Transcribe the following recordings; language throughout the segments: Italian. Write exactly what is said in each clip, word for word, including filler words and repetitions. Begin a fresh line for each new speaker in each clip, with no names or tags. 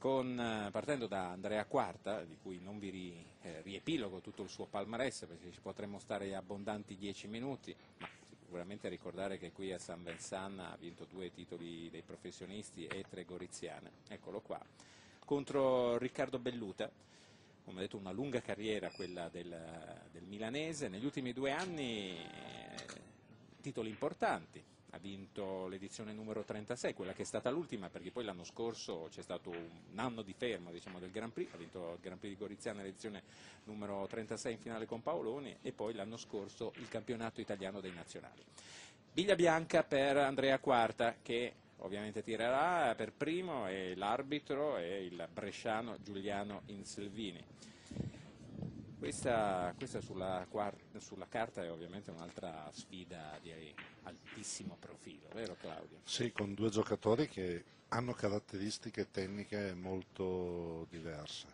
con, partendo da Andrea Quarta, di cui non vi ri, eh, riepilogo tutto il suo palmarès perché ci potremmo stare abbondanti dieci minuti, ma sicuramente ricordare che qui a San Vincent ha vinto due titoli dei professionisti e tre goriziane, eccolo qua, contro Riccardo Belluta. Come detto, una lunga carriera quella del, del milanese, negli ultimi due anni eh, titoli importanti. Ha vinto l'edizione numero trentasei, quella che è stata l'ultima, perché poi l'anno scorso c'è stato un anno di fermo, diciamo, del Grand Prix, ha vinto il Grand Prix di Goriziana, l'edizione numero trentasei in finale con Paoloni, e poi l'anno scorso il campionato italiano dei nazionali. Biglia bianca per Andrea Quarta, che ovviamente tirerà per primo, e l'arbitro è il bresciano Giuliano Inselvini. Questa, questa sulla, sulla carta è ovviamente un'altra sfida di altissimo profilo, vero Claudio?
Sì, con due giocatori che hanno caratteristiche tecniche molto diverse.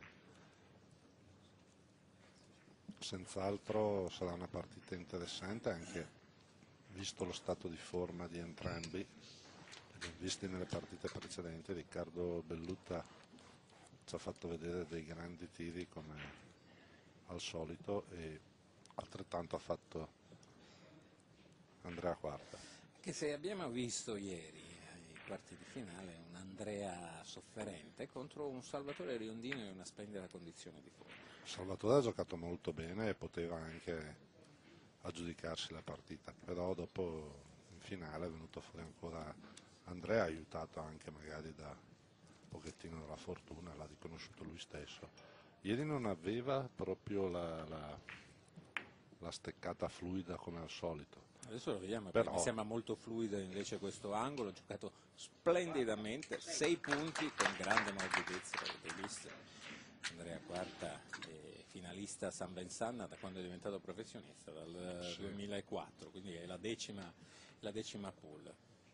Senz'altro sarà una partita interessante, anche visto lo stato di forma di entrambi. Abbiamo visto nelle partite precedenti, Riccardo Belluta ci ha fatto vedere dei grandi tiri come al solito, e altrettanto ha fatto Andrea Quarta.
Che se abbiamo visto ieri ai quarti di finale un Andrea sofferente contro un Salvatore Riondino in una splendida condizione di forma.
Salvatore ha giocato molto bene e poteva anche aggiudicarsi la partita, però dopo in finale è venuto fuori ancora Andrea, aiutato anche magari da un pochettino dalla fortuna, l'ha riconosciuto lui stesso. Ieri non aveva proprio la, la, la steccata fluida come al solito.
Adesso lo vediamo,
però
mi sembra molto fluido invece questo angolo, ha giocato splendidamente, sei punti con grande morbidezza, avete visto. Andrea Quarta è finalista a San Vincent da quando è diventato professionista, dal sì. duemilaquattro, quindi è la decima, la decima pool.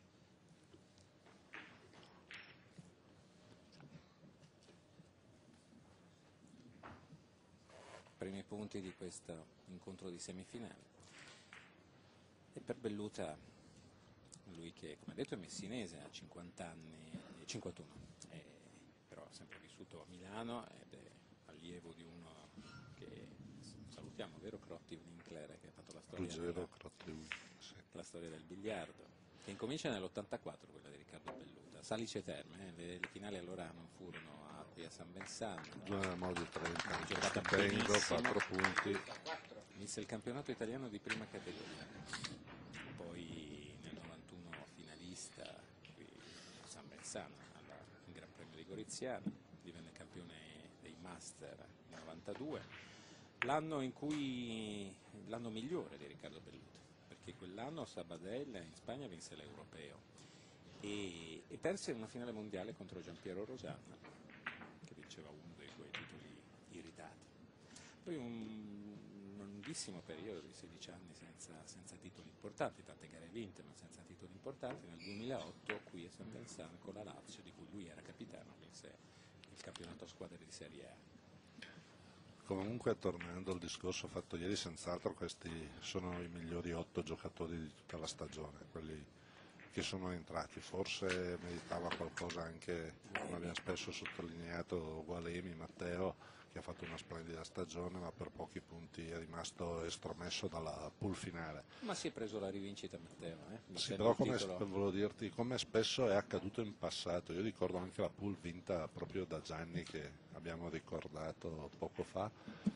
Primi punti di questo incontro di semifinale. E per Belluta, lui che come detto è messinese, ha cinquanta anni, cinquantuno, è, però ha sempre vissuto a Milano ed è allievo di uno che salutiamo, vero Crotti Winkler, che ha fatto la storia, della,
sì.
la storia del biliardo, che incomincia nell'ottantaquattro, quella di Riccardo Belluta. Salice Terme, eh, le, le finali allora non furono a, qui a San Vincent.
due modi trenta,
giocata
benissimo, quattro punti.
Vinse il campionato italiano di prima categoria, poi nel novantuno finalista qui a San Vincent al Gran Premio di Goriziana, divenne campione dei Master nel novantadue, l'anno in cui l'anno migliore di Riccardo Belluta, perché quell'anno a Sabadell in Spagna vinse l'Europeo e, e perse una finale mondiale contro Giampiero Rosanna, che vinceva uno dei suoi titoli iridati. Poi un lunghissimo periodo di sedici anni senza, senza titoli importanti, tante gare vinte ma senza titoli importanti. Nel duemilaotto qui a San Vincent con la Lazio, di cui lui era capitano, vinse il campionato a squadre di Serie A.
Comunque, tornando al discorso fatto ieri, senz'altro questi sono i migliori otto giocatori di tutta la stagione, quelli che sono entrati. Forse meritava qualcosa anche, come abbiamo spesso sottolineato, Gualemi, Matteo, che ha fatto una splendida stagione, ma per pochi punti è rimasto estromesso dalla pool finale.
Ma si è preso la rivincita Matteo, eh?
Sì, però come, volevo dirti, come spesso è accaduto in passato, io ricordo anche la pool vinta proprio da Gianni, che abbiamo ricordato poco fa,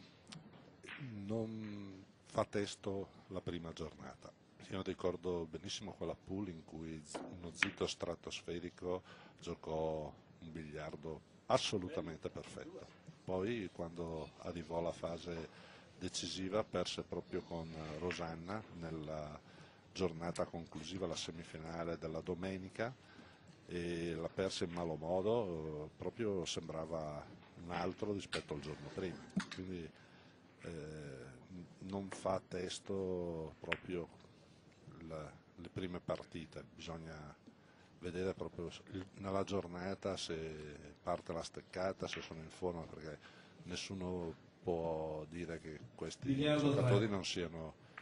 non fa testo la prima giornata. Io ricordo benissimo quella pool in cui uno Zito stratosferico giocò un biliardo assolutamente perfetto. Poi quando arrivò la fase decisiva perse proprio con Rosanna nella giornata conclusiva, la semifinale della domenica, e la perse in malo modo, proprio sembrava un altro rispetto al giorno prima. Quindi eh, non fa testo proprio la, le prime partite, bisogna vedere proprio nella giornata se parte la steccata, se sono in forma, perché nessuno può dire che questi giocatori non siano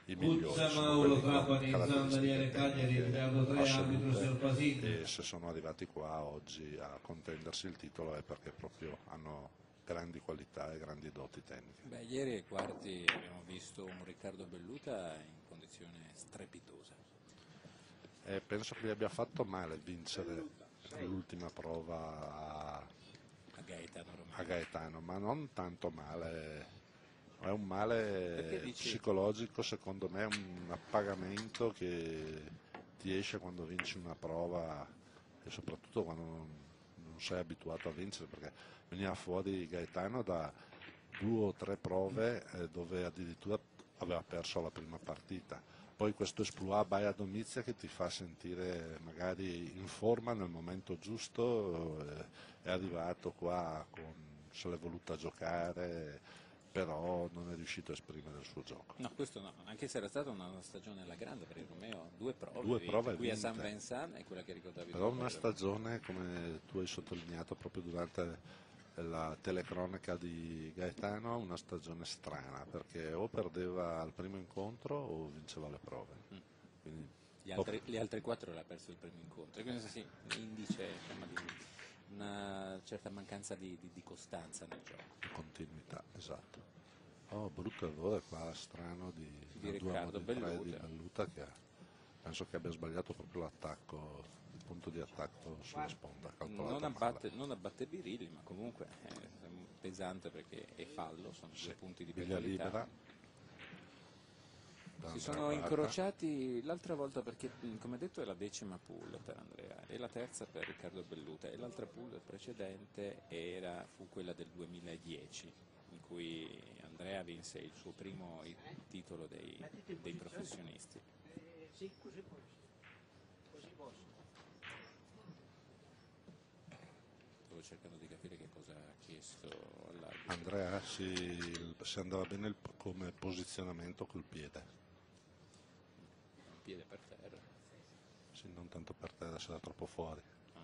i migliori,
Buzza,
sono
Mauro,
quelli con
Trapani, Zan,
caratteristiche
Daniele Cagliari,
tecniche
Riccardo tre, arbitro
assolute,
Serpasini.
e se sono arrivati qua oggi a contendersi il titolo è perché proprio hanno grandi qualità e grandi doti tecniche.
Beh, ieri ai quarti abbiamo visto un Riccardo Belluta in condizione strepitosa.
E penso che gli abbia fatto male vincere l'ultima prova a,
A Gaetano Romeo.
a Gaetano, ma non tanto male, è un male
Perché dici-
psicologico, secondo me è un appagamento che ti esce quando vinci una prova e soprattutto quando non, non sei abituato a vincere, perché veniva fuori Gaetano da due o tre prove eh, dove addirittura aveva perso la prima partita. Poi questo esploit a Baia Domizia che ti fa sentire magari in forma nel momento giusto, eh, è arrivato qua con, se l'è voluta giocare, però non è riuscito a esprimere il suo gioco.
No, questo no, anche se era stata una stagione alla grande per il Romeo, due prove,
Due
vinte,
prove
qui a San
vinte.
Vincent e quella che ricordavi
Però
tu.
una stagione, come tu hai sottolineato proprio durante la telecronaca di Gaetano, una stagione strana, perché o perdeva al primo incontro o vinceva le prove.
Mm.
Quindi,
Gli altri, gli altri quattro l'ha perso il primo incontro, e questo sì, indice insomma, di una certa mancanza di, di, di costanza nel gioco.
continuità, esatto. Oh, brutto errore qua, strano, di,
Di
al due a
Riccardo
tre di
Belluta.
Belluta, che penso che abbia sbagliato proprio l'attacco, il punto di attacco sulla sponda.
Non abbatte, non abbatte Birilli, ma comunque è pesante perché è fallo, sono due
Sì,
punti di
Biglia
penalità.
libera.
Si sono incrociati l'altra volta perché, come detto, è la decima pool per Andrea e la terza per Riccardo Belluta, e l'altra pool precedente era, fu quella del duemiladieci, in cui Andrea vinse il suo primo titolo dei, dei professionisti.
Sì, così posso. Così posso.
Stavo cercando di capire che cosa ha chiesto all'arbitro.
Andrea si, si andava bene il, come posizionamento col piede.
Un piede per terra.
Sì, non tanto per terra, se era troppo fuori.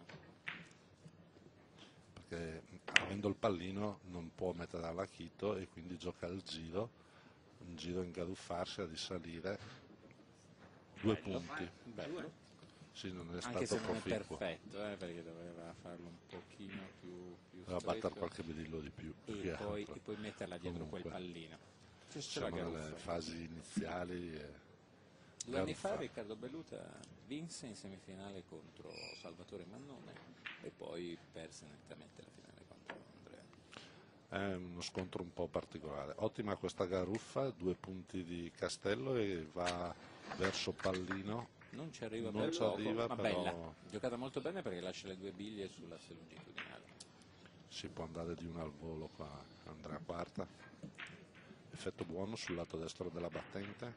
Perché avendo il pallino non può mettere all'acchito e quindi gioca al giro, un giro ingaruffarsi a risalire, due
Bello.
punti.
Bello.
Sì, non è
Anche
stato
se non è
proficuo.
perfetto, eh, perché doveva farlo un pochino più, più
Doveva battere
stretto
qualche birillo di più. più
e
che
poi,
altro.
e poi metterla dietro
Comunque,
quel pallino. C'è
siamo
la
nelle
Garuffa.
fasi iniziali. E
Due anni fa
Garuffa.
Riccardo Belluta vinse in semifinale contro Salvatore Mannone e poi perse nettamente la finale contro Andrea.
È uno scontro un po' particolare. Ottima questa Garuffa, due punti di Castello e va verso pallino.
Non ci arriva
Non
per
ci
poco,
arriva,
ma
però-
bella. Giocata molto bene perché lascia le due biglie sull'asse longitudinale.
Si può andare di una al volo qua, Andrea Quarta. Effetto buono sul lato destro della battente.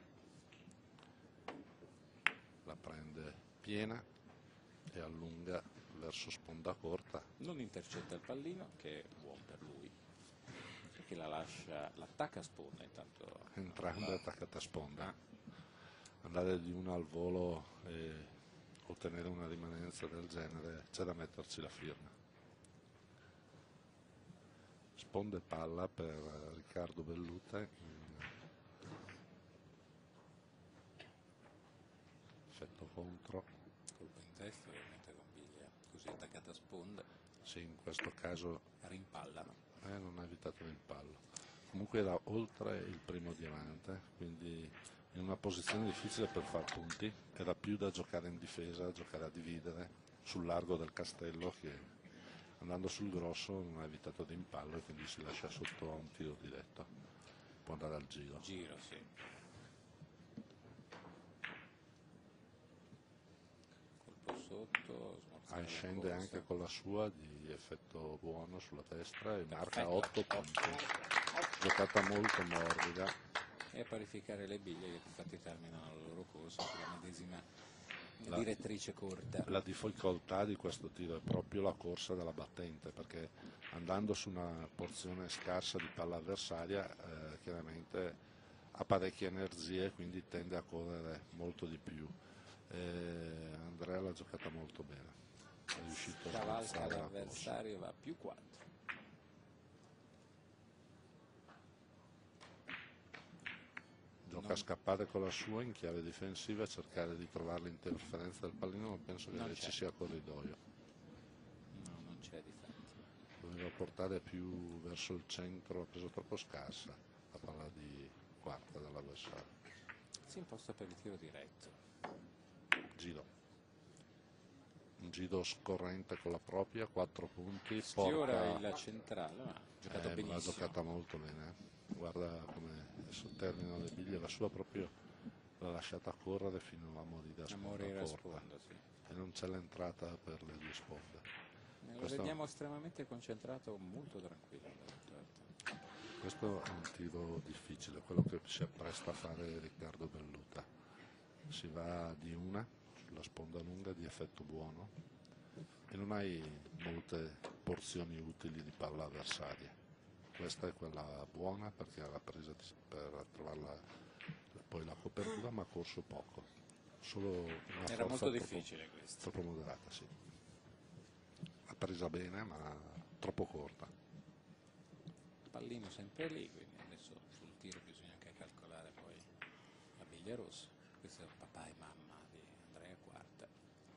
La prende piena e allunga verso sponda corta.
Non intercetta il pallino, che è buon per lui, perché la lascia, l'attacca a sponda intanto.
Entrambe attaccate a sponda. Andare di una al volo e ottenere una rimanenza del genere, c'è da metterci la firma. Sponda e palla per Riccardo Belluta. Effetto contro.
Colpo in testa, ovviamente con biglia così attaccata a sponda,
Sì, in questo caso
rimpallano.
eh, non ha evitato il pallo. Comunque era oltre il primo diamante, quindi in una posizione difficile per far punti. Era più da giocare in difesa, giocare a dividere sul largo del castello, che andando sul grosso non ha evitato di impallo e quindi si lascia sotto a un tiro diretto. Può andare al giro.
Giro, sì. Colpo sotto, smorzato
Ah,
la
scende
corsa.
anche con la sua di effetto buono sulla destra e marca
Perfetto.
otto punti. Giocata molto morbida.
E a parificare le biglie che infatti terminano la loro corsa sulla medesima
La-
direttrice corta.
La difficoltà di questo tiro è proprio la corsa della battente, perché andando su una porzione scarsa di palla avversaria eh, chiaramente ha parecchie energie, quindi tende a correre molto di più. Eh, Andrea l'ha giocata molto bene, è riuscito a
Cavalca
smorzare la corsa.
l'avversario, va a più quattro.
gioca
non-
a scappare con la sua in chiave difensiva e cercare di trovare l'interferenza del pallino, ma penso che
Non
lei ci
c'è.
sia corridoio.
No, non c'è di fatti.
Doveva portare più verso il centro, ha preso troppo scarsa la palla di quarta dell'avversario.
Si imposta per il tiro diretto.
Giro. Un giro scorrente con la propria, quattro punti.
Sfiora
Porta...
il centrale, ma ha giocato
Eh, ma l'ha
benissimo.
giocata molto bene. eh. Guarda come adesso terminano le biglie, la sua proprio l'ha lasciata correre fino a morire a
A
sponda
morire a
corta.
sponda, sì.
E non c'è l'entrata per le due sponde.
Lo
Questo-
vediamo estremamente concentrato, molto tranquillo. Certo.
Questo è un tiro difficile, quello che si appresta a fare Riccardo Belluta. Si va di una sulla sponda lunga di effetto buono e non hai molte porzioni utili di palla avversaria. Questa è quella buona perché ha la presa di- per trovare la- poi la copertura, ma ha corso poco. Solo una
Era
forza
molto
troppo-
difficile questo.
Troppo moderata, sì. Ha presa bene, ma troppo corta.
Pallino sempre lì, quindi adesso sul tiro bisogna anche calcolare poi la biglia rossa. Questo è il papà e mamma di Andrea Quarta.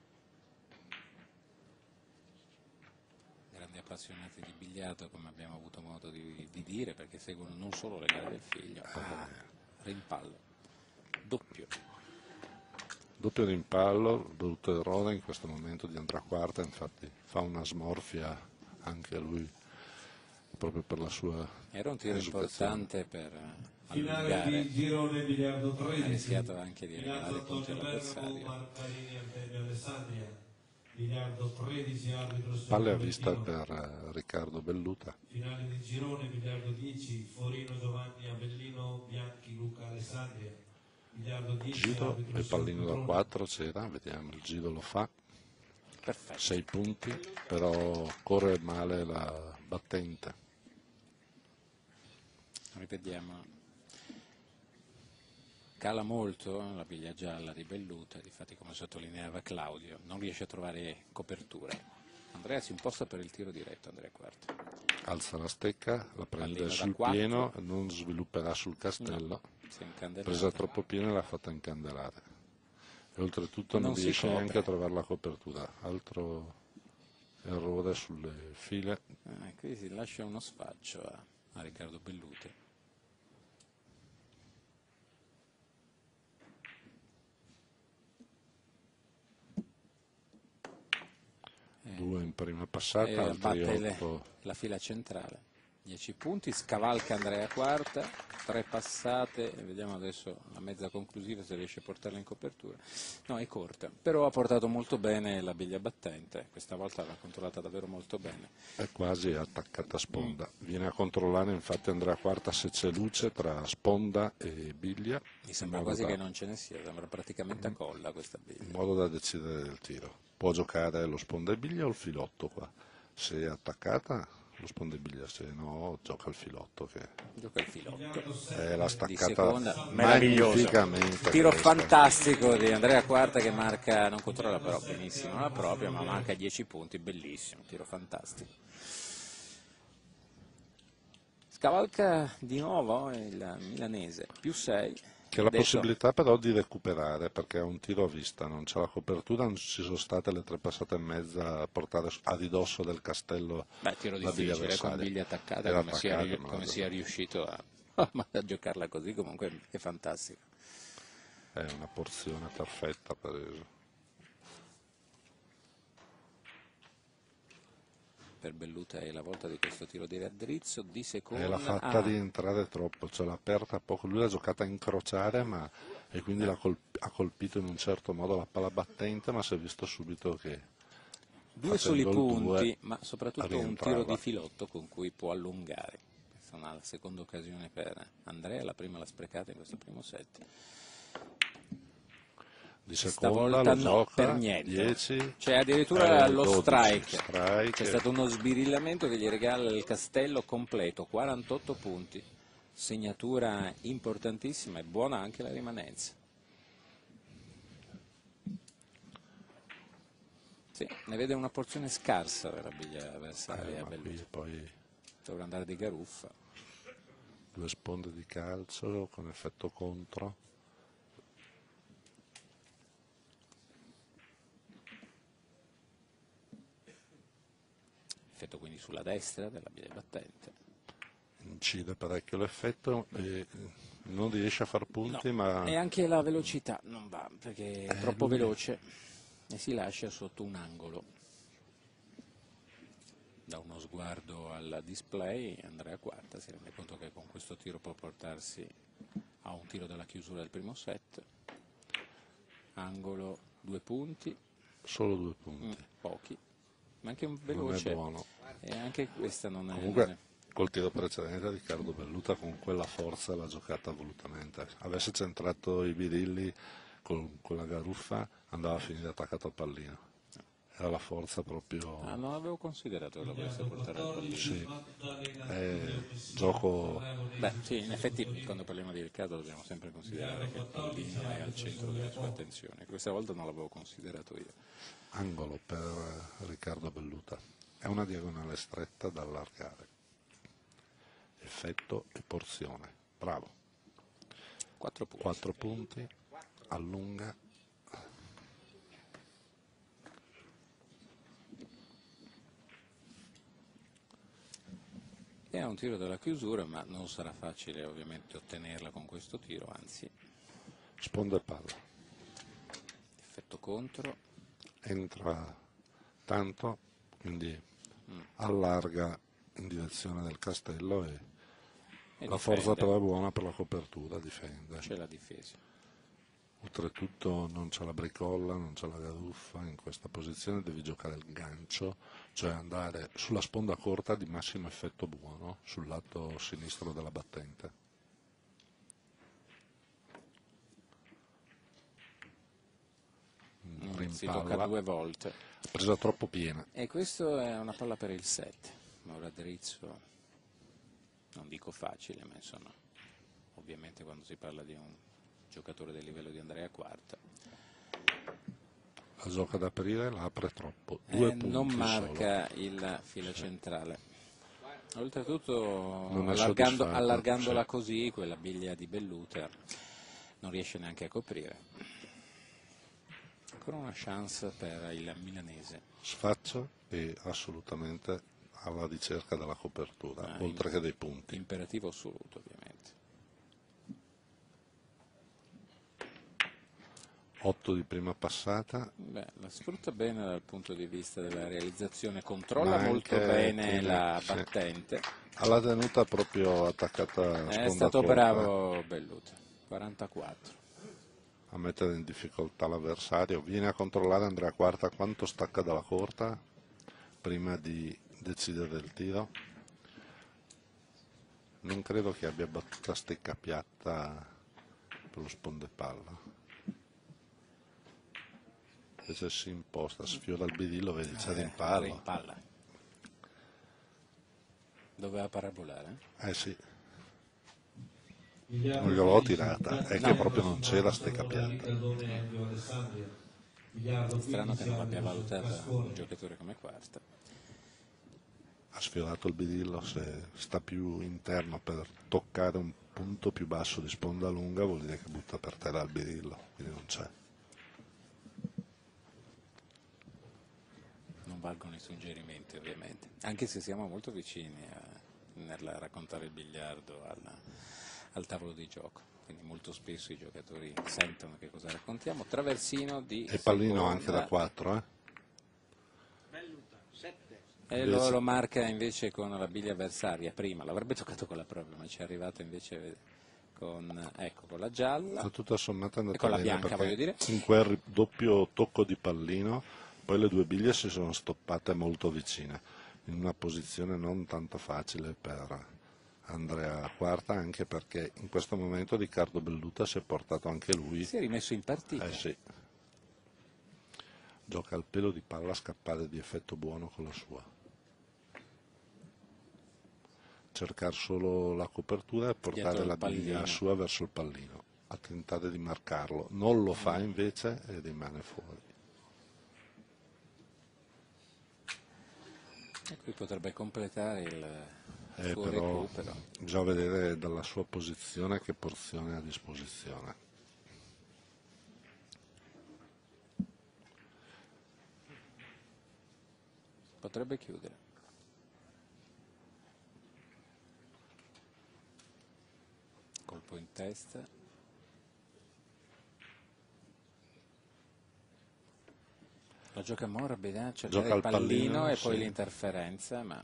Grandi appassionati di biliardo, come abbiamo avuto modo di, di dire, perché seguono non solo le gare del figlio, ma proprio rimpallo. Doppio.
Doppio rimpallo, dovuto errore in questo momento di Andrea Quarta, infatti fa una smorfia anche lui proprio per la sua
Era un tiro
esultazione.
importante per
Finale
allungare.
di girone biliardo
Ha
tredici.
rischiato anche di
Milano
regalare punti
Antonio Bergo,
all'avversario.
Marcarini Antonio Alessandria. Biliardo tredici, arbitro
Palle a
Stefano
vista
Bettino.
per eh, Riccardo Belluta.
Finale di girone biliardo dieci, Forino Giovanni Avellino Bianchi Luca Alessandria. Biliardo dieci,
Giro
arbitro
e pallino da
Petroni.
quattro c'era, vediamo, il giro lo fa,
Perfetto.
sei punti, però corre male la battente.
Rivediamo. Cala molto la biglia gialla di Belluta, difatti come sottolineava Claudio, non riesce a trovare copertura. Andrea si imposta per il tiro diretto, Andrea Quarta.
Alza la stecca, la prende
Pallino da
sul
quattro.
pieno, non svilupperà sul castello,
Si è incandelata.
presa troppo piena e l'ha fatta incandelare. E oltretutto non,
Non si
riesce
copre.
neanche a trovare la copertura, altro errore sulle file.
Eh, qui si lascia uno sfaccio a, a Riccardo Belluta.
Due in prima passata,
E
altri
batte le-
otto.
la fila centrale. dieci punti, scavalca Andrea Quarta, tre passate, e vediamo adesso la mezza conclusiva se riesce a portarla in copertura. No, è corta, però ha portato molto bene la biglia battente, questa volta l'ha controllata davvero molto bene.
È quasi attaccata a sponda. Viene a controllare infatti Andrea Quarta se c'è luce tra sponda e biglia,
Mi sembra
in modo
quasi
da-
che non ce ne sia, sembra praticamente a colla questa
in
biglia.
modo da decidere il tiro. Può giocare lo sponda e biglia o il filotto qua. Se è attaccata lo sponda e biglia, se no gioca il filotto che
Gioca il filotto.
è la
Di
staccata
seconda, meraviglioso.
magnificamente.
Tiro
questa.
fantastico di Andrea Quarta che marca, non controlla però benissimo la propria, ma manca dieci punti, bellissimo, tiro fantastico. Scavalca di nuovo il milanese, più sei.
Che ha la possibilità però di recuperare perché ha un tiro a vista, non c'è la copertura, non ci sono state le tre passate e mezza a portare a ridosso del castello.
Beh, tiro
la biglia
difficile, con
avversaria.
biglia attaccata,
Era
come, sia,
attaccata,
ri-
ma
come
la-
sia riuscito a, a giocarla così, comunque è fantastico.
È una porzione perfetta per il...
Per Belluta è la volta di questo tiro di raddrizzo, di seconda.
E l'ha fatta
ah,
rientrare troppo, cioè l'ha aperta poco, lui l'ha giocata a incrociare ma, e quindi l'ha colp- ha colpito in un certo modo la palla battente, ma si è visto subito che
Due
facendo
soli
il
punti,
due,
ma soprattutto un
rientrava.
tiro di filotto con cui può allungare. Questa è una seconda occasione per Andrea, la prima l'ha sprecata in questo primo set.
di seconda
Stavolta
lo
no,
gioca,
per niente.
dieci,
C'è addirittura
eh,
lo
dodici,
strike.
strike.
C'è stato uno sbirillamento che gli regala il castello completo, quarantotto punti. Segnatura importantissima e buona anche la rimanenza. Sì, ne vede una porzione scarsa della biglia avversaria.
Eh, ma qui
Belluta.
poi
Dovrà andare di garuffa.
Due sponde di calcio con effetto contro.
Effetto quindi sulla destra della biglia battente.
Incide parecchio l'effetto e non riesce a far punti,
No,
ma
e anche la velocità non va, perché è
Eh,
troppo
lui-
veloce e si lascia sotto un angolo. Da uno sguardo al display, Andrea Quarta si rende conto che con questo tiro può portarsi a un tiro dalla chiusura del primo set. Angolo, due punti,
solo due
mm,
punti.
pochi, ma anche un
Non è
veloce.
buono.
E anche questa non è...
Comunque,
non è-
col tiro precedente Riccardo Belluta con quella forza l'ha giocata volutamente. Avesse centrato i birilli con, con la garuffa, andava a finire attaccato al pallino. Era la forza proprio...
Ah, non avevo considerato che lo volesse portare al pallino.
Sì, è gioco...
Beh, sì, in effetti quando parliamo di Riccardo dobbiamo sempre considerare che il pallino è al centro della sua attenzione. Questa volta non l'avevo considerato io.
angolo per Riccardo Belluta. È una diagonale stretta da allargare. Effetto e porzione. Bravo.
Quattro punti.
Quattro punti, allunga.
È un tiro della chiusura, ma non sarà facile ovviamente ottenerla con questo tiro, anzi,
Sponda e palla.
effetto contro.
Entra tanto, quindi allarga in direzione del castello e,
E
la forza
difende.
però è buona per la copertura, difende.
C'è la difesa.
Oltretutto non c'è la bricolla, non c'è la garuffa, in questa posizione devi giocare il gancio, cioè andare sulla sponda corta di massimo effetto buono, sul lato sinistro della battente.
Mm, si
Rimpalla.
tocca due volte.
Presa troppo piena.
E questo è una palla per il set. Ora drizzo, non dico facile, ma insomma, ovviamente quando si parla di un giocatore del livello di Andrea Quarta,
La gioca ad aprire, la apre troppo. Due
eh,
punti
non
solo.
marca il filo centrale. Oltretutto,
Non è
allargando,
soddisfatto,
allargandola
sì.
così, quella biglia di Belluta non riesce neanche a coprire. Ancora una chance per il milanese.
Sfaccio e assolutamente alla ricerca della copertura,
Ah,
oltre
in-
che dei punti.
Imperativo assoluto, ovviamente.
otto di prima passata,
Beh, la sfrutta bene dal punto di vista della realizzazione, controlla
ma
molto
anche
bene
tiene-
la
sì.
battente.
alla tenuta proprio attaccata a
È
sponda
stato
corta,
bravo Belluta, quarantaquattro.
a mettere in difficoltà l'avversario. Viene a controllare Andrea Quarta quanto stacca dalla corta prima di decidere del tiro. Non credo che abbia battuta stecca piatta per lo spondepalla. Invece si imposta, sfiora il birillo, vedi c'è rimpallo.
Rimpalla. Doveva parabolare?
Eh sì,
Non
non gliel'ho tirata, è che proprio non c'era stecca piatta.
Strano che non l'abbia valutata un giocatore come Quarta.
Ha sfiorato il birillo, se sta più interno per toccare un punto più basso di sponda lunga vuol dire che butta per terra il birillo, quindi non c'è.
Non valgono i suggerimenti ovviamente, anche se siamo molto vicini a, nel raccontare il biliardo alla- al tavolo di gioco, quindi molto spesso i giocatori sentono che cosa raccontiamo. Traversino di
E pallino
seconda,
anche da quattro, eh?
Belluta, sette.
e
invece-
lo, lo marca invece con la biglia avversaria, prima l'avrebbe toccato con la propria, ma ci è arrivato invece con, ecco, con la gialla.
Ma tutto sommato è andata
E con la
bene
bianca,
perché
voglio dire.
in quel ri- doppio tocco di pallino poi le due biglie si sono stoppate molto vicine, in una posizione non tanto facile per Andrea Quarta, anche perché in questo momento Riccardo Belluta si è portato anche lui.
Si è rimesso in partita.
Eh sì. Gioca al pelo di palla a scappare di effetto buono con la sua. Cercare solo la copertura e portare
Dietro il
la biglia
pallino.
sua verso il pallino, a tentare di marcarlo. Non lo fa invece e rimane fuori.
E qui potrebbe completare il
Eh,
Fuori
però
recupero.
bisogna vedere dalla sua posizione che porzione ha a disposizione.
Potrebbe chiudere. Colpo in testa. La gioca morbida, cercare
Gioca
il
al
pallino,
pallino,
e poi
sì.
l'interferenza, ma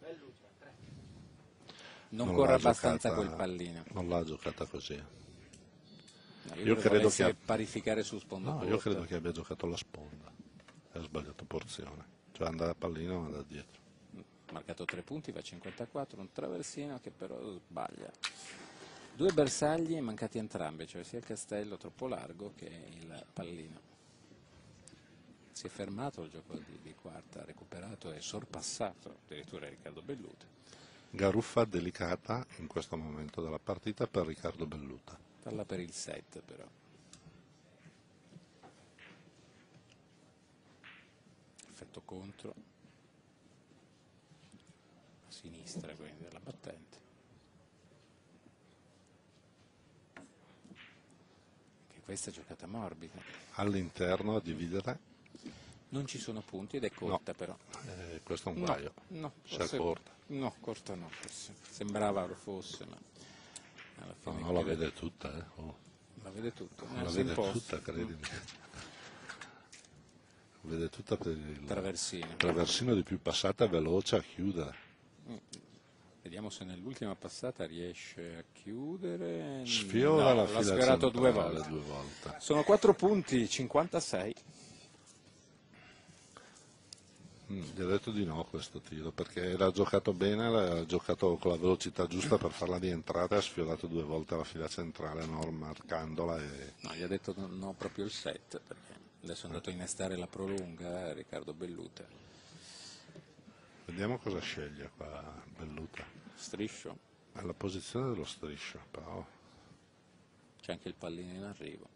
non,
Non
corre
l'ha
abbastanza
giocata-
quel pallino.
Non l'ha giocata così.
No, io,
Io
credo
credo
volesse
che-
parificare su sponda
No,
corta.
io credo che abbia giocato la sponda e ha sbagliato porzione. Cioè andare a pallino ma da dietro.
Marcato tre punti, va a cinquantaquattro, un traversino che però sbaglia. Due bersagli mancati entrambi, cioè sia il castello troppo largo che il pallino. Si è fermato il gioco di, di quarta, ha recuperato e sorpassato addirittura Riccardo Belluta.
Garuffa delicata in questo momento della partita per Riccardo Belluta.
Parla per il set però. Effetto contro. A sinistra quindi della battente. Che questa è giocata morbida.
All'interno a dividere,
Non ci sono punti ed è corta però.
eh, questo è un
No,
guaio.
no,
Se è
forse-
corta.
no, corta no, forse. Sembrava lo fosse, ma alla
No,
fine
no, la
chiude-
vede tutta, eh. Oh,
la vede tutto.
la
Eh, si
vede
imposta.
tutta, credimi. La vede tutta per il
Traversino.
traversino di più passata veloce a chiudere.
Vediamo se nell'ultima passata riesce a chiudere.
Sfiora
No,
la
l'ha
fila
sfiorato due
centrale
volte.
due volte.
Sono quattro punti, cinquantasei.
Mm, gli ho detto di no a questo tiro perché era giocato bene, l'ha giocato con la velocità giusta per farla rientrare e ha sfiorato due volte la fila centrale non marcandola e
No, gli ha detto no, no proprio il set, perché adesso è andato a innestare la prolunga Riccardo Belluta.
vediamo cosa sceglie qua Belluta.
Striscio,
È la posizione dello striscio, però
c'è anche il pallino in arrivo.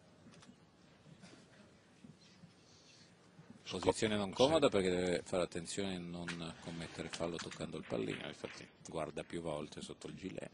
Posizione non comoda perché deve fare attenzione a non commettere fallo toccando il pallino, infatti guarda più volte sotto il gilet.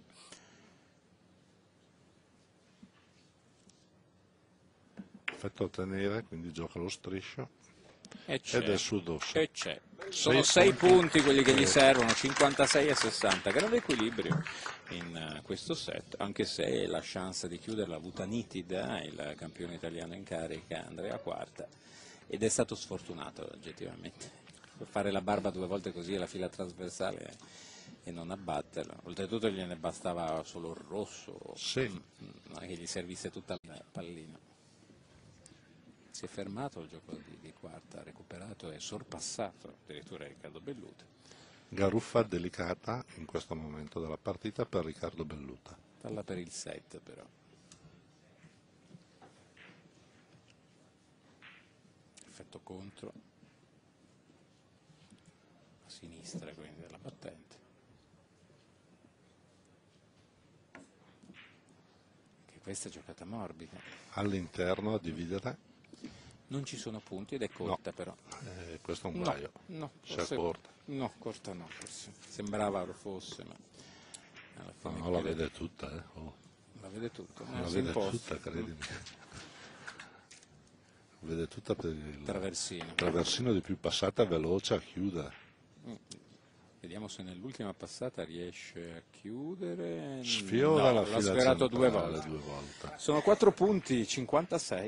effetto a tenere, quindi gioca lo striscio
E c'è.
ed è sul dosso.
E c'è. Sono
Sei
sei punti quelli che gli
Eh,
servono, cinquantasei a sessanta. Grande equilibrio in eh, questo set, anche se la chance di chiudere l'ha avuta nitida il campione italiano in carica Andrea Quarta, ed è stato sfortunato oggettivamente. Fare la barba due volte così alla fila trasversale e non abbatterla. Oltretutto gliene bastava solo il rosso,
Sì.
mm, non è che gli servisse tutta il pallino. Si è fermato il gioco di, di quarta, ha recuperato e sorpassato addirittura Riccardo Belluta.
Garuffa delicata in questo momento della partita per Riccardo Belluta.
Parla per il set però. Effetto contro. A sinistra quindi della battente. Che questa è giocata morbida.
All'interno a dividere,
Non ci sono punti ed è corta però.
eh, questo è un
No,
guaio.
no,
Se è
forse-
corta.
No, corta no, forse. Sembrava lo fosse, ma alla
No,
fine
no, la
chiude-
vede tutta, eh. Oh,
la vede tutto.
la
eh, si
vede
imposta.
tutta, credimi. La vede tutta per il
Traversino.
traversino di più passata veloce a chiudere.
Vediamo se nell'ultima passata riesce a chiudere.
Sfiora
No,
la
l'ha
fila
sfiorato due
centrale
volte.
due volte.
Sono quattro punti, cinquantasei.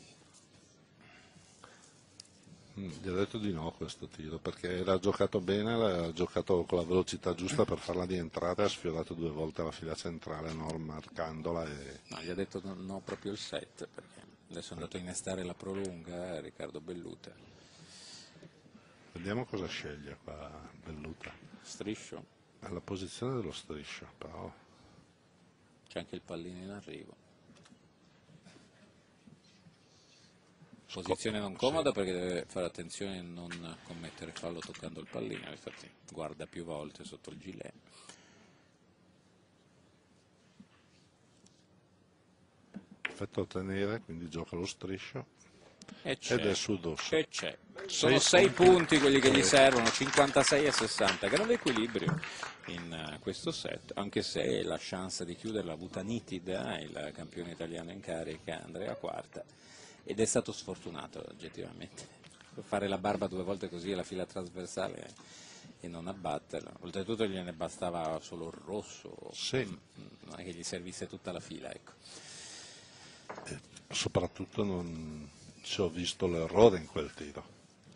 Mm, gli ho detto di no a questo tiro perché era giocato bene, l'ha giocato con la velocità giusta per farla rientrare e ha sfiorato due volte la fila centrale non marcandola e
No, gli ha detto no, no proprio il set, perché adesso è andato a innestare la prolunga Riccardo Belluta.
vediamo cosa sceglie qua Belluta.
Striscio,
È la posizione dello striscio, però
c'è anche il pallino in arrivo. Posizione non comoda perché deve fare attenzione a non commettere fallo toccando il pallino, infatti guarda più volte sotto il gilet.
effetto a tenere, quindi gioca lo striscio
E c'è.
ed è sul dosso.
E c'è. Sono sei punti quelli che gli servono, cinquantasei a sessanta, grande equilibrio in uh, questo set, anche se la chance di chiuderla ha avuta nitida il campione italiano in carica Andrea Quarta, ed è stato sfortunato oggettivamente. Fare la barba due volte così alla fila trasversale e non abbatterla, oltretutto gliene bastava solo il rosso,
sì.
Non è che gli servisse tutta la fila, ecco.
E soprattutto non ci ho visto l'errore in quel tiro.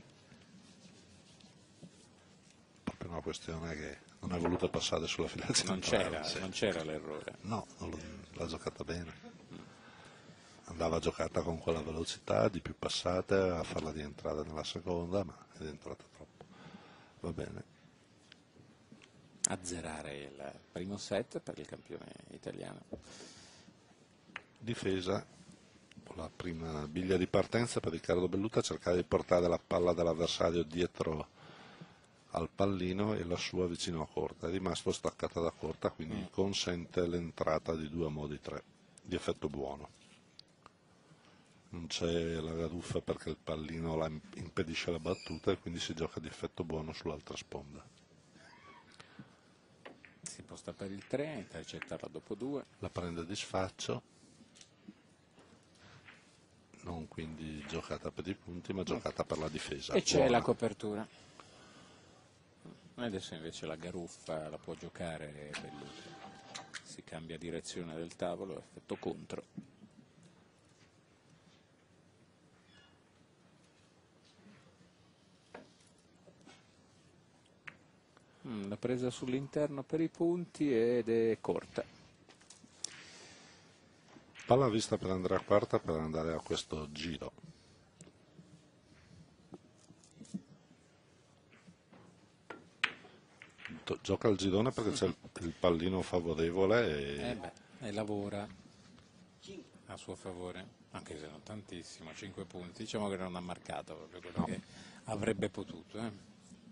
Proprio una questione che non è voluta passare sulla fila
Non
centrale.
c'era,
Sì.
non c'era l'errore.
No, non lo- l'ha giocata bene. Andava giocata con quella velocità, di più passate, a farla rientrare nella seconda, ma è entrata troppo. Va bene.
Azzerare il primo set per il campione italiano.
Difesa, la prima biglia di partenza per Riccardo Belluta, cercare di portare la palla dell'avversario dietro al pallino e la sua vicino a corta. È rimasto staccata da corta, quindi mm. consente l'entrata di due a modi tre, di effetto buono. Non c'è la garuffa perché il pallino la impedisce la battuta e quindi si gioca di effetto buono sull'altra sponda.
Si posta per il tre, intercettarla dopo due.
La prende di sfaccio, non quindi giocata per i punti ma giocata per la difesa.
E c'è
buona.
La copertura. Adesso invece la garuffa la può giocare Belluta. Si cambia direzione del tavolo, effetto contro. La presa sull'interno per i punti ed è corta.
Palla vista per Andrea Quarta per andare a questo giro. Gioca il girone perché c'è il, il pallino favorevole e...
Eh beh, e lavora a suo favore, anche se non tantissimo, cinque punti. Diciamo che non ha marcato proprio quello no. che avrebbe potuto. Eh.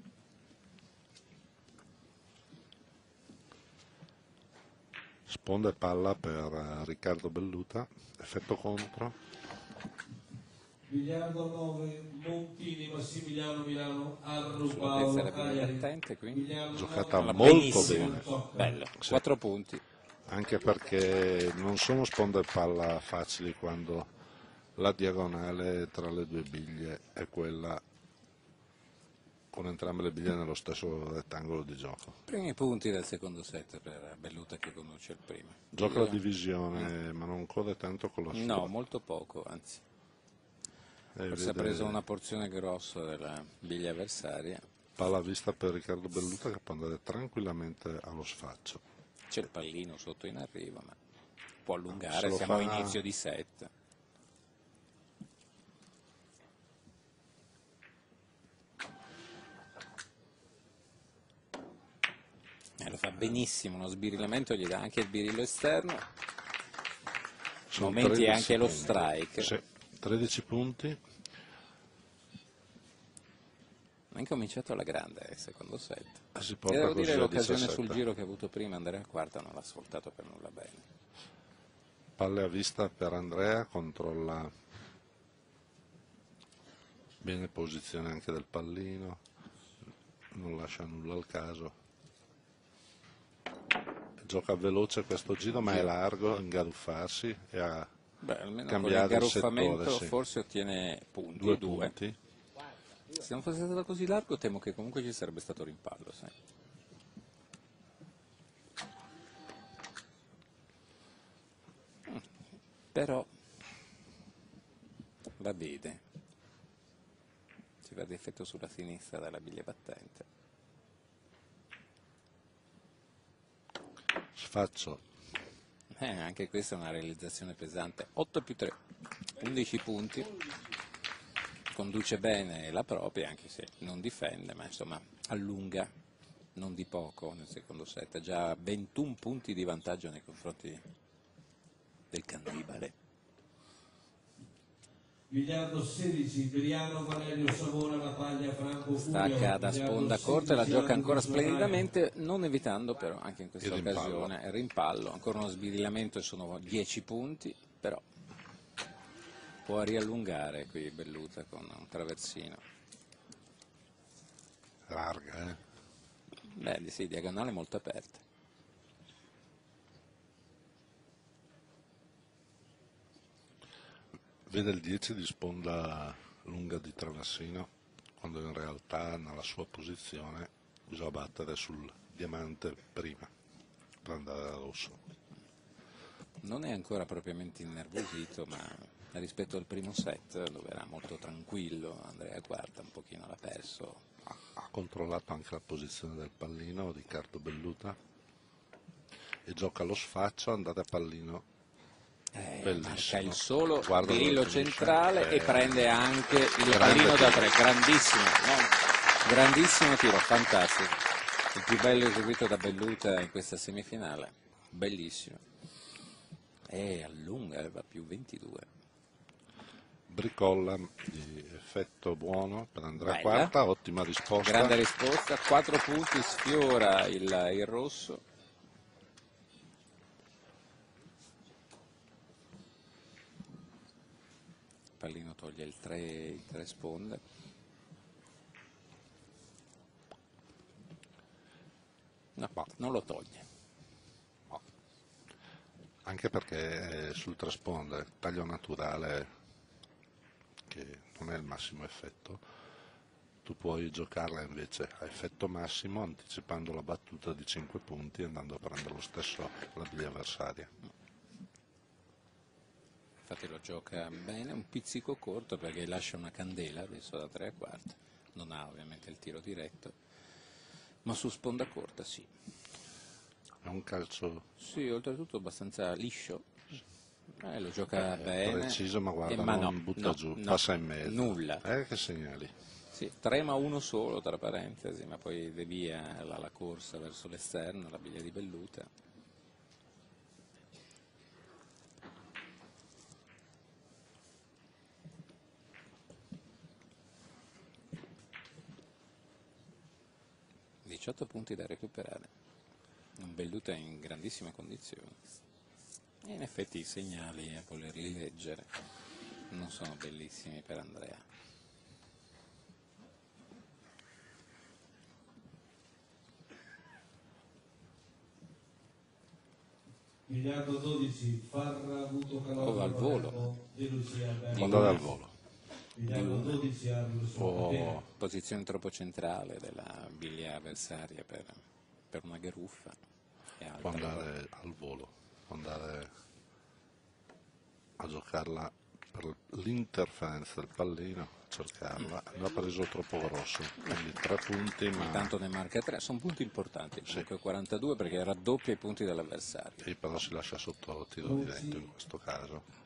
Sponda e palla per Riccardo Belluta, effetto contro.
Biliardo nove, Montini, Massimiliano Milano, Arru,
Sulla
Paolo,
terza era più
Cagliari.
attente, quindi
Giocata
nove.
molto
Benissimo.
bene.
Bello,
Sì.
quattro punti.
Anche perché non sono sponda e palla facili quando la diagonale tra le due biglie è quella con entrambe le biglie nello stesso rettangolo di gioco.
Primi punti del secondo set per Belluta che conduce il primo.
Gioca
Io...
la divisione, mm. ma non corre tanto con la sua.
No, molto poco, anzi.
E
Forse
vede...
ha preso una porzione grossa della biglia avversaria.
Palla vista per Riccardo Belluta che può andare tranquillamente allo sfaccio.
C'è il pallino sotto in arrivo, ma può allungare,
Se
siamo
fa...
a inizio di set. Eh, lo fa benissimo, uno sbirillamento gli dà anche il birillo esterno,
Sono
momenti anche lo
punti.
strike.
Sì, tredici punti.
Ha incominciato alla grande il secondo set.
Si
E
porta
devo
così
dire
a
l'occasione
diciassette.
sul giro che ha avuto prima Andrea Quarta non l'ha sfruttato per nulla bene.
Palle a vista per Andrea, controlla bene posizione anche del pallino, non lascia nulla al caso. Gioca veloce questo giro ma è largo, ingaruffarsi e a
Beh, almeno
cambiare
con
il
l'ingaraffamento
settore, sì.
forse ottiene punti,
Due
due.
punti.
Se non fosse stato così largo temo che comunque ci sarebbe stato rimpallo, sai. Però la vede, si va di effetto sulla sinistra dalla biglia battente.
Sfaccio.
Eh, anche questa è una realizzazione pesante, otto più tre, undici punti, conduce bene la propria anche se non difende, ma insomma allunga, non di poco nel secondo set, ha già ventuno punti di vantaggio nei confronti del cannibale.
Biliardo sedici, Briano, Valerio, Savona, Battaglia, Franco,
Stacca da sponda corta e la gioca ancora splendidamente, non evitando però anche in questa
Il rimpallo.
occasione il rimpallo, ancora uno sbirillamento e sono dieci punti, però può riallungare qui Belluta con un traversino.
larga, eh?
Beh, sì, diagonale molto aperta.
Vede il dieci di sponda lunga di Travassino, quando in realtà nella sua posizione bisogna battere sul diamante prima per andare al rosso.
Non è ancora propriamente innervosito, ma rispetto al primo set, dove era molto tranquillo, Andrea Quarta un pochino l'ha perso.
Ha, ha controllato anche la posizione del pallino, Riccardo Belluta, e gioca lo sfaccio, andate a pallino.
Eh,
Bellissimo.
marca il solo,
Guarda
Birillo
dove finisce.
centrale
Eh,
e prende anche il
grande
pallino da
tiro.
tre, grandissimo, no? Grandissimo tiro, fantastico, il più bello eseguito da Belluta in questa semifinale, bellissimo, e allunga, va più ventidue.
Bricolla di effetto buono per Andrea
Bella.
Quarta, ottima risposta.
Grande risposta, quattro punti, sfiora il, il rosso. Il pallino toglie il tre, il tre sponde. No,
Ma-
non lo toglie.
Anche perché sul trasponde taglio naturale, che non è il massimo effetto, tu puoi giocarla invece a effetto massimo anticipando la battuta di cinque punti e andando a prendere lo stesso la biglia avversaria.
Infatti lo gioca bene, un pizzico corto perché lascia una candela adesso da tre a quarti, non ha ovviamente il tiro diretto, ma su sponda corta sì.
È un calcio
Sì, oltretutto abbastanza liscio, eh, lo gioca bene.
preciso, ma guarda,
Eh, ma
non
no,
butta
no,
giù,
no,
passa in mezzo.
nulla.
Eh, che segnali.
Sì, tre ma uno solo tra parentesi, ma poi devia la, la corsa verso l'esterno, la biglia di Belluta. diciotto punti da recuperare. Un Belluta in grandissime condizioni. E in effetti i segnali, a volerli leggere, non sono bellissimi per Andrea.
Miliardo dodici, Farra avuto
Oh, al volo.
Palermo, De Lucia Alberto.
Andare al volo.
Miliardo dodici a
Oh,
Posizione troppo centrale della biglia avversaria per, per una garuffa. E
può
altra.
andare al volo, può andare a giocarla per l'interferenza del pallino, cercarla, l'ha preso troppo grosso, quindi tre punti, ma
Intanto ne marca tre, sono punti importanti, comunque quarantadue perché raddoppia i punti dell'avversario.
sì, però si lascia sotto tiro diretto in questo caso.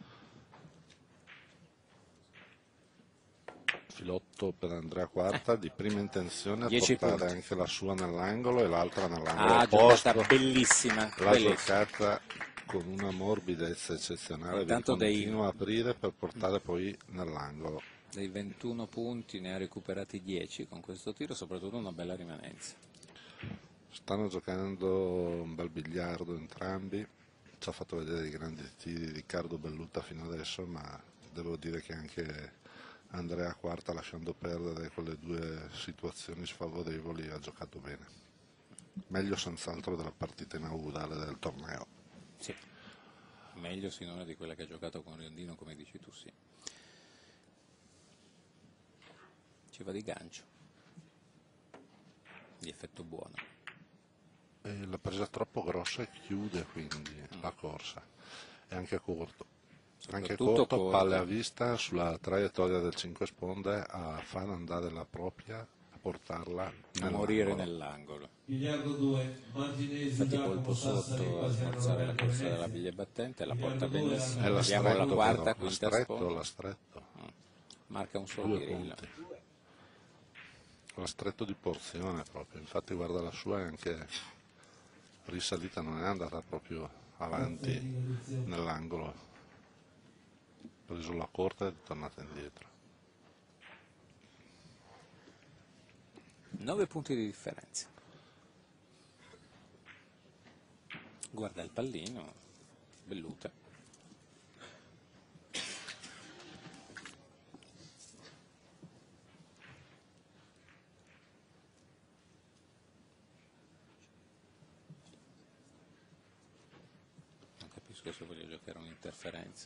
Filotto per Andrea Quarta di prima intenzione a
dieci
portare
punti.
anche la sua nell'angolo e l'altra nell'angolo
Ah,
opposto.
giocata bellissima,
L'ha
bellissima.
giocata con una morbidezza eccezionale, vi
Intanto dei-
continua a aprire per portare poi nell'angolo.
Dei ventuno punti ne ha recuperati dieci con questo tiro, soprattutto una bella rimanenza.
Stanno giocando un bel biliardo entrambi, ci ha fatto vedere i grandi tiri Riccardo Belluta fino adesso, ma devo dire che anche Andrea Quarta, lasciando perdere quelle due situazioni sfavorevoli, ha giocato bene. Meglio senz'altro della partita inaugurale del torneo.
Sì, meglio sinora di quella che ha giocato con Riondino, come dici tu, sì. Ci va di gancio, di effetto buono.
E l'ha presa troppo grossa e chiude quindi la corsa. È anche corto. Anche
Soprattutto
corto,
corto.
palle a vista sulla traiettoria del cinque sponde a far andare la propria, a portarla
A
nell'angolo.
morire nell'angolo.
Miliardo due, Martinesi,
Infatti
Giacomo
colpo
Sassari,
sotto a
Bastiano
smorzare la
Roberto
corsa della
Venezia.
biglia battente, la
Miliardo
porta
due,
benissimo.
È la
Vediamo la
stretto
quarta,
però, la
quinta
stretto,
sponda.
la stretto.
Marca un solo
Due
Birillo.
punti. La stretto di porzione proprio, infatti guarda la sua è anche risalita, non è andata proprio avanti nell'angolo, ha preso la corta ed è tornata indietro.
nove punti di differenza. Guarda il pallino, Belluta. discorso voglio giocare un'interferenza.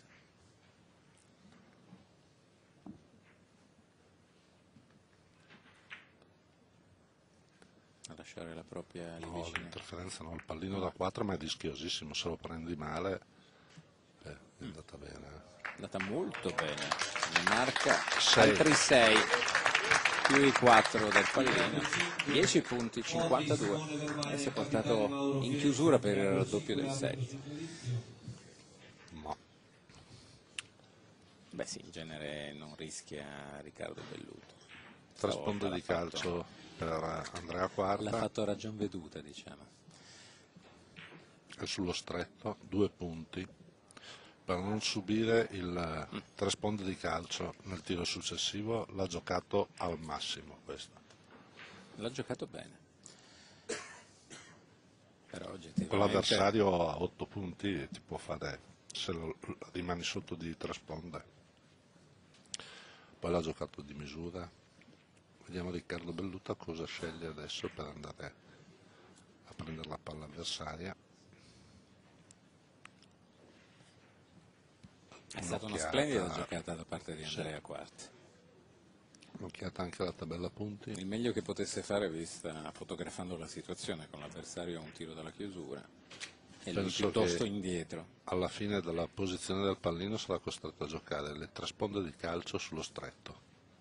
A lasciare la propria lì
No,
vicino.
l'interferenza no, il pallino da quattro ma è rischiosissimo, se lo prendi male eh, è andata bene.
È andata molto bene, ne marca
Sei.
altri sei, più i quattro del pallino, dieci punti, cinquantadue, e si è portato in chiusura per il raddoppio del set.
No.
Beh sì, in genere non rischia Riccardo Belluto.
Tre
Stavolta
sponde
l'ha
di
fatto-
calcio per Andrea
L'ha
Quarta
fatto a ragion veduta, diciamo.
e sullo stretto due punti per non subire il tre sponde di calcio nel tiro successivo. L'ha giocato al massimo questo.
L'ha giocato bene. Però
Con
oggettivamente
l'avversario a otto punti ti può fare, se lo, rimani sotto di tre sponde. Poi l'ha giocato di misura. Vediamo Riccardo Belluta cosa sceglie adesso per andare a prendere la palla avversaria.
è stata una
Un'occhiata.
splendida giocata da parte di Andrea Quarta.
Un'occhiata anche alla tabella punti.
Il meglio che potesse fare vista fotografando la situazione con l'avversario a un tiro dalla chiusura e lui
Penso
piuttosto
che
indietro.
alla fine della posizione del pallino sarà costretto a giocare le tre sponde di calcio sullo stretto.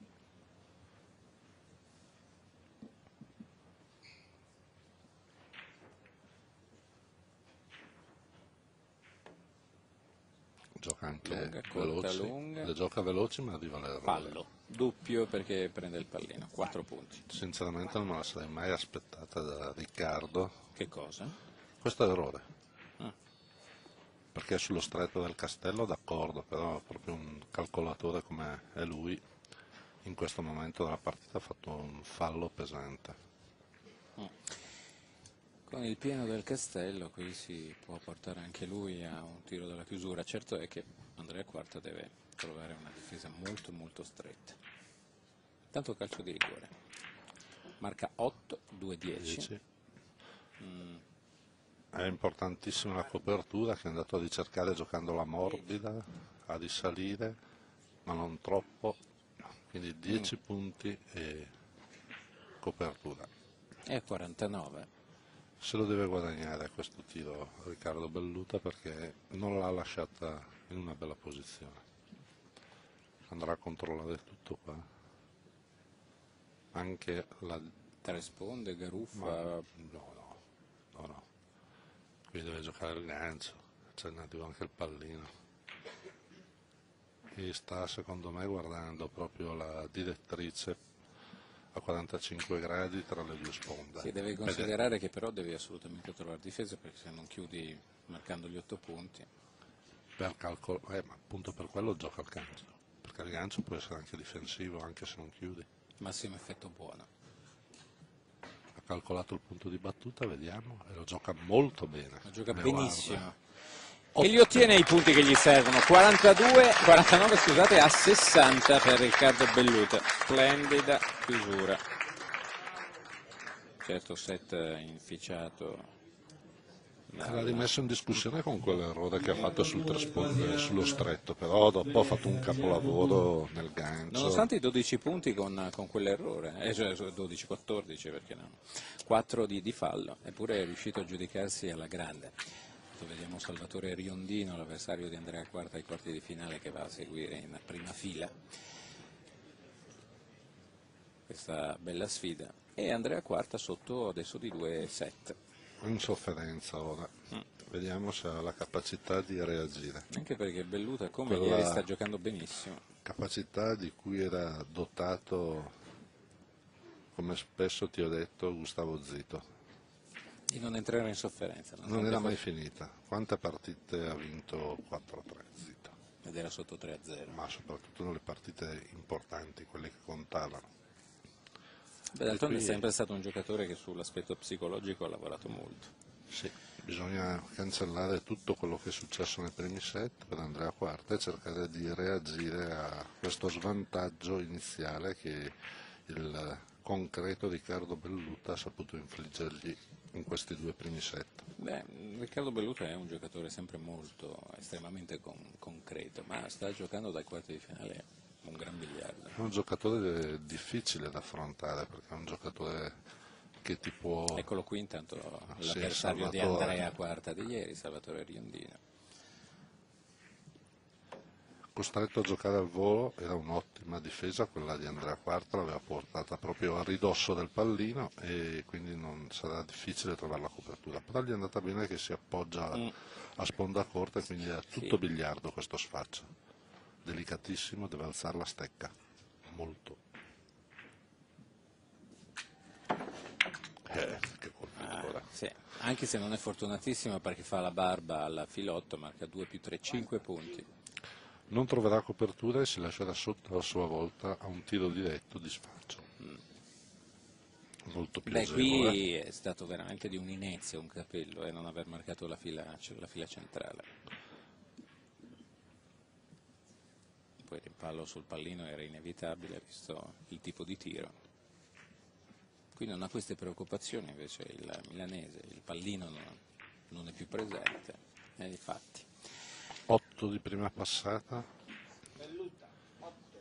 Gioca anche
Lunga, corta,
veloci,
lunga.
le gioca veloci ma arriva all'errore.
Fallo, doppio perché prende il pallino, quattro punti.
Sinceramente non me la sarei mai aspettata da Riccardo.
Che cosa?
Questo è errore.
Ah.
Perché sullo stretto del castello d'accordo, però proprio un calcolatore come è lui in questo momento della partita ha fatto un fallo pesante.
Con il pieno del castello qui si può portare anche lui a un tiro dalla chiusura. Certo è che Andrea Quarta deve trovare una difesa molto molto stretta. Tanto calcio di rigore. Marca otto, due, dieci.
dieci. È importantissima la copertura che è andato a ricercare giocandola morbida, a risalire, ma non troppo, quindi dieci punti e copertura.
E a quarantanove.
Se lo deve guadagnare questo tiro Riccardo Belluta perché non l'ha lasciata in una bella posizione. Andrà a controllare tutto qua. Anche la...
Tre sponde, Garuffa.
Ma... no, no, no, no. Qui deve giocare il gancio, c'è arriva anche il pallino. E sta secondo me guardando proprio la direttrice a quarantacinque gradi tra le due sponde.
Si deve considerare che però devi assolutamente trovare difesa perché se non chiudi marcando gli otto punti.
Per calcolo, eh, ma appunto per quello gioca il gancio, perché il gancio può essere anche difensivo anche se non chiudi.
Massimo effetto buono.
Ha calcolato il punto di battuta, vediamo, e lo gioca molto bene.
Lo gioca
Ne
benissimo.
guarda.
E gli ottiene i punti che gli servono. quarantadue, quarantanove scusate, a sessanta per Riccardo Belluta. Splendida chiusura. Certo set inficiato.
Era rimesso in discussione con quell'errore che ha fatto sul tre sponde, sullo stretto, però dopo ha fatto un capolavoro nel gancio.
Nonostante i dodici punti con, con quell'errore, eh, cioè dodici quattordici perché no, quattro di, di fallo, eppure è riuscito a giudicarsi alla grande. Vediamo Salvatore Riondino, l'avversario di Andrea Quarta ai quarti di finale, che va a seguire in prima fila questa bella sfida, e Andrea Quarta sotto adesso di due set.
In sofferenza ora.
Mm.
Vediamo se ha la capacità di reagire.
Anche perché Belluta, come
Quella
ieri, sta giocando benissimo.
Capacità di cui era dotato, come spesso ti ho detto, Gustavo Zito.
Di non entrare in sofferenza.
Non era mai finita. Quante partite ha vinto? quattro tre Zito.
Ed era sotto tre a zero.
Ma soprattutto nelle partite importanti, quelle che contavano.
Beh, d'altronde
qui...
è sempre stato un giocatore che sull'aspetto psicologico ha lavorato molto.
Sì, bisogna cancellare tutto quello che è successo nei primi set per Andrea Quarta e cercare di reagire a questo svantaggio iniziale che il concreto Riccardo Belluta ha saputo infliggergli in questi due primi set.
Beh, Riccardo Belluta è un giocatore sempre molto, estremamente con- concreto, ma sta giocando dai quarti di finale un gran biliardo.
È un giocatore difficile da affrontare perché è un giocatore che ti può...
Eccolo qui intanto
Sì,
l'avversario di
Salvatore.
Andrea Quarta di ieri, Salvatore Riondino.
Costretto a giocare al volo, era un'ottima difesa, quella di Andrea Quarta l'aveva portata proprio a ridosso del pallino e quindi non sarà difficile trovare la copertura, però gli è andata bene che si appoggia
Mm.
a sponda corta e quindi è tutto
Sì.
biliardo questo sfaccio, delicatissimo, deve alzare la stecca, molto. Eh, che colpitore.
Ah, sì. Anche se non è fortunatissimo perché fa la barba al filotto, marca due più tre, cinque punti.
Non troverà copertura e si lascerà sotto a sua volta a un tiro diretto di sfaccio. Molto
Beh,
piacevole.
qui è stato veramente di un'inezia, un capello, e non aver marcato la fila, cioè la fila centrale. Poi il rimpallo sul pallino era inevitabile, visto il tipo di tiro. Qui non ha queste preoccupazioni invece il milanese, il pallino non, non è più presente, e infatti.
otto di prima passata,
Belluta, otto.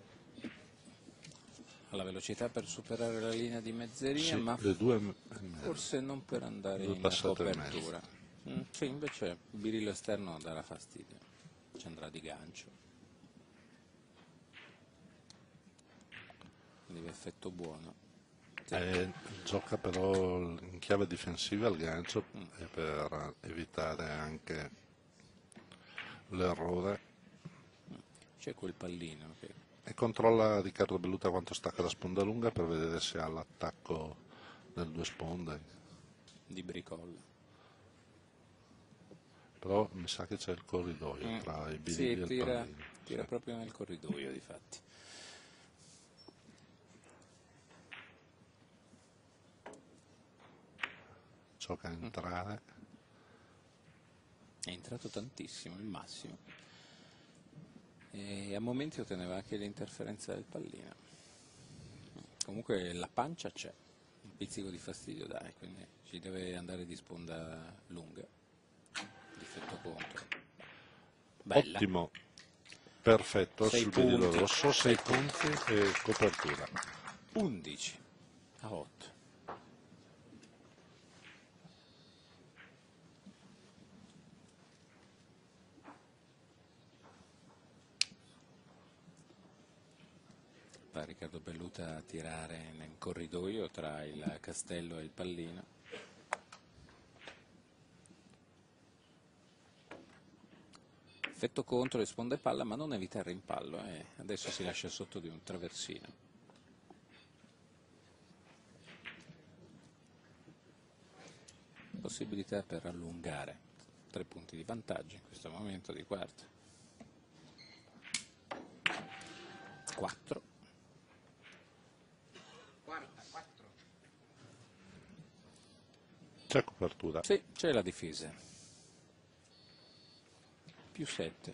alla velocità per superare la linea di mezzeria,
sì,
ma
le due e mezzo.
forse non per andare
Due
in
passate e
copertura. Mm, sì, invece il birillo esterno darà fastidio, ci andrà di gancio. Quindi effetto buono. Sì.
Eh, gioca però in chiave difensiva al gancio e per evitare anche l'errore
C'è quel pallino che
e controlla Riccardo Belluta quanto stacca la sponda lunga per vedere se ha l'attacco nelle due sponde,
di bricolla.
però mi sa che c'è il corridoio
Mm.
tra i
Sì,
birilli e il
tira,
pallino.
tira
Sì.
proprio nel corridoio, difatti.
Gioca a entrare.
È entrato tantissimo, il massimo. E a momenti otteneva anche l'interferenza del pallino. Comunque la pancia c'è, un pizzico di fastidio dai, quindi ci deve andare di sponda lunga. Difetto contro. Bella.
Ottimo, perfetto
Sei
sul birillo
punti.
rosso, sei
Sei
punti e copertura.
undici a otto. Va Riccardo Belluta a tirare nel corridoio tra il castello e il pallino. Effetto contro, risponde palla, ma non evita il rimpallo e adesso si lascia sotto di un traversino. Possibilità per allungare, tre punti di vantaggio in questo momento di quarto. quattro.
Quarta, quattro.
C'è copertura.
Sì, c'è la difesa. Più sette.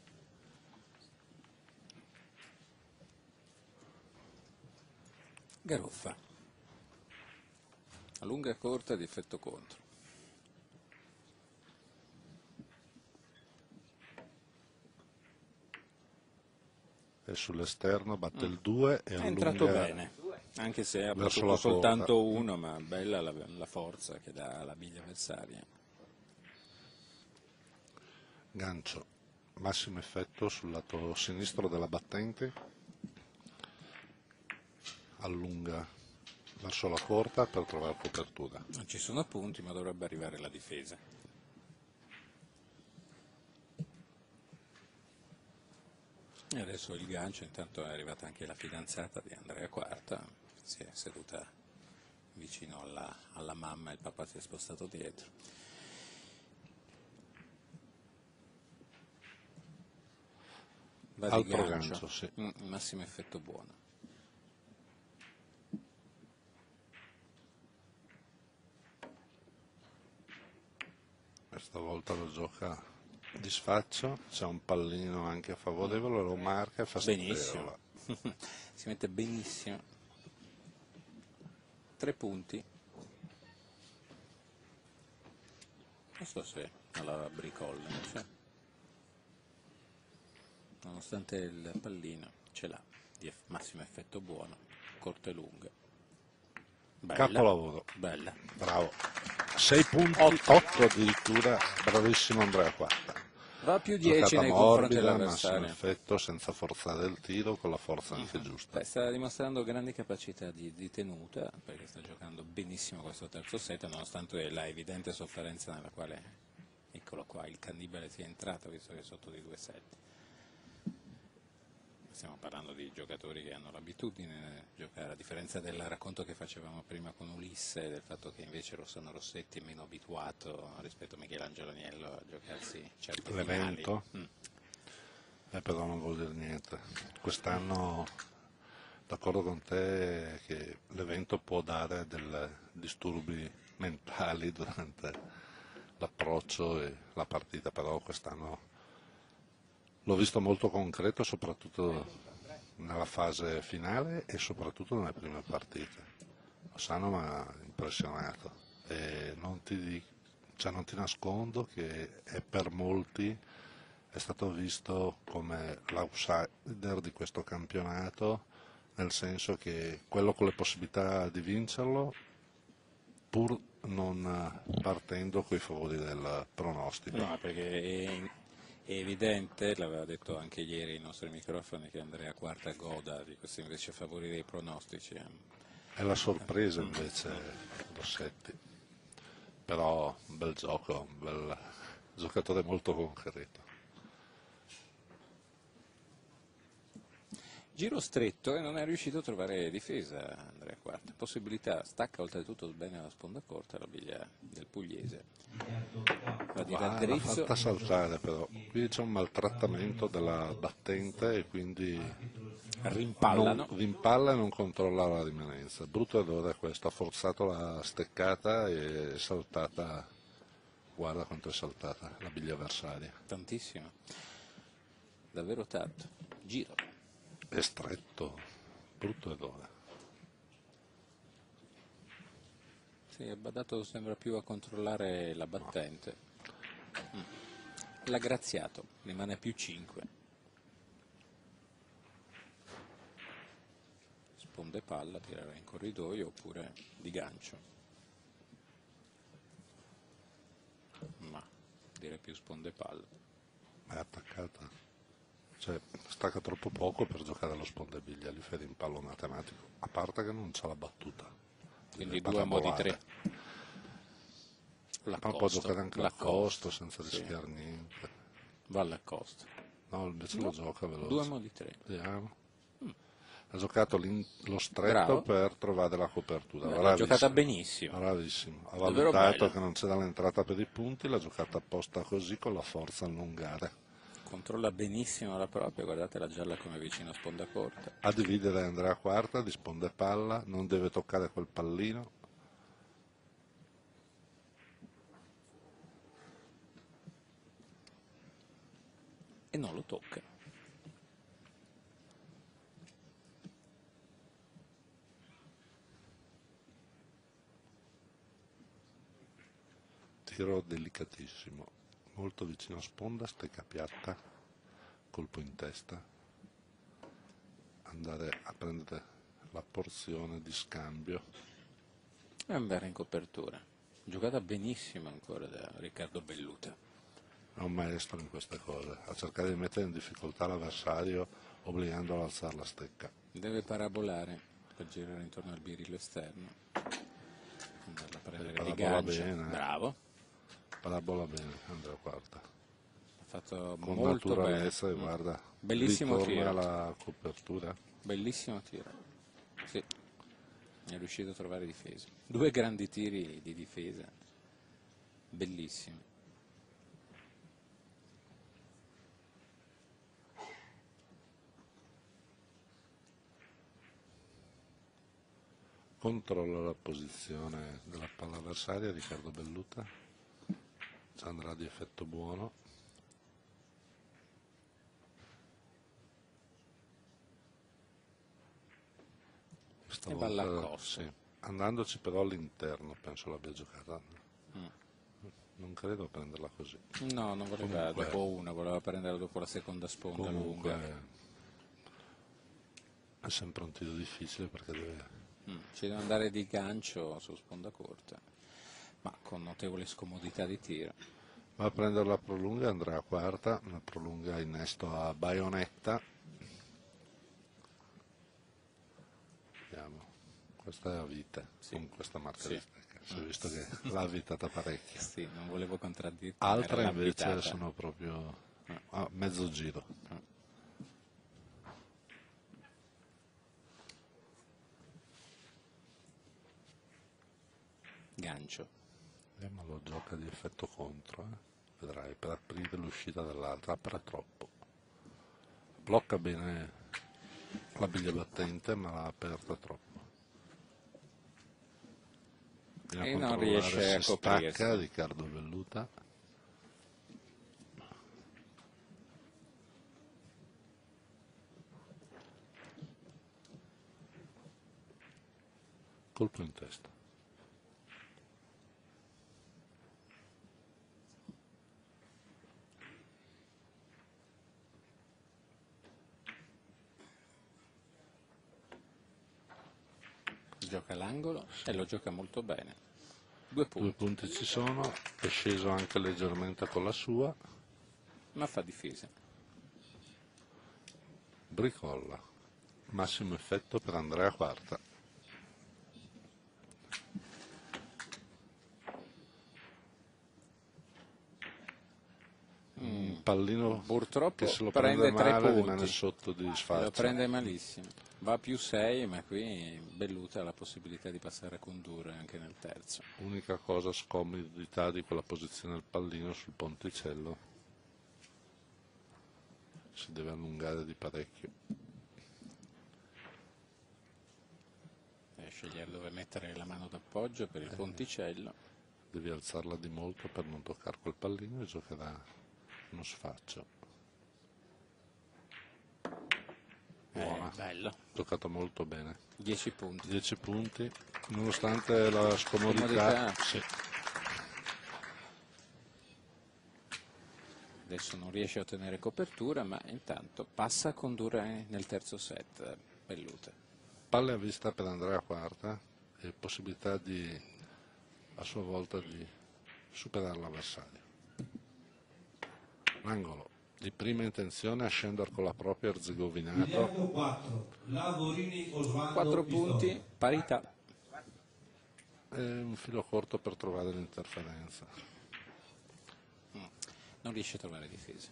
Garoffa. A lunga corta di effetto contro.
E sull'esterno batte il due e
È entrato
allunga
bene, anche se ha
verso
battuto
la
soltanto
porta.
uno, ma bella la, la forza che dà alla biglia avversaria.
gancio. Massimo effetto sul lato sinistro della battente, allunga verso la porta per trovare copertura.
Non ci sono punti, ma dovrebbe arrivare la difesa. E adesso il gancio, intanto è arrivata anche la fidanzata di Andrea Quarta, si è seduta vicino alla, alla mamma e il papà si è spostato dietro. Va di
Altro
gancio,
gancio, sì.
Mm, massimo effetto buono.
Questa volta lo gioca di sfaccio, c'è un pallino anche favorevole, lo marca e fa
Benissimo,
stella.
si mette benissimo. Tre punti. Non so se alla bricolla, non so. Nonostante il pallino ce l'ha di eff- massimo effetto buono, corta e lunga. Bella,
Capolavoro.
bella.
Bravo. sei punti,
Otto.
otto addirittura, bravissimo Andrea Quarta.
Va più dieci
Giocata
nei confronti
morbida, massimo
dell'avversario.
effetto, senza forzare il tiro, con la forza anche giusta.
Beh, sta dimostrando grandi capacità di, di tenuta, perché sta giocando benissimo questo terzo set, nonostante la evidente sofferenza nella quale, eccolo qua, il cannibale sia entrato, visto che è sotto di due set. Stiamo parlando di giocatori che hanno l'abitudine di giocare, a differenza del racconto che facevamo prima con Ulisse, del fatto che invece Rossano Rossetti è meno abituato rispetto a Michelangelo Agnello a giocarsi certe finali.
L'evento?
Mm.
Eh, però non vuol dire niente. Quest'anno, d'accordo con te, che l'evento può dare dei disturbi mentali durante l'approccio e la partita, però quest'anno l'ho visto molto concreto, soprattutto nella fase finale e soprattutto nelle prime partite. Ossano mi ha impressionato e non ti, dico, cioè non ti nascondo che è per molti è stato visto come l'outsider di questo campionato, nel senso che quello con le possibilità di vincerlo, pur non partendo coi favori del pronostico.
No, perché è, è evidente, l'aveva detto anche ieri ai nostri microfoni, che Andrea Quarta goda di questi invece favori dei pronostici.
È la sorpresa invece Rossetti, però un bel gioco, un bel giocatore molto concreto.
Giro stretto e non è riuscito a trovare difesa Andrea Quarta. Possibilità, stacca oltretutto bene la sponda corta la biglia del pugliese. Va di
Ah, l'ha
raddrizzo,
fatta saltare però, qui c'è un maltrattamento della battente e quindi
rimpallano.
non rimpalla e non controlla la rimanenza. Brutto errore questo, ha forzato la steccata e è saltata, guarda quanto è saltata la biglia avversaria.
Tantissimo, davvero tanto. Giro.
È stretto, brutto errore.
Sì, è badato, sembra più a controllare la battente. Mm. L'ha graziato, rimane più cinque. Sponde palla, tirerà in corridoio oppure di gancio. Ma direi più sponde palla.
Ma è attaccata. Cioè, stacca troppo poco per giocare allo spondebiglia, gli fai in pallo matematico, a parte che non c'ha la battuta.
Quindi due a mo' di tre.
Ma può giocare anche l'accosto senza
sì.
rischiare niente.
Va all'accosto.
No, invece
No.
lo gioca veloce.
Due a mo' di tre.
Vediamo. Mm. Ha giocato lo stretto
Bravo.
per trovare la copertura.
Beh, l'ha giocata benissimo.
Bravissimo. Ha
Davvero
valutato
bella.
che non c'era l'entrata per i punti, l'ha giocata apposta così con la forza allungare.
Controlla benissimo la propria, guardate la gialla come vicino a sponda corta.
A dividere Andrea Quarta, di sponde palla, non deve toccare quel pallino.
E non lo tocca.
Tiro delicatissimo, molto vicino a sponda, stecca piatta, colpo in testa, andare a prendere la porzione di scambio.
È un bel in copertura. Giocata benissimo ancora da Riccardo Belluta.
È un maestro in queste cose, a cercare di mettere in difficoltà l'avversario obbligandolo ad alzare la stecca.
Deve parabolare per girare intorno al birillo esterno. Andarla a prendere di
Parabola
gancio.
bene.
Bravo.
Parabola bene Andrea Quarta.
Ha fatto
Con
molto bene.
naturalezza e guarda,
Bellissimo
ritorna
tiro.
alla copertura.
Bellissimo tiro. Sì. È riuscito a trovare difesa. Due grandi tiri di difesa. Bellissimi.
Controlla la posizione della palla avversaria, Riccardo Belluta, ci andrà di effetto buono.
E va all'accosto.
Sì. Andandoci però all'interno, penso l'abbia giocata.
Mm.
Non credo prenderla così.
No, non voleva
Comunque-
dopo una, voleva prenderla dopo la seconda sponda
Comunque
lunga.
è sempre un tiro difficile perché deve...
Mm, ci deve andare di gancio su sponda corta, ma con notevole scomodità di tiro.
Va a prendere la prolunga, andrà a quarta, una prolunga innesto a baionetta. Vediamo, questa è a vite,
Sì.
con questa marca
Sì.
di stecca, si è visto che l'ha avvitata parecchio.
Sì, non volevo contraddirti. ma
Altre
era
invece
l'avvitata.
sono proprio a mezzo giro.
Gancio.
Eh, ma lo gioca di effetto contro, eh. Vedrai, per aprire l'uscita dall'altra, apre troppo. Blocca bene la biglia battente, ma l'ha aperta troppo. Bisogna
E non
controllare
riesce a
se
coprirsi.
stacca Riccardo Belluta. Colpo in testa.
Gioca l'angolo e lo gioca molto bene. Due punti,
Due punti ci sono, è sceso anche leggermente con la sua.
ma fa difesa.
Bricolla. Massimo effetto per Andrea Quarta. Un pallino
Purtroppo
che se lo
prende
prende
tre
male rimane
punti.
sotto di
Lo
sfaccio.
prende malissimo. Va a più sei, ma qui Belluta ha la possibilità di passare con due anche nel terzo.
Unica cosa, scomodità di quella posizione del pallino sul ponticello. Si deve allungare di parecchio.
Deve scegliere dove mettere la mano d'appoggio per il ponticello.
Devi alzarla di molto per non toccare quel pallino e giocherà uno sfaccio. Buona.
Eh, bello.
Giocato molto bene.
dieci punti.
dieci punti, nonostante la scomodità.
Scomodità.
Sì.
Adesso non riesce a ottenere copertura, ma intanto passa a condurre nel terzo set. Belluta.
Palle a vista per Andrea Quarta e possibilità di, a sua volta di superare l'avversario. L'angolo di prima intenzione a scendere con la propria erzegovinato.
Biliardo quattro, Lavorini Osvaldo
quattro
Pistoia.
punti, parità.
È un filo corto per trovare l'interferenza.
Non riesce a trovare difesa.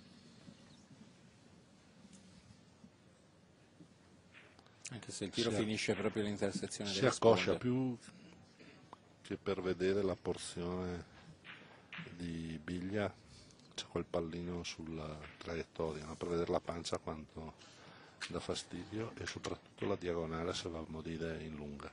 Anche se il tiro
Si-
finisce proprio all'intersezione
Si
delle
accoscia
sponde.
più che per vedere la porzione di biglia, c'è quel pallino sulla traiettoria, no? Per vedere la pancia quanto dà fastidio e soprattutto la diagonale se va a morire in lunga.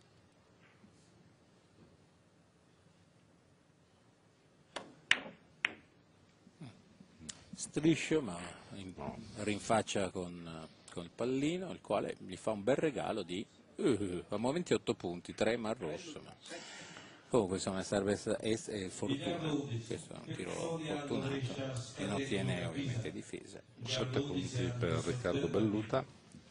Striscio, ma in- rinfaccia con, con il pallino, il quale gli fa un bel regalo di uh, a momenti otto punti, tre ma al rosso. Ma... Comunque insomma serve es- es- eh, fortuna, questo è un tiro fortunato e non tiene ovviamente difesa.
sette punti per Riccardo Belluta.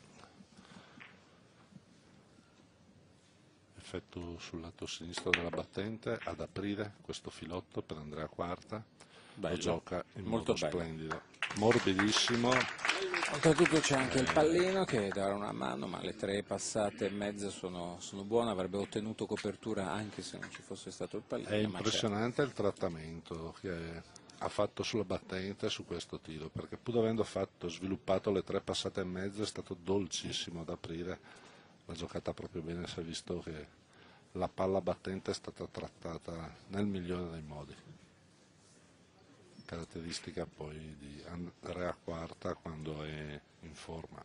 Effetto sul lato sinistro della battente ad aprire questo filotto per Andrea Quarta.
Bello,
Lo gioca in
molto
modo
bello.
splendido, morbidissimo.
Oltretutto c'è anche il pallino che darà una mano, ma le tre passate e mezza sono, sono buone, avrebbe ottenuto copertura anche se non ci fosse stato il pallino.
È
ma c'è.
impressionante il trattamento che ha fatto sulla battente su questo tiro, perché pur avendo fatto, sviluppato le tre passate e mezza è stato dolcissimo ad aprire, l'ha giocata proprio bene, si è visto che la palla battente è stata trattata nel migliore dei modi. Caratteristica poi di Andrea Quarta quando è in forma.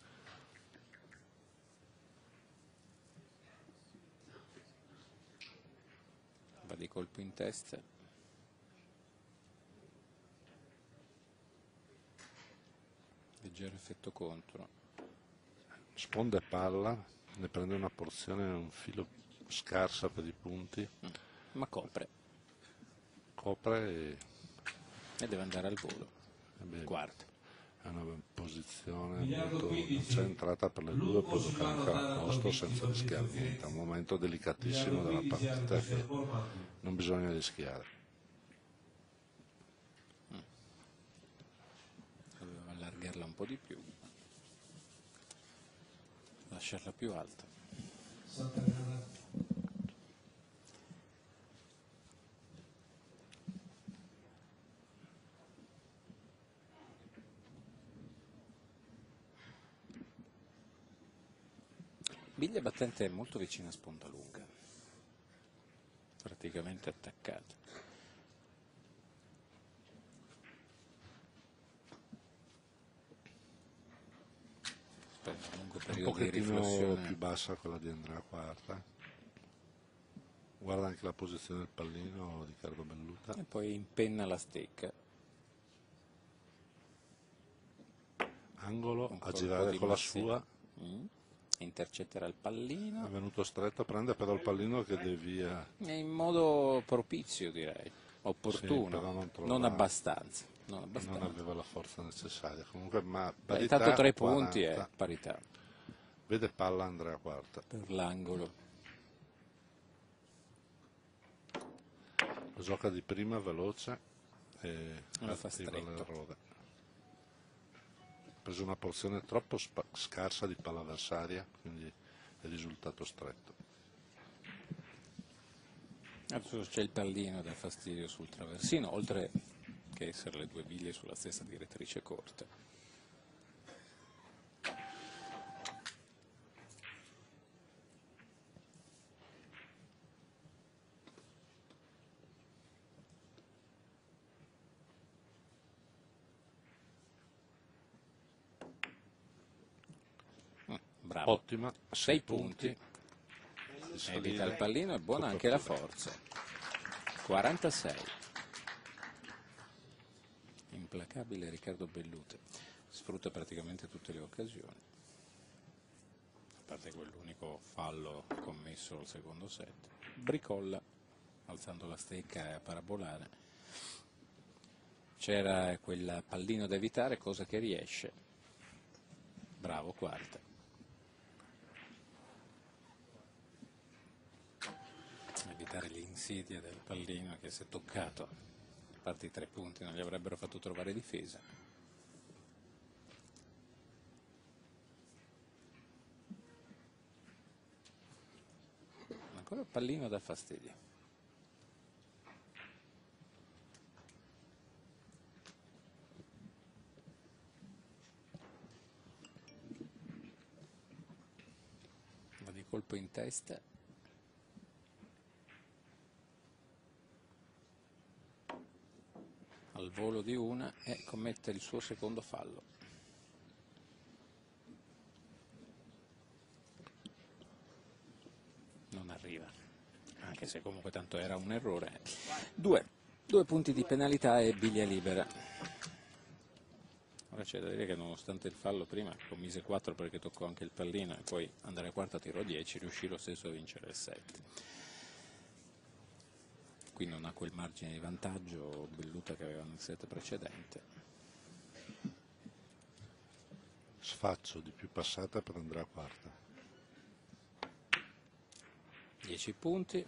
Va di colpo in testa. Leggero effetto contro.
Sponda e palla, ne prende una porzione un filo scarsa per i punti.
Ma copre.
copre e,
E deve andare al volo.
e beh,
Quarta.
è una posizione
Miliardo
molto
quindici.
centrata per le due,
Lungo
può giocare anche
sull'anno
a posto
Tano,
senza
Vinci,
rischiare
Fabrizio
niente. È un
Fenzi.
momento delicatissimo della
quindici anni
partita
che si è
che
formato.
non bisogna rischiare.
Doveva allargarla un po' di più, lasciarla più alta.
Santa Clara.
Biglia battente è molto vicina a sponda lunga, praticamente attaccata. Prende un lungo
Un
periodo di
pochettino
riflessione.
più bassa quella di Andrea Quarta. Guarda anche la posizione del pallino di Riccardo Belluta.
E poi impenna la stecca.
Angolo
Un
a
colpo
girare
di
con la
Massetti.
sua.
Mm. Intercetterà il
È
pallino.
venuto stretto, prende però il pallino che devia.
E in modo propizio, direi, opportuno,
Sì, però non trova-
non abbastanza. Non
Non
abbastanza.
aveva la forza necessaria. Comunque, ma
Beh,
parità,
intanto tre punti
quaranta.
è parità
Vede palla Andrea Quarta.
per l'angolo.
Lo gioca di prima veloce e
Lo fa
attiva
stretto.
l'errore. Ha preso una porzione troppo spa- scarsa di palla avversaria, quindi è risultato stretto.
Adesso c'è il pallino da fastidio sul traversino, oltre che essere le due biglie sulla stessa direttrice corta. Mm, Bravo.
Ottima,
sei
sei
punti.
punti. Di
Evita
salire.
il pallino, è buona anche la
Copertura.
forza. quarantasei. Implacabile Riccardo Belluta. Sfrutta praticamente tutte le occasioni. A parte quell'unico fallo commesso al secondo set. Bricolla, alzando la stecca a parabolare. C'era quel pallino da evitare, cosa che riesce. Bravo Quarta. Evitare l'insidia del pallino che se toccato, a parte i tre punti, non gli avrebbero fatto trovare difesa. Ancora il pallino dà fastidio. Va di colpo in testa. Al volo di una e commette il suo secondo fallo. Non arriva, anche se comunque tanto era un errore. Due, due punti di penalità e biglia libera. Ora c'è da dire che nonostante il fallo prima commise quattro perché toccò anche il pallino e poi Andrea Quarta tirò dieci, riuscì lo stesso a vincere il set. Qui non ha quel margine di vantaggio Belluta che aveva nel set precedente.
Sfaccio di più passata per Andrea Quarta.
dieci punti.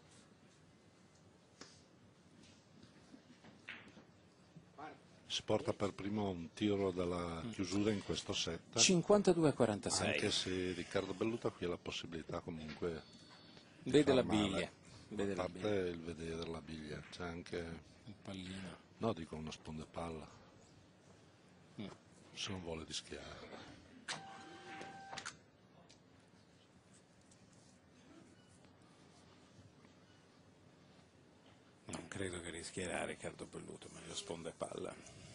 Si porta per primo un tiro dalla chiusura in questo set.
cinquantadue a quarantasei.
Anche se Riccardo Belluta qui ha la possibilità comunque di
Vede
far
la
male.
biglia. Vede
A
la
parte
biglia.
il vedere la biglia, c'è anche,
Il pallino.
no, dico una sponda palla,
Mm.
se non vuole rischiare.
Non credo che rischierà Riccardo Belluta, ma io sponda e palla.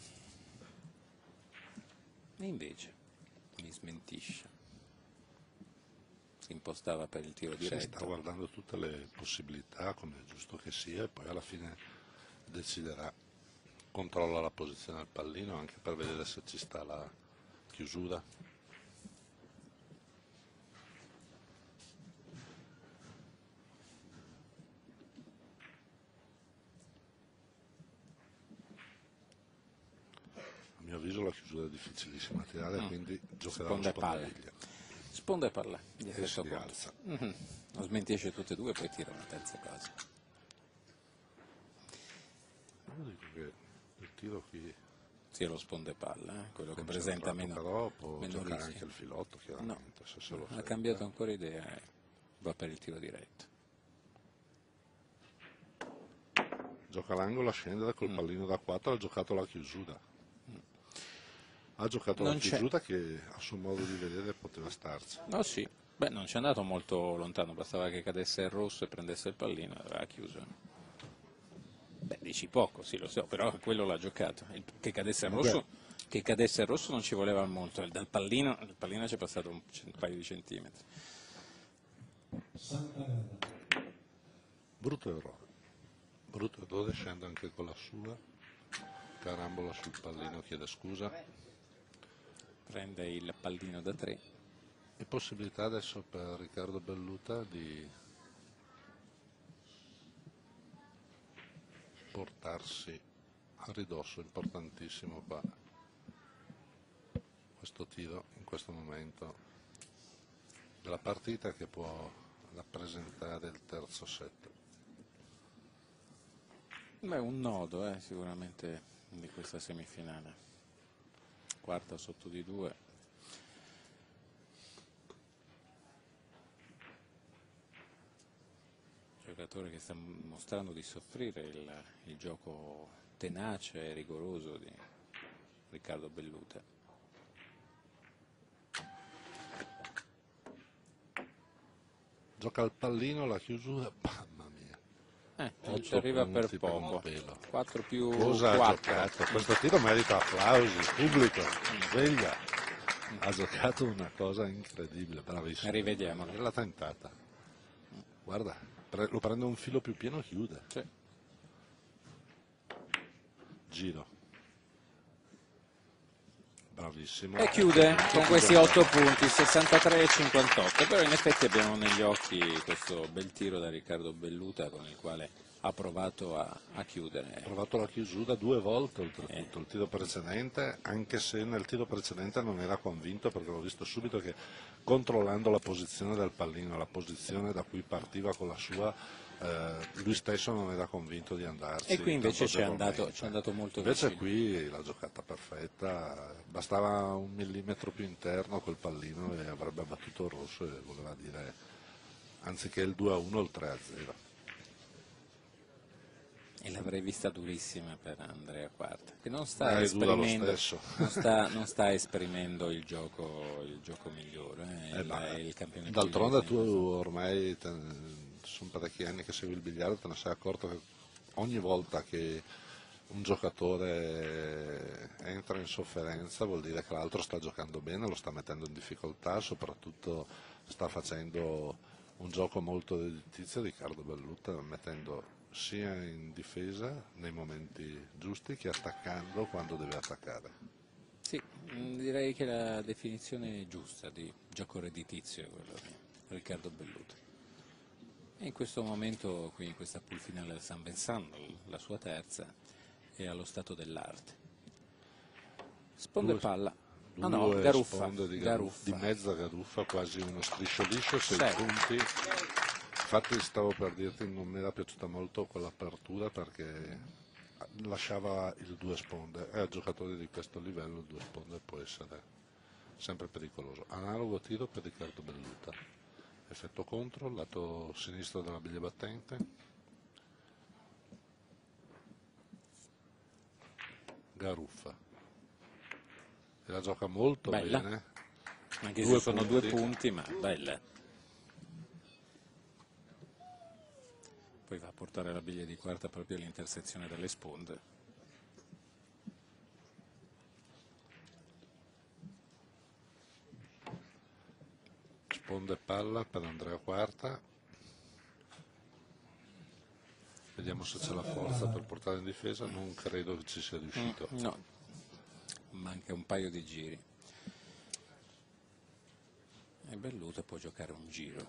E invece mi smentisce. Si impostava per il tiro
Si sta
diretto.
guardando tutte le possibilità, come è giusto che sia, e poi alla fine deciderà. Controlla la posizione del pallino anche per vedere se ci sta la chiusura. mio avviso la chiusura è difficilissima a tirare,
Mm.
quindi giocherà
Sponda
una
e palla.
spondaviglia.
Sponda e palla, gli
E
effetto
si
conto.
rialza.
Mhm. Lo smentisce tutte e due, poi tira una terza cosa.
Io dico che il tiro qui
Sì, è lo sponda e palla, eh? Quello che
concentrato,
presenta meno,
però può
meno
giocare
rischi.
anche il filotto,
No,
chiaramente, se se lo
ha
sente.
cambiato ancora idea e va per il tiro diretto.
Gioca l'angolo a scendere col
Mm.
pallino da quattro, ha giocato la chiusura. Ha giocato
Non
la
c'è.
chiusura che a suo modo di vedere poteva starci.
No, sì. Beh, non c'è andato molto lontano, bastava che cadesse il rosso e prendesse il pallino e aveva chiuso. Beh, dici poco, sì, lo so, però quello l'ha giocato. Il- che cadesse il
Vabbè.
rosso, che cadesse il rosso non ci voleva molto, il- dal pallino, il pallino ci è passato un, un paio di centimetri.
Sant'Agata,
Brutto errore. Brutto errore, scende anche con la sua. Carambola sul pallino, chiede scusa.
Prende il pallino da tre.
E possibilità adesso per Riccardo Belluta di portarsi a ridosso, importantissimo qua questo tiro in questo momento della partita che può rappresentare il terzo set.
Beh, un nodo eh, sicuramente di questa semifinale. Quarta sotto di due. Giocatore che sta mostrando di soffrire il, il gioco tenace e rigoroso di Riccardo Belluta.
Gioca al pallino, la chiusura, mamma mia.
Eh,
Otto
ci arriva per
punti per un
poco.
pelo.
quattro più
Cosa ha
quattro.
giocato? Questo tiro merita applausi, pubblico, sveglia. Ha giocato una cosa incredibile, bravissimo.
Rivediamolo.
L'ha tentata. Guarda, pre- lo prende un filo più pieno e chiude.
Sì.
Giro. Bravissimo.
E chiude con questi otto punti, sessantatré e cinquantotto, però in effetti abbiamo negli occhi questo bel tiro da Riccardo Belluta con il quale ha provato a, a
Ha
chiudere.
provato la chiusura due volte oltretutto,
Eh.
il tiro precedente, anche se nel tiro precedente non era convinto perché l'ho visto subito che controllando la posizione del pallino, la posizione da cui partiva con la sua, eh, lui stesso non era convinto di andarci.
E qui invece
tanto
ci è andato,
agevolmente.
ci è andato molto
Invece
vicino.
qui la giocata perfetta, bastava un millimetro più interno quel pallino e avrebbe battuto il rosso e voleva dire anziché il due a uno il tre a zero.
E l'avrei vista durissima per Andrea Quarta, che non sta
Eh, è dura lo
esprimendo,
stesso.
non sta, non sta esprimendo il gioco, il gioco migliore, eh,
Eh,
il,
ma
il campione
d'altronde
pugliese.
tu ormai te- sono parecchi anni che segui il biliardo, te ne sei accorto che ogni volta che un giocatore entra in sofferenza vuol dire che l'altro sta giocando bene, lo sta mettendo in difficoltà, soprattutto sta facendo un gioco molto redditizio Riccardo Belluta, mettendo sia in difesa nei momenti giusti che attaccando quando deve attaccare.
Sì, mh, direi che la definizione giusta di gioco redditizio è quella di Riccardo Belluta. E in questo momento, qui in questa pool finale del San Vincent, la sua terza, è allo stato dell'arte. Sponde
Due-
palla.
Due
Ah no, Garuffa.
sponde di, Garu-
Garuffa.
di mezza Garuffa, quasi uno striscio liscio, sei
Sei.
punti. Infatti stavo per dirti non mi era piaciuta molto quell'apertura perché lasciava il due sponde e a giocatori di questo livello il due sponde può essere sempre pericoloso. Analogo tiro per Riccardo Belluta. Effetto contro, lato sinistro della biglia battente. Garuffa. E la gioca molto
Bella.
bene.
Anche
Due
se sono
punti.
due punti, ma bella. Poi va a portare la biglia di quarta proprio all'intersezione delle sponde.
Sponde palla per Andrea Quarta. Vediamo se c'è la forza per portare in difesa. Non credo che ci sia riuscito.
No, manca un paio di giri. E Belluta può giocare un giro.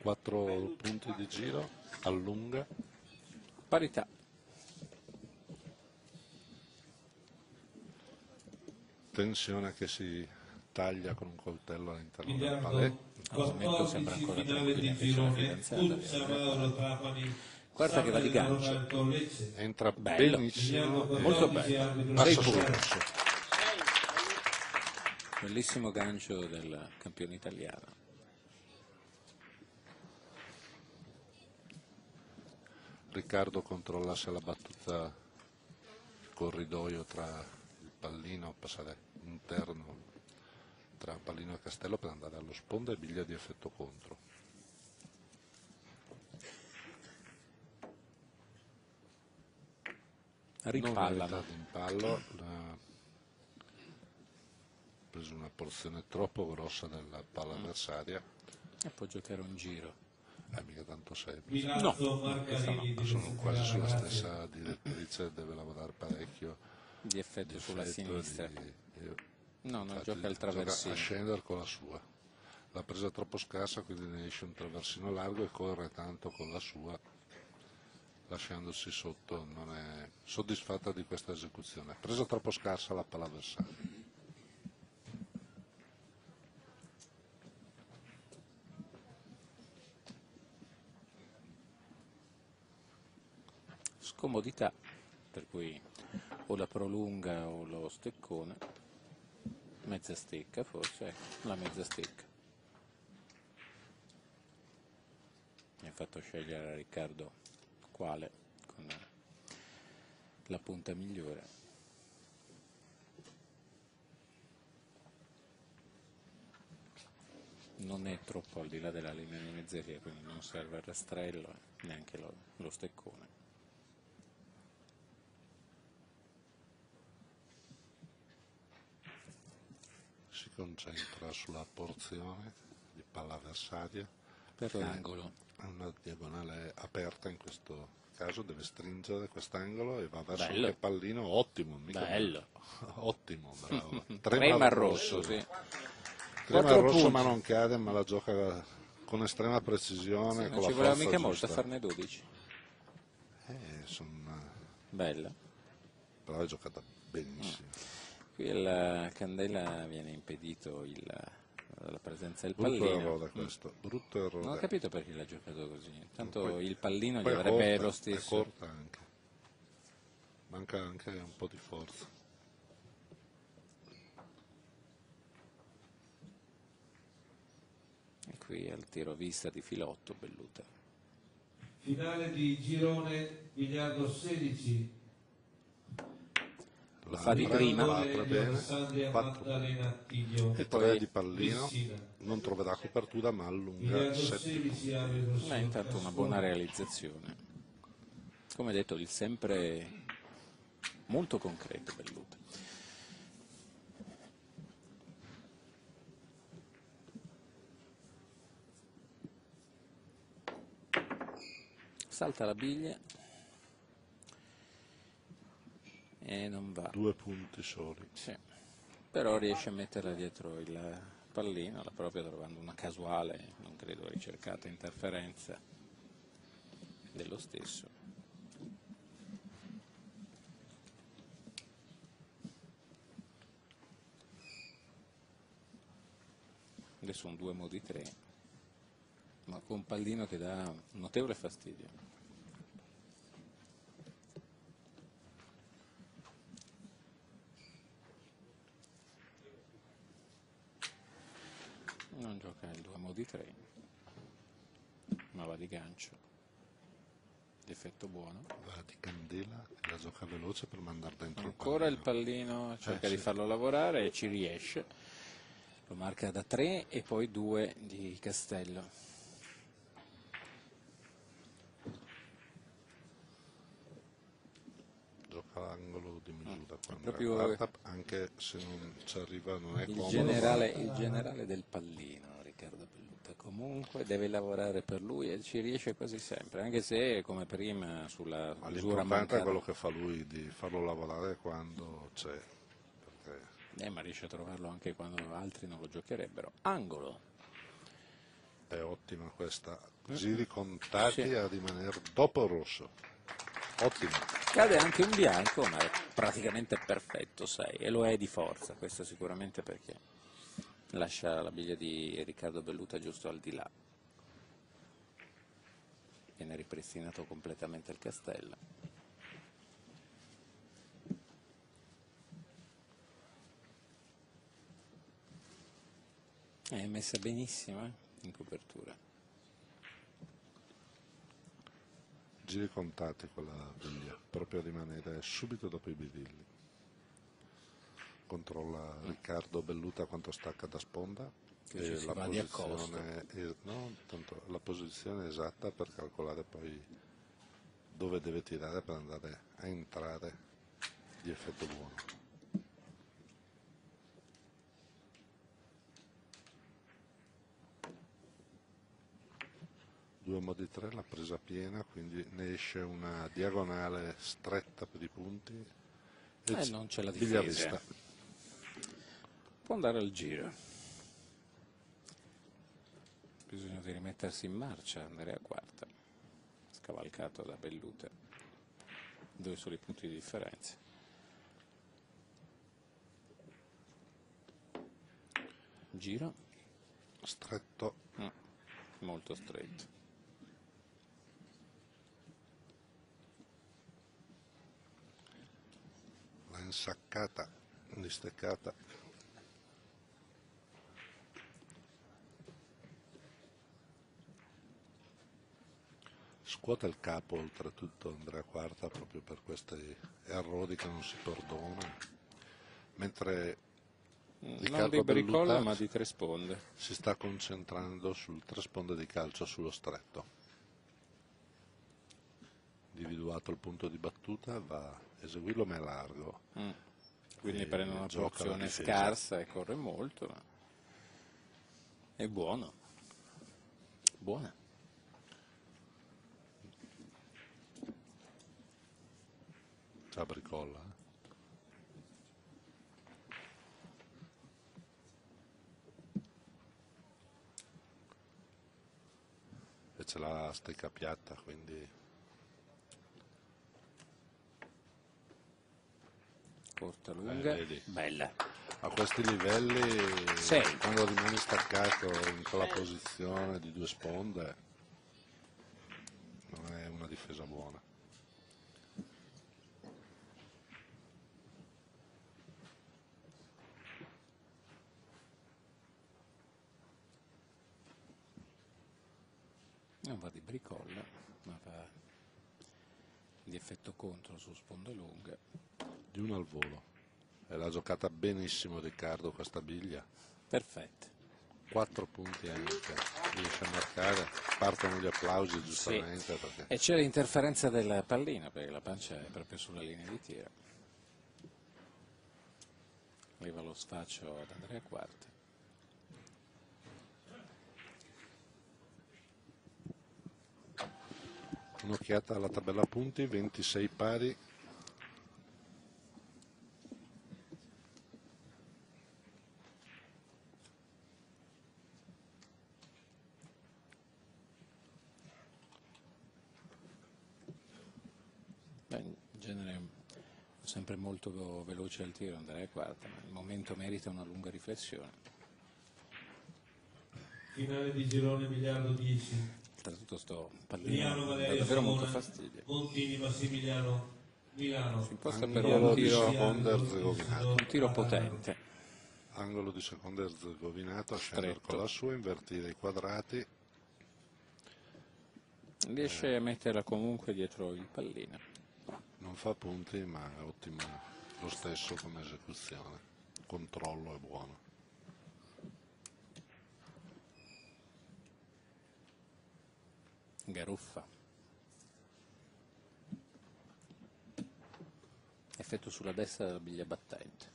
quattro punti di giro, allunga,
Parità.
tensione che si taglia con un coltello all'interno del
Biliardo
palè.
Al momento sembra
quattordici,
ancora
finale di
tranquilla, invece la
girone,
fidanzata
Uzza
viene.
Mauro Trapani.
Guarda che va di
Samuel
gancio.
Roberto Lecce.
Entra
Bello.
benissimo,
Biliardo
e
Molto
quattordici,
bello.
arbitro
passa
Sei
sul
punti.
rosso.
Bellissimo gancio del campione italiano.
Riccardo controlla se la battuta corridoio tra il pallino, passare interno tra pallino e castello per andare allo sponda e biglia di effetto contro.
Rimpalla.
Non d'impallo, ha preso una porzione troppo grossa della palla avversaria,
E può giocare un giro.
eh, mica tanto semplice.
Milazzo
No,
Marcarini di
Sono
Vestita
quasi sulla
Ragazzi.
stessa direttrice, deve lavorare parecchio.
Di effetto
di
sulla
effetto,
sinistra.
di- di-
No, non
infatti
gioca il
gioca
traversino.
a scendere con la sua. L'ha presa troppo scarsa, quindi ne esce un traversino largo e corre tanto con la sua, lasciandosi sotto. Non è soddisfatta di questa esecuzione. Presa troppo scarsa la palla avversaria.
Scomodità, per cui o la prolunga o lo steccone. Mezza stecca forse, ecco, la mezza stecca. Mi ha fatto scegliere a Riccardo quale con la punta migliore. Non è troppo al di là della linea di mezzeria, quindi non serve il rastrello e neanche lo, lo steccone.
Si concentra sulla porzione di palla avversaria.
Per
Che
l'angolo.
è una diagonale aperta, in questo caso deve stringere quest'angolo e va verso
Bello.
il pallino. Ottimo, mica
Bello.
ottimo, bravo.
Trema al rosso, sì.
Trema
Quattro
al rosso,
punti.
ma non cade, ma la gioca con estrema precisione.
Sì,
con
non
la
ci voleva
forza
mica molto a
giusta.
farne dodici.
Eh, insomma,
Bella.
però è giocata benissimo.
Qui alla Candela viene impedito il, la presenza del
Brutto
pallino.
errore questo, brutto errore.
Non ho capito perché l'ha giocato così. Tanto
Poi-
il pallino gli
Poi è
avrebbe
corta,
lo
È
stesso.
corta anche. Manca anche un po' di forza.
E qui al tiro vista di filotto, Belluta.
Finale di girone, Biliardo sedici.
Lo fa di
L'altra,
prima.
l'altra bene,
Alessandria
quattro
Maddalena Tiglio.
e
poi
tre di pallino,
Messina.
non troverà copertura ma allunga
Biliardo
sette
sedici, arbitro
Ma è intanto una
Cascone.
buona realizzazione. Come detto, il sempre molto concreto Belluta. Salta la biglia e non va.
due punti soli.
Sì. Però riesce a metterla dietro il pallino, la propria trovando una casuale, non credo ricercata interferenza dello stesso. Adesso un due modi tre, ma con un pallino che dà un notevole fastidio. Non gioca il due modi tre, ma va di gancio. Difetto buono.
Va di candela e la gioca veloce per mandare dentro
Ancora il
il pallino.
pallino cerca
Eh,
di
sì.
farlo lavorare e ci riesce. Lo marca da tre e poi due di Castello.
Gioca l'angolo di misura quando
proprio-
è quarta, anche se non ci arriva non è
Il
comodo.
generale, il generale del pallino, Riccardo Belluta, comunque deve lavorare per lui e ci riesce quasi sempre, anche se come prima sulla
Ma
misura
l'importante è
mancata.
quello che fa lui, di farlo lavorare quando c'è. Perché
Eh, ma riesce a trovarlo anche quando altri non lo giocherebbero. Angolo.
È ottima questa, giri contati
Sì.
a rimanere dopo il rosso. Ottimo.
Cade anche un bianco, ma è praticamente perfetto, sai, e lo è di forza, questo sicuramente perché lascia la biglia di Riccardo Belluta giusto al di là. Viene ripristinato completamente il castello. È messa benissimo, eh, in copertura.
Giri contati quella biglia, proprio a rimanere subito dopo i birilli. Controlla Riccardo Belluta quanto stacca da sponda
Che
e
ci si
la
va di accosto.
posizione, es- no, tanto la posizione esatta per calcolare poi dove deve tirare per andare a entrare di effetto buono. Due modi tre, la presa piena, quindi ne esce una diagonale stretta per i punti e
Eh,
c-
non c'è la
biglia
difesa.
vista.
Può andare al giro. Bisogna di rimettersi in marcia, andare a quarta. Scavalcato da Belluta. Due soli punti di differenza. Giro.
Stretto,
Mm, molto stretto.
la insaccata, disteccata. Scuote il capo oltretutto Andrea Quarta proprio per questi errori che non si perdonano, mentre
Non
Riccardo
di bricolla
Belluta
ma di tre sponde.
si sta concentrando sul tre sponde di calcio sullo stretto. Individuato il punto di battuta, va a eseguirlo ma è largo.
Mm. Quindi
E
prende una
gioca la
porzione
difesa.
scarsa e corre molto. Ma è buono. Buona.
C'ha bricolla. eh. E ce l'ha a stecca piatta, quindi
Corta, lunga.
vedi.
Bella.
a questi livelli,
Sei.
quando rimani staccato in quella posizione di due sponde, non è una difesa buona.
Non va di bricolla, ma va di effetto contro su sponda lunga.
Di uno al volo. E l'ha giocata benissimo Riccardo questa biglia.
Perfetto.
Quattro punti anche. Riesce a marcare. Partono gli applausi giustamente. Perché
E c'è l'interferenza della pallina, perché la pancia è proprio sulla linea di tiro. Arriva lo sfaccio ad Andrea Quarta.
un'occhiata alla tabella punti, ventisei pari.
Beh, in genere è sempre molto veloce al tiro Andrea Quarta, ma al momento merita una lunga riflessione.
Finale di girone miliardo dieci.
Oltretutto sto
Liano
pallino dà
Valerio
davvero molto
Savona,
fastidio.
Montini Massimiliano Milano.
Si imposta
Angolo
però un
di
tiro,
seconda erzegovinato.
un tiro potente.
Angolo di seconda erzegovinato, a scendere
Stretto.
con la sua, invertire i quadrati.
Riesce a metterla comunque dietro il pallino.
Non fa punti, ma è ottimo lo stesso come esecuzione. Controllo è buono.
Garuffa. Effetto sulla destra della biglia battente.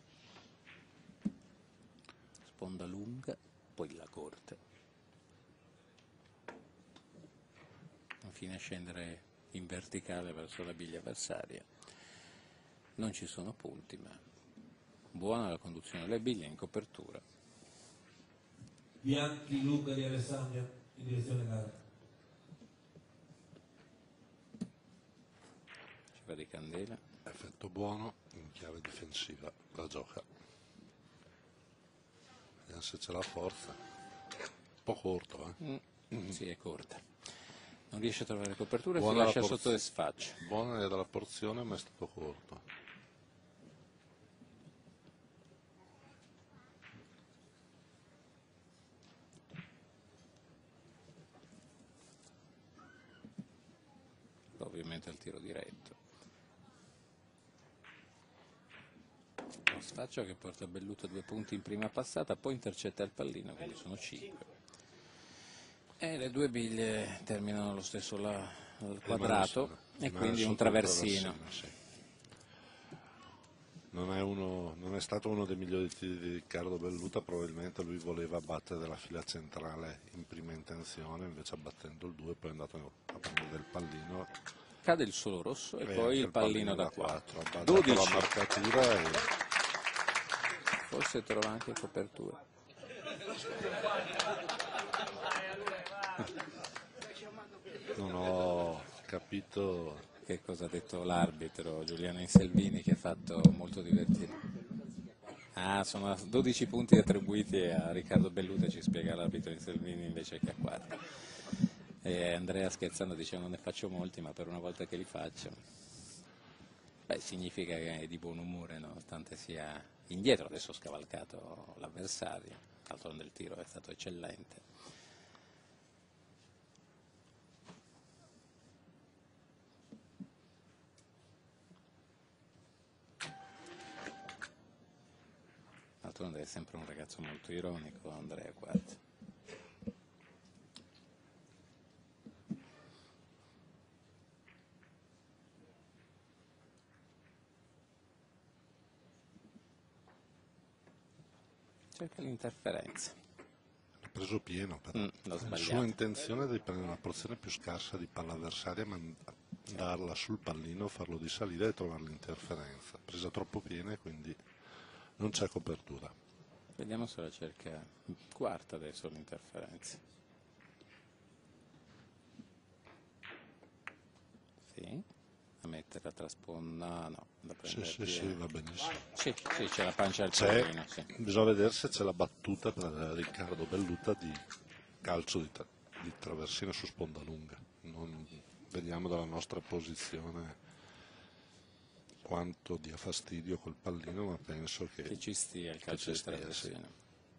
Sponda lunga, poi la corte. Infine scendere in verticale verso la biglia avversaria. Non ci sono punti, ma buona la conduzione delle biglie in copertura.
Bianchi Luca di Alessandria in direzione gara.
Ci va di candela.
Effetto buono in chiave difensiva, la gioca. Vediamo se c'è la forza. Un po' corto, eh?
Mm. Sì, è corta. Non riesce a trovare copertura e si
Buona
lascia
la porz-
sotto le sfacce.
Buona è dalla porzione, ma è stato corto.
Ovviamente al tiro diretto. Lo sfaccio che porta Belluto a due punti in prima passata, poi intercetta il pallino, quindi sono cinque. E le due biglie terminano lo stesso la, il quadrato
Rimane-
e
rimane
quindi un
sotto il
traversino.
traversino, sì. Non è, uno, non è stato uno dei migliori tiri di Riccardo Belluta, probabilmente lui voleva battere la fila centrale in prima intenzione, invece abbattendo il due poi è andato a prendere del pallino.
Cade il solo rosso e,
E
poi
anche
il pallino da quattro.
Ha dato la
dodici.
marcatura e
Forse trova anche copertura.
non ho capito.
Che cosa ha detto l'arbitro Giuliano Inselvini, che ha fatto molto divertire. Ah, sono dodici punti attribuiti a Riccardo Belluta, ci spiega l'arbitro Inselvini invece che a quattro. E Andrea scherzando dice non ne faccio molti, ma per una volta che li faccio. Beh, significa che è di buon umore, nonostante sia indietro, adesso ha scavalcato l'avversario, d'altronde il tiro è stato eccellente. D'altronde è sempre un ragazzo molto ironico, Andrea Quarta. Cerca l'interferenza.
Ha preso pieno, però.
Mm, l'ho
La
sbagliato.
sua intenzione è di prendere una porzione più scarsa di palla avversaria, mandarla sul pallino, farlo risalire e trovare l'interferenza. Presa troppo piena e quindi non c'è copertura.
Vediamo se la cerca Quarta adesso l'interferenza. Sì, a mettere la trasponda, no, da
Sì,
prendere
sì,
piede.
sì, va benissimo.
Sì, sì, c'è la pancia al
C'è,
pallino, sì.
bisogna vedere se c'è la battuta per Riccardo Belluta di calcio di, tra- di traversina su sponda lunga. Non vediamo dalla nostra posizione quanto dia fastidio col pallino, ma penso che,
Che ci stia il
che
calcio
ci
di
stia, sì.
traversina.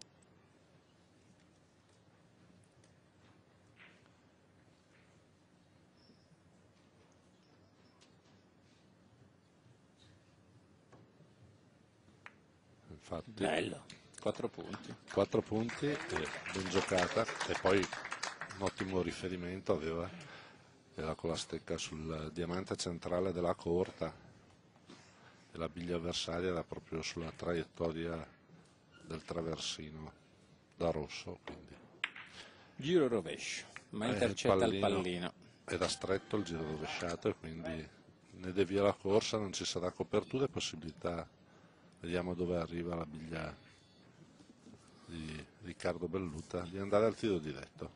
Infatti,
Bello, quattro punti.
quattro punti, e ben giocata, e poi un ottimo riferimento aveva, era con la stecca sul diamante centrale della corta e la biglia avversaria era proprio sulla traiettoria del traversino da rosso, quindi
Giro rovescio, ma
Eh,
intercetta il pallino.
era stretto il giro rovesciato e quindi ne devia la corsa, non ci sarà copertura e possibilità. Vediamo dove arriva la biglia di Riccardo Belluta di andare al tiro diretto.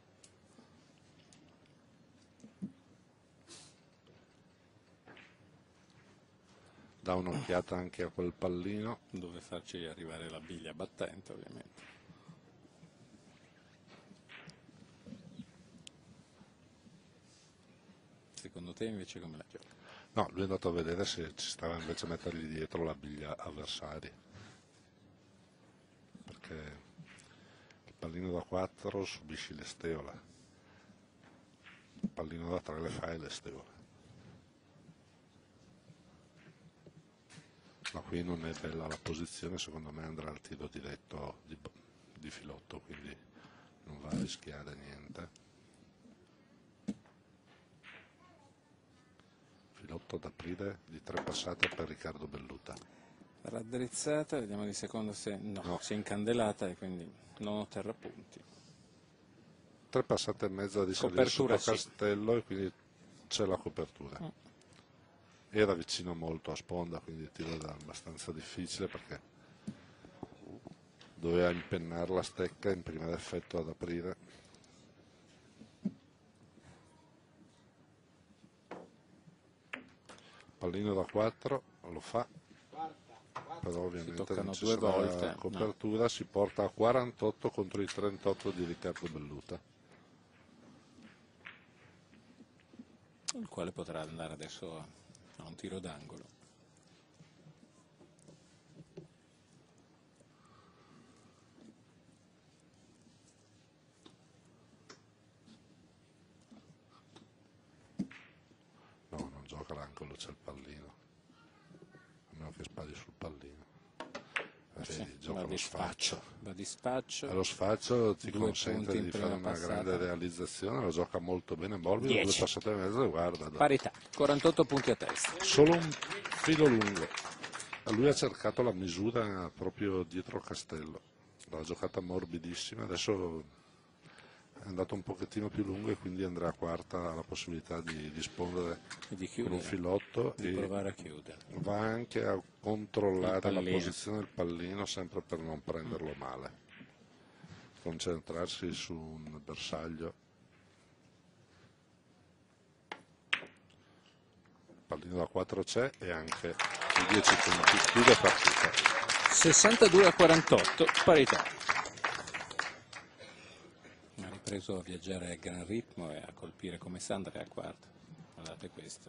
Dà un'occhiata anche a quel pallino.
Dove farci arrivare la biglia battente, ovviamente. Secondo te invece come la gioca?
No, lui è andato a vedere se ci stava invece a mettergli dietro la biglia avversaria, perché il pallino da quattro subisci l'esteola, il pallino da tre le fai l'esteola. Ma qui non è bella la posizione, secondo me andrà al tiro diretto di, di filotto, quindi non va a rischiare niente. Filotto ad aprire di tre passate per Riccardo Belluta.
Raddrizzata, vediamo di secondo se no,
No.
si è incandelata e quindi non otterrà punti.
Tre passate e mezza di salire
Copertura,
sotto
sì.
Castello e quindi c'è la copertura.
Mm.
Era vicino molto a sponda, quindi il tiro era abbastanza difficile perché doveva impennare la stecca in primo effetto ad aprire. pallino da quattro, lo fa, però ovviamente
toccano
non ci
due
sarà
volte,
copertura, no. Si porta a quarantotto contro i trentotto di Riccardo Belluta,
il quale potrà andare adesso a un tiro d'angolo.
no, non gioca l'angolo, c'è il pallino, a meno che spari sul pallino. Vedi,
Sì,
gioca
va
lo
di
sfaccio.
Va di spaccio.
E lo sfaccio ti
Due
consente
punti in
di fare
prima
una
passata.
grande realizzazione, lo gioca molto bene, morbido,
dieci.
due passate e mezzo, guarda.
Parità, quarantotto punti a testa.
Solo un filo lungo. Lui ha cercato la misura proprio dietro Castello, l'ha giocata morbidissima, adesso è andato un pochettino più lungo e quindi Andrea Quarta ha la possibilità di rispondere
Di
con un
chiudere,
filotto
di
e
provare a chiudere.
va anche a
Il
controllare la
pallino.
posizione del pallino sempre per non prenderlo male, concentrarsi su un bersaglio. Il pallino da quattro c'è e anche i dieci punti, chiude partita.
sessantadue a quarantotto, parità. Ha ripreso a viaggiare a gran ritmo e a colpire come Sandra a quarta. Guardate questo.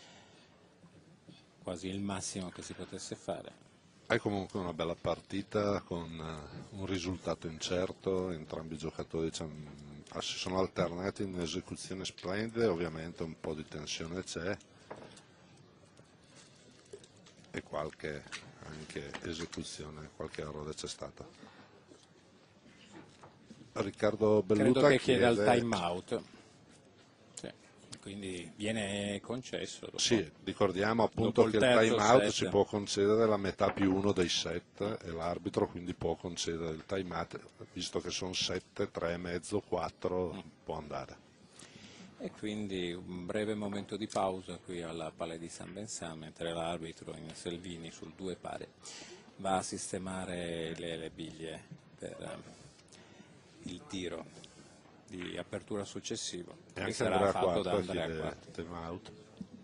Quasi il massimo che si potesse fare.
È comunque una bella partita con uh, un risultato incerto, entrambi i giocatori si sono alternati in esecuzioni splendide, ovviamente un po' di tensione c'è e qualche anche esecuzione, qualche errore c'è stata. Riccardo Belluta
Credo che chieda
chiede...
il time out. Sì, quindi viene concesso. Dopo.
Sì, ricordiamo appunto
dopo
che
il
il
terzo
time out
set.
si può concedere la metà più uno dei set e l'arbitro quindi può concedere il time out, visto che sono sette, tre e mezzo, quattro, mm. può andare.
E quindi un breve momento di pausa qui alla Palais di San Vincent, mentre l'arbitro in Selvini sul due pari va a sistemare le, le biglie per um, il tiro di apertura successivo,
E
che
anche
sarà
Andrea
fatto
Quarta
da Andrea
chiede
Quarta.
time out.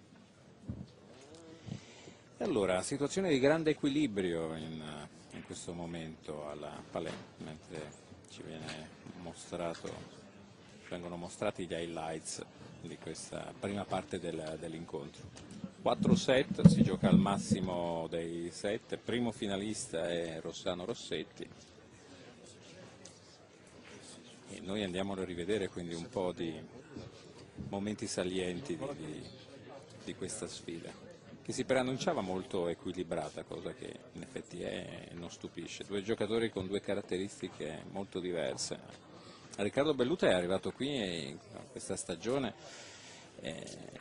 E allora, situazione di grande equilibrio in, in questo momento alla Palais, mentre ci viene mostrato vengono mostrati gli highlights di questa prima parte del, dell'incontro. Quattro set, si gioca al massimo dei set, primo finalista è Rossano Rossetti e noi andiamo a rivedere quindi un po' di momenti salienti di, di, di questa sfida, che si preannunciava molto equilibrata, cosa che in effetti è e non stupisce. Due giocatori con due caratteristiche molto diverse. Riccardo Belluta è arrivato qui in questa stagione eh,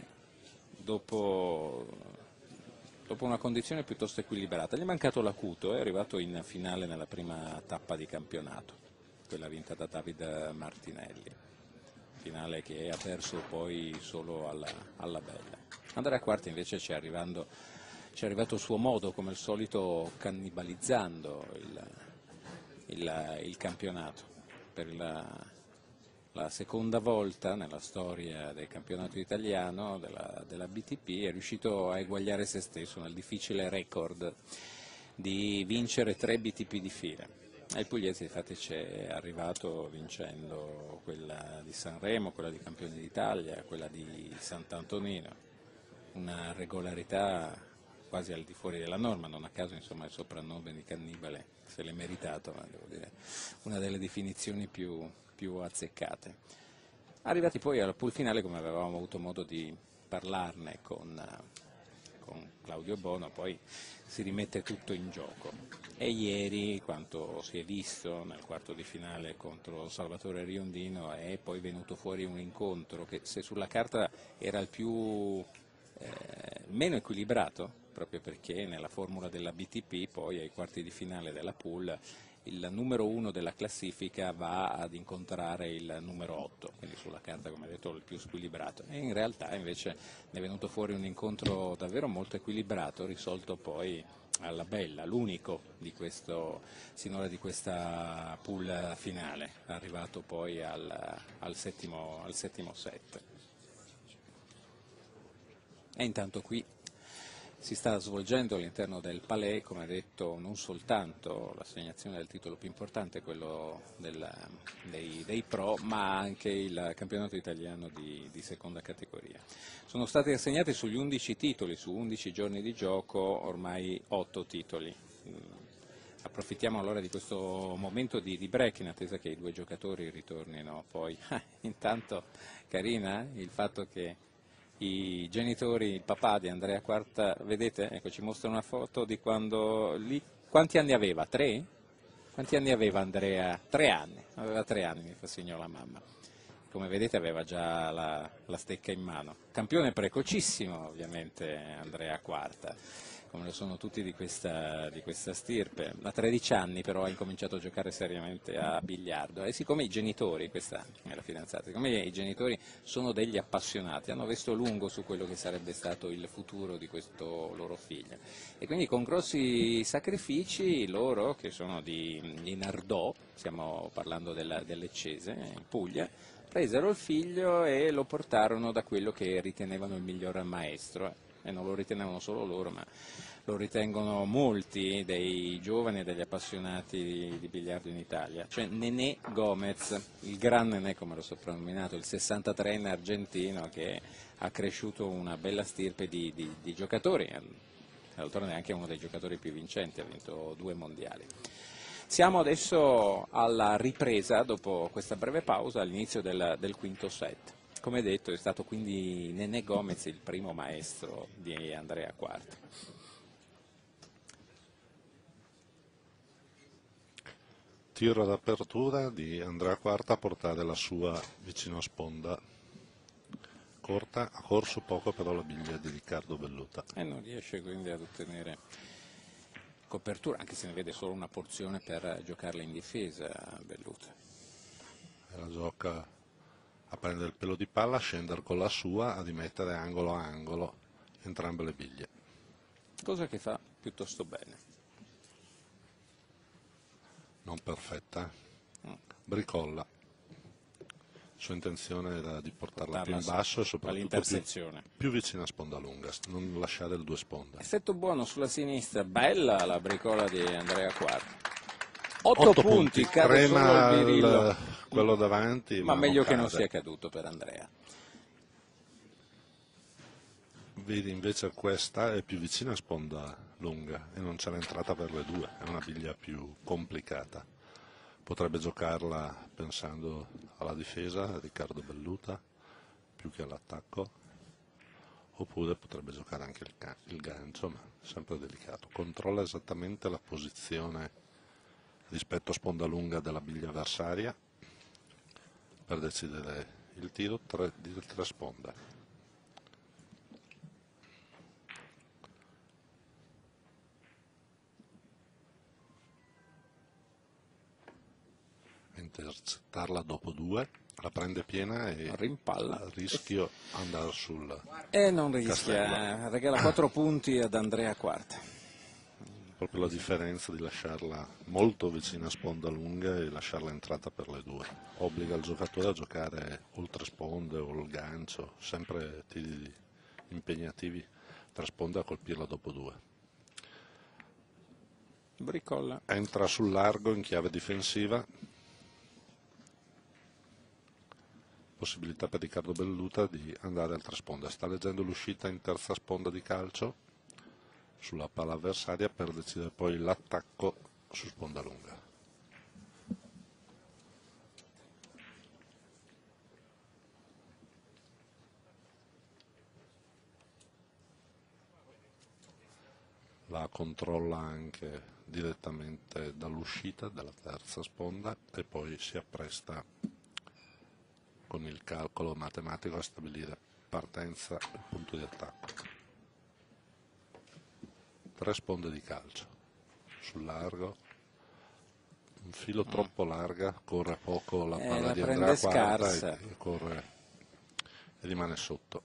dopo, dopo una condizione piuttosto equilibrata. Gli è mancato l'acuto, è arrivato in finale nella prima tappa di campionato, quella vinta da David Martinelli, finale che ha perso poi solo alla, alla Bella. Andrea Quarta invece ci è, arrivando, ci è arrivato a suo modo, come al solito cannibalizzando il, il, il campionato. Per la, la seconda volta nella storia del campionato italiano della, della B T P è riuscito a eguagliare se stesso nel difficile record di vincere tre B T P di fila. E il Pugliese infatti ci è arrivato vincendo quella di Sanremo, quella di Campione d'Italia, quella di Sant'Antonino, una regolarità quasi al di fuori della norma, non a caso insomma il soprannome di cannibale se l'è meritato, ma devo dire una delle definizioni più, più azzeccate. Arrivati poi al pool finale, come avevamo avuto modo di parlarne con, con Claudio Bono, poi si rimette tutto in gioco e ieri, quanto si è visto nel quarto di finale contro Salvatore Riondino, è poi venuto fuori un incontro che se sulla carta era il più eh, meno equilibrato, proprio perché nella formula della B T P poi ai quarti di finale della pool il numero uno della classifica va ad incontrare il numero otto, quindi sulla carta come detto il più squilibrato, e in realtà invece ne è venuto fuori un incontro davvero molto equilibrato, risolto poi alla Bella, l'unico di questo, sinora di questa pool finale, arrivato poi al, al, settimo, al settimo set. E intanto qui Si sta svolgendo all'interno del Palais, come detto, non soltanto l'assegnazione del titolo più importante, quello del, dei, dei pro, ma anche il campionato italiano di, di seconda categoria. Sono stati assegnati sugli undici titoli, su undici giorni di gioco, ormai otto titoli. Approfittiamo allora di questo momento di, di break in attesa che i due giocatori ritornino poi. Intanto, Carina, il fatto che i genitori, il papà di Andrea Quarta, vedete, ecco, ci mostra una foto di quando, lì, quanti anni aveva? Tre? Quanti anni aveva Andrea? Tre anni, aveva tre anni, mi fa segno la mamma. Come vedete aveva già la, la stecca in mano. Campione precocissimo ovviamente Andrea Quarta, come lo sono tutti di questa, di questa stirpe. A tredici anni però ha incominciato a giocare seriamente a biliardo e siccome i genitori, questa è la fidanzata, siccome i genitori sono degli appassionati, hanno visto lungo su quello che sarebbe stato il futuro di questo loro figlio e quindi con grossi sacrifici loro, che sono di, di Nardò, stiamo parlando della, dell'Eccese, in Puglia, presero il figlio e lo portarono da quello che ritenevano il miglior maestro. E non lo ritenevano solo loro, ma lo ritengono molti dei giovani e degli appassionati di, di biliardo in Italia, cioè Nené Gomez, il gran Nené come lo soprannominato, il sessantatreenne argentino che ha cresciuto una bella stirpe di, di, di giocatori, d'altronde è anche uno dei giocatori più vincenti, ha vinto due mondiali. Siamo adesso alla ripresa, dopo questa breve pausa, all'inizio del, del quinto set. Come detto è stato quindi Nené Gomez il primo maestro di Andrea Quarta.
Tiro d'apertura di Andrea Quarta a portare la sua vicino a sponda corta, ha corso poco però la biglia di Riccardo Belluta.
E non riesce quindi ad ottenere copertura, anche se ne vede solo una porzione per giocarla in difesa Belluta.
E la gioca a prendere il pelo di palla, a scendere con la sua, a rimettere angolo a angolo entrambe le biglie.
Cosa che fa piuttosto bene.
Non perfetta, bricolla. Sua intenzione era di portarla, portarla più in basso e soprattutto più, più vicina a sponda lunga, non lasciare il due sponde.
Effetto buono sulla sinistra, bella la bricola di Andrea Quarta. Otto,
Otto
punti,
punti,
cade solo il birillo.
Il, quello davanti,
ma,
ma
meglio
non
che non
cade.
sia caduto per Andrea.
Vedi invece questa è più vicina a sponda lunga e non c'è l'entrata per le due, è una biglia più complicata. Potrebbe giocarla pensando alla difesa, Riccardo Belluta, più che all'attacco, oppure potrebbe giocare anche il, il gancio, ma sempre delicato. Controlla esattamente la posizione rispetto a sponda lunga della biglia avversaria per decidere il tiro tre, di tre sponde. Intercettarla dopo due, la prende piena e
rimpalla.
Rischio andare sul
e non rischia,
Castello.
Regala quattro punti ad Andrea Quarta.
Proprio la differenza di lasciarla molto vicina a sponda lunga e lasciarla entrata per le due. Obbliga il giocatore a giocare oltre sponde o il gancio, sempre tiri impegnativi tra sponde a colpirla dopo due.
Bricolla.
Entra sul largo in chiave difensiva. Possibilità per Riccardo Belluta di andare al tre sponde. Sta leggendo l'uscita in terza sponda di calcio sulla palla avversaria per decidere poi l'attacco su sponda lunga. La controlla anche direttamente dall'uscita della terza sponda e poi si appresta con il calcolo matematico a stabilire partenza e punto di attacco. Tre sponde di calcio sul largo, un filo troppo larga, corre poco la palla
eh,
di
la
Andrea Quarta
scarsa.
e, e corre e rimane sotto,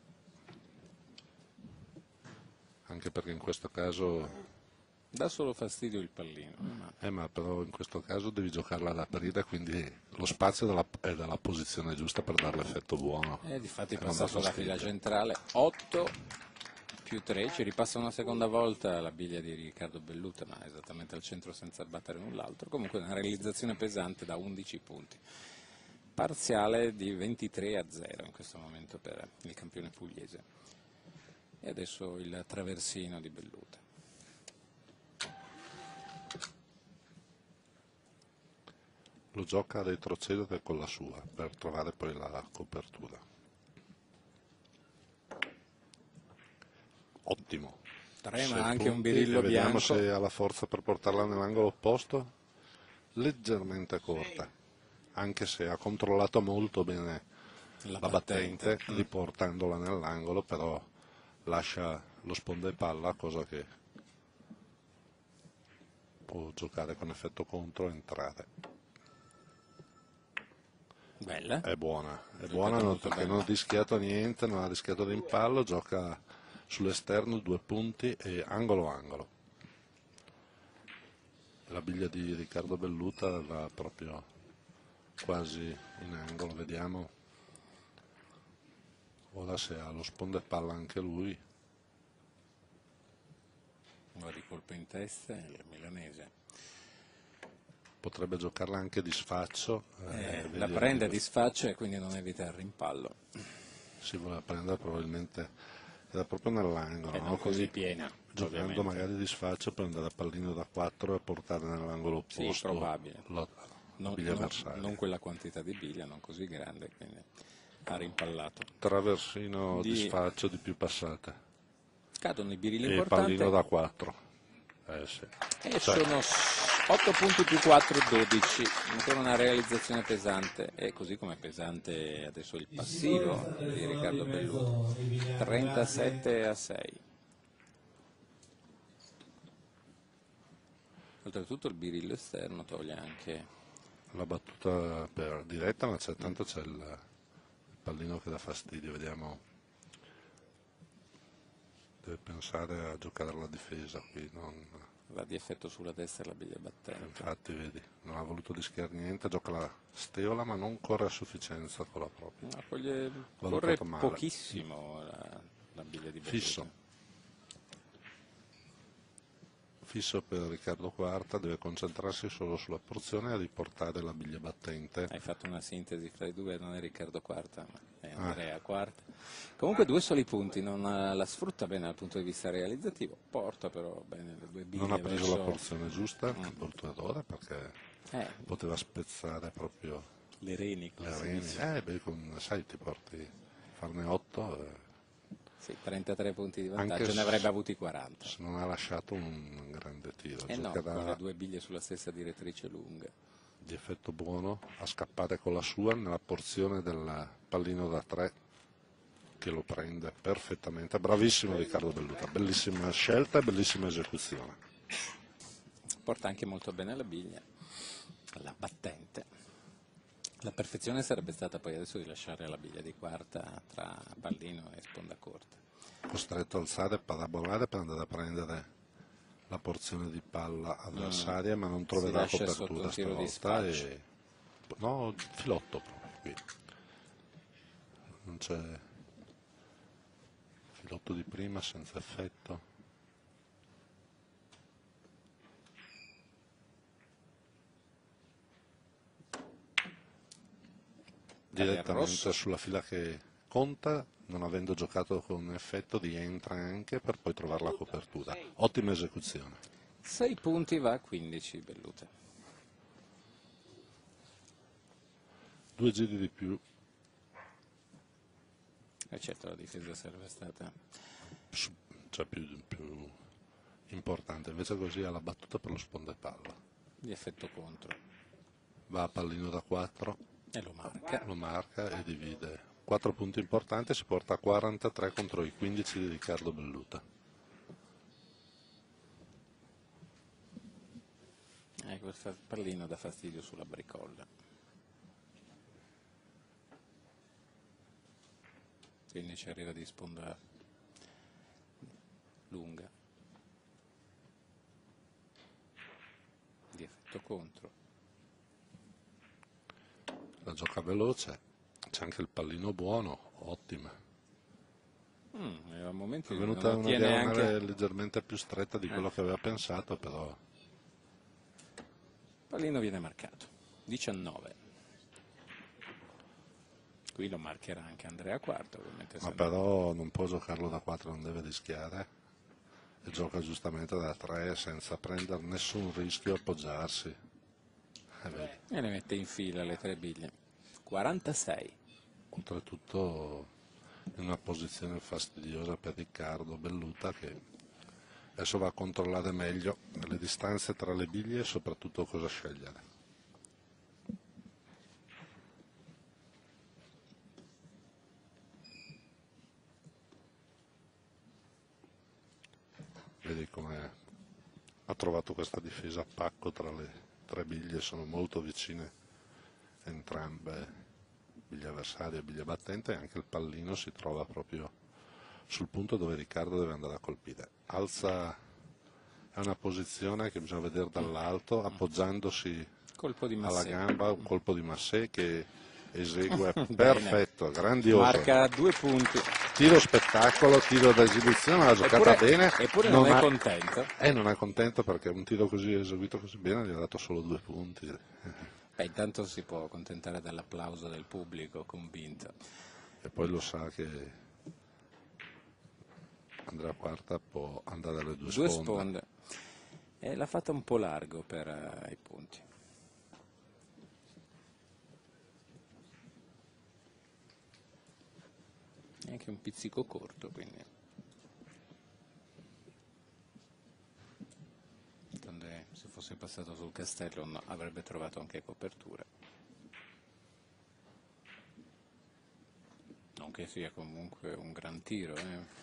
anche perché in questo caso
dà solo fastidio il pallino. Ma...
Eh, ma però in questo caso devi giocarla ad aprire, quindi lo spazio è dalla, è dalla posizione giusta per dare l'effetto buono.
Eh, difatti
e
passa sulla
fastidio.
fila centrale, otto più tre, ci ripassa una seconda volta la biglia di Riccardo Belluta, ma esattamente al centro senza battere null'altro. Comunque una realizzazione pesante da undici punti. Parziale di ventitré a zero in questo momento per il campione pugliese. E adesso il traversino di Belluta.
Lo gioca a retrocedere con la sua per trovare poi la copertura. Ottimo.
Trema
Sei
anche un
punti,
birillo
e vediamo
bianco.
se ha la forza per portarla nell'angolo opposto. Leggermente corta, anche se ha controllato molto bene
La
la battente,
battente. Mm.
riportandola nell'angolo, però lascia lo sponda e palla, cosa che può giocare con effetto contro e entrare.
Bella.
È buona, è
Giocata
buona non-
molto
perché
bene.
non ha rischiato niente, non ha rischiato l'impallo, gioca sull'esterno due punti e angolo-angolo. La biglia di Riccardo Belluta va proprio quasi in angolo, vediamo ora se ha lo sponda e palla anche lui.
Va di colpo in testa il milanese.
Potrebbe giocarla anche di sfaccio, eh,
Eh,
vedi
la
anche
prende di
questo.
sfaccio e quindi non evita il rimpallo.
Si voleva prendere probabilmente, era proprio nell'angolo,
E
no?
non così
Quindi,
piena,
giocando
ovviamente.
magari di sfaccio per andare a pallino da quattro e portare nell'angolo opposto
Sì, probabile.
la, la
Non,
biglia
non-
avversaria.
non quella quantità di biglia, non così grande, quindi ha rimpallato.
Traversino di,
Di-
sfaccio di più passate
Cadono i birilli
e
importanti
pallino da quattro. Eh sì.
e
Cioè,
sono otto punti più quattro, dodici. Ancora una realizzazione pesante, e così come pesante adesso il passivo di Riccardo Belluta. trentasette a sei. Oltretutto il birillo esterno toglie anche.
la battuta per diretta, ma c'è tanto c'è il, il pallino che dà fastidio, vediamo. Deve pensare a giocare alla difesa qui, non,
Va di effetto sulla destra la biglia battente.
infatti vedi, non ha voluto rischiare niente, gioca la steola ma non corre a sufficienza con la propria.
No, coglie- corre
Valutato male.
pochissimo la, la biglia di Belluta.
Fisso. Fisso per Riccardo Quarta, deve concentrarsi solo sulla porzione e riportare la biglia battente.
Hai fatto una sintesi fra i due, non è Riccardo Quarta, ma è
Ah.
Andrea Quarta. Comunque due soli punti, non eh, la sfrutta bene dal punto di vista realizzativo, porta però bene le due biglie
Non ha preso
verso-
la porzione giusta, che brutto errore, perché
Eh,
poteva spezzare proprio
le reni, come
le
si
reni.
dice.
Eh, beh, con, sai, ti porti farne otto, eh,
Sì, trentatré punti di
Anche
vantaggio,
se-
ne avrebbe avuti quaranta.
se non ha lasciato un grande tiro.
E no,
Giocherà
con le due biglie sulla stessa direttrice lunga.
di effetto buono a scappare con la sua nella porzione del pallino da tre, che lo prende perfettamente. Bravissimo Riccardo Belluta, bellissima scelta e bellissima esecuzione.
Porta anche molto bene la biglia, la battente. La perfezione sarebbe stata poi adesso di lasciare la biglia di quarta tra pallino e sponda corta.
Costretto a alzare e parabolare per andare a prendere la porzione di palla avversaria, ma non troverà
lascia sotto
copertura
un tiro di
stavolta.
sfaccio.
E... No, filotto proprio qui. Non c'è filotto di prima senza effetto. Direttamente
rosso.
sulla fila che conta, non avendo giocato con effetto, rientra anche per poi trovare la copertura. Ottima esecuzione.
sei punti va a quindici Belluta.
Due giri di più,
E certo la difesa sarebbe stata.
su- cioè più, più importante, invece così ha la battuta per lo sponda e palla.
Di effetto contro.
Va a pallino da quattro,
E lo marca.
lo marca e divide. quattro punti importanti, si porta a quarantatré contro i quindici di Riccardo Belluta.
Eh, quel fa- pallino dà fastidio sulla bricolla. Quindi ci arriva di sponda lunga. Di effetto contro.
La gioca veloce, c'è anche il pallino buono, ottima.
Mm, a momenti
È
non
venuta una
ottiene
diagonale
anche...
leggermente più stretta di quello
Eh.
che aveva pensato, però
Il pallino viene marcato. diciannove. Qui lo marcherà anche Andrea Quarta, ovviamente.
ma
se
però non può giocarlo da quattro, non deve rischiare, e gioca giustamente da tre senza prendere nessun rischio, appoggiarsi. Eh, vedi.
no. E le mette in fila le tre biglie. quarantasei.
Oltretutto in una posizione fastidiosa per Riccardo Belluta, che adesso va a controllare meglio le distanze tra le biglie e soprattutto cosa scegliere. Vedi come ha trovato questa difesa a pacco tra le tre biglie, sono molto vicine entrambe, biglia avversaria e biglia battente, e anche il pallino si trova proprio sul punto dove Riccardo deve andare a colpire. Alza, è una posizione che bisogna vedere dall'alto, appoggiandosi
Colpo di
alla
Massé.
gamba, un colpo di Massé che esegue
Bene.
perfetto, grandioso.
Marca due punti.
Tiro spettacolo, tiro d'esibizione, l'ha giocata
Eppure,
bene.
eppure non, è
ha-
contento.
E non è contento perché un tiro così eseguito così bene gli ha dato solo due punti.
Beh, intanto si può accontentare dell'applauso del pubblico convinto.
E poi lo sa che Andrea Quarta può andare alle due,
Due
sponde.
sponde. E l'ha fatta un po' largo per eh, i punti. E anche un pizzico corto, quindi. Donde se fosse passato sul castello no, avrebbe trovato anche copertura. Nonché sia comunque un gran tiro, eh.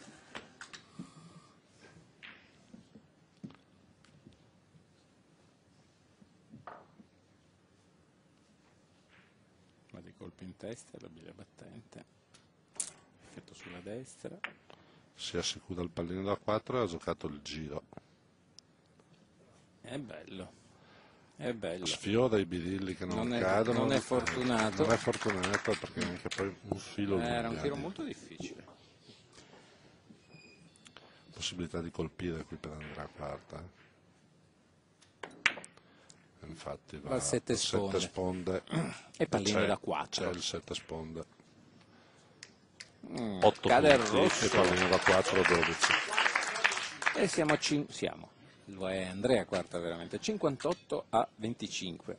Ma di colpi in testa, la biglia battente, effetto sulla destra.
Si assicura il pallino da quattro e ha giocato il giro.
È bello, è bello.
Sfiora i birilli che non,
Non è-
cadono.
non è fortunato.
Non è fortunato perché anche poi un filo lungo.
Era un tiro molto difficile.
Possibilità di colpire qui per Andrea Quarta. Infatti va
Va al sette
al sette
sponde.
sponde.
E pallino
C'è-
da quattro.
C'è il sette sponde.
Mm,
otto
cade il
punti
rosso.
e pallino da quattro, dodici.
E siamo a cin- siamo. Lo è Andrea Quarta veramente. cinquantotto a venticinque.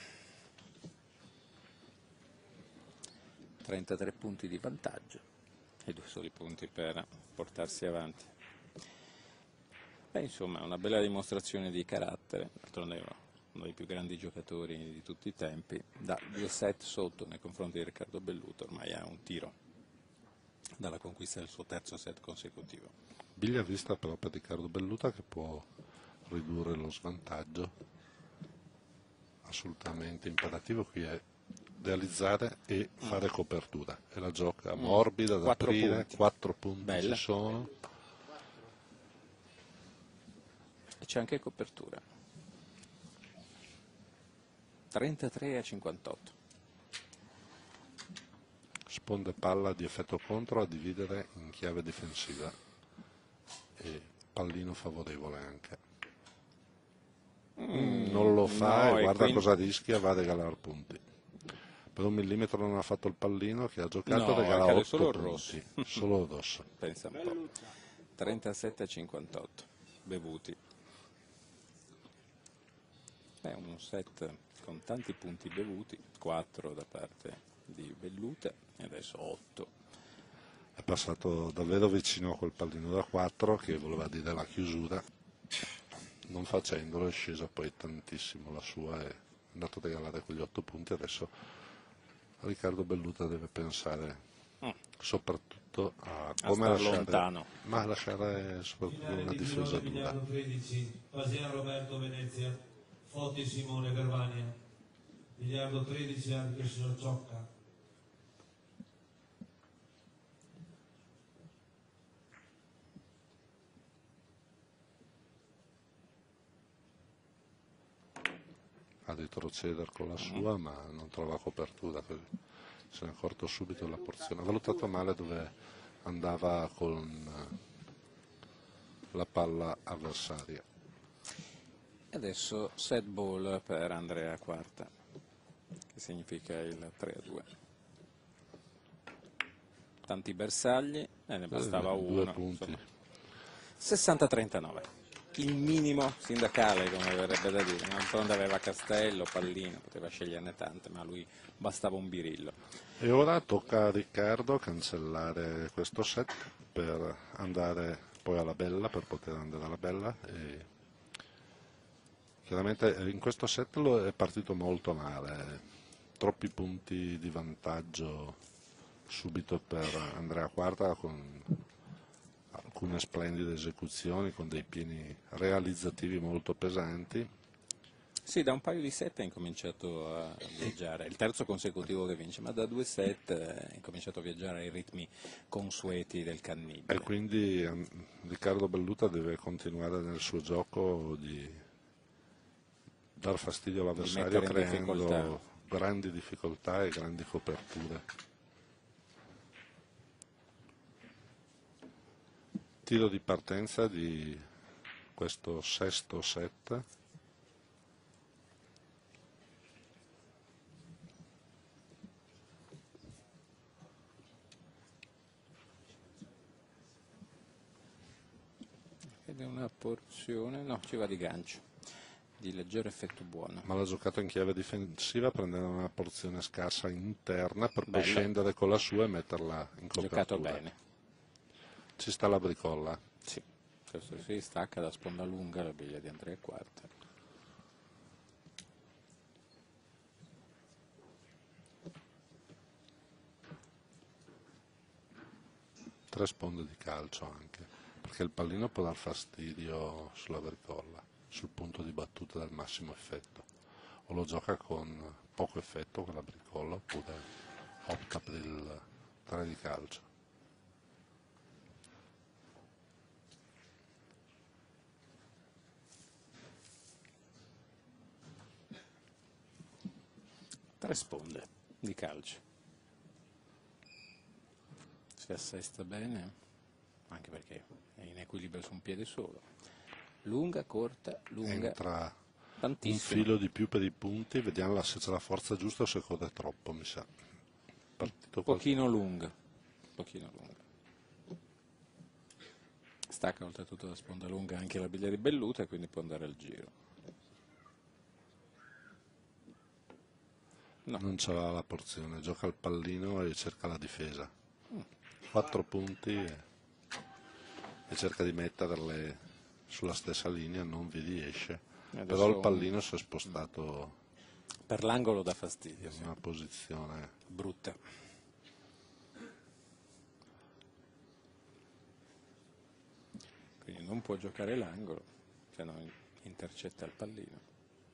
trentatré punti di vantaggio. E due soli punti per portarsi avanti. Beh, insomma, è una bella dimostrazione di carattere. D'altronde è uno dei più grandi giocatori di tutti i tempi. Da due set sotto nei confronti di Riccardo Belluto, ormai ha un tiro dalla conquista del suo terzo set consecutivo.
Biglia vista però per Riccardo Belluta, che può ridurre lo svantaggio. Assolutamente imperativo qui è realizzare e fare copertura. E la gioca morbida da
Quattro
aprire,
punti.
quattro punti
Bella.
ci sono.
E c'è anche copertura. trentatré a cinquantotto.
Sponde palla di effetto contro a dividere in chiave difensiva e pallino favorevole anche. Mm, non lo fa
no,
e
e
guarda
quindi-
cosa rischia, va a regalare punti. Per un millimetro non ha fatto il pallino che ha giocato,
No,
regala
accade
otto
solo il
punti. Solo il rosso.
Pensa un po'. trentasette a cinquantotto. Bevuti. È un set con tanti punti bevuti, quattro da parte di Belluta e adesso otto.
È passato davvero vicino a quel pallino da quattro che voleva dire la chiusura. Non facendolo è scesa poi tantissimo la sua e è andato a regalare quegli otto punti. Adesso Riccardo Belluta deve pensare
Mm.
soprattutto a
A
come
star
lasciare,
lontano.
ma lasciare soprattutto
Finale
una
di
difesa
Milano
dura.
Emiliano tredici, Pasiano Roberto Venezia, Fotti Simone Verbania, Miliardo tredici arbitro Ciocca.
A retrocedere con la sua, ma non trova copertura, così se ne è accorto subito della porzione. Ha valutato male dove andava con la palla avversaria.
E adesso set ball per Andrea Quarta, che significa il tre a due. Tanti bersagli e ne bastava
Eh, due
uno.
punti.
sessanta a trentanove. Il minimo sindacale, come verrebbe da dire. D'altronde aveva Castello, Pallino, poteva sceglierne tante, ma a lui bastava un birillo.
E ora tocca a Riccardo cancellare questo set per andare poi alla bella, per poter andare alla bella. E chiaramente in questo set lo è partito molto male, troppi punti di vantaggio subito per Andrea Quarta, con alcune splendide esecuzioni, con dei pieni realizzativi molto pesanti.
Sì, da un paio di set ha incominciato a viaggiare, è il terzo consecutivo che vince, ma da due set ha incominciato a viaggiare ai ritmi consueti del cannibale.
E quindi um, Riccardo Belluta deve continuare nel suo gioco di dar fastidio all'avversario,
mettere in
creando
difficoltà.
grandi difficoltà e grandi coperture. Tiro di partenza di questo sesto set.
Ed è una porzione, no, ci va di gancio, di leggero effetto buono.
Ma l'ha giocato in chiave difensiva, prendendo una porzione scarsa interna per poi
Bello.
scendere con la sua e metterla in copertura.
Giocato bene.
Ci sta la bricolla.
Sì, questo si stacca da sponda lunga la biglia di Andrea Quarta.
Tre sponde di calcio anche, perché il pallino può dar fastidio sulla bricola, sul punto di battuta del massimo effetto. O lo gioca con poco effetto con la bricola, oppure opta per il tre di calcio.
Tre sponde di calcio. Si assesta bene, anche perché è in equilibrio su un piede solo. Lunga, corta, lunga,
Entra un
tantissimo.
filo di più per i punti, vediamo se c'è la forza giusta o se code troppo, mi sa. Partito
Pochino lunga, pochino lunga. Stacca oltretutto da sponda lunga anche la biglia di Belluta e quindi può andare al giro. No.
Non c'ha la porzione, gioca il pallino e cerca la difesa. Quattro punti e, e cerca di metterle sulla stessa linea, non vi riesce.
Adesso
Però il pallino si è spostato
per l'angolo dà fastidio,
in
sì.
una posizione.
Brutta. Quindi non può giocare l'angolo, se no intercetta il pallino.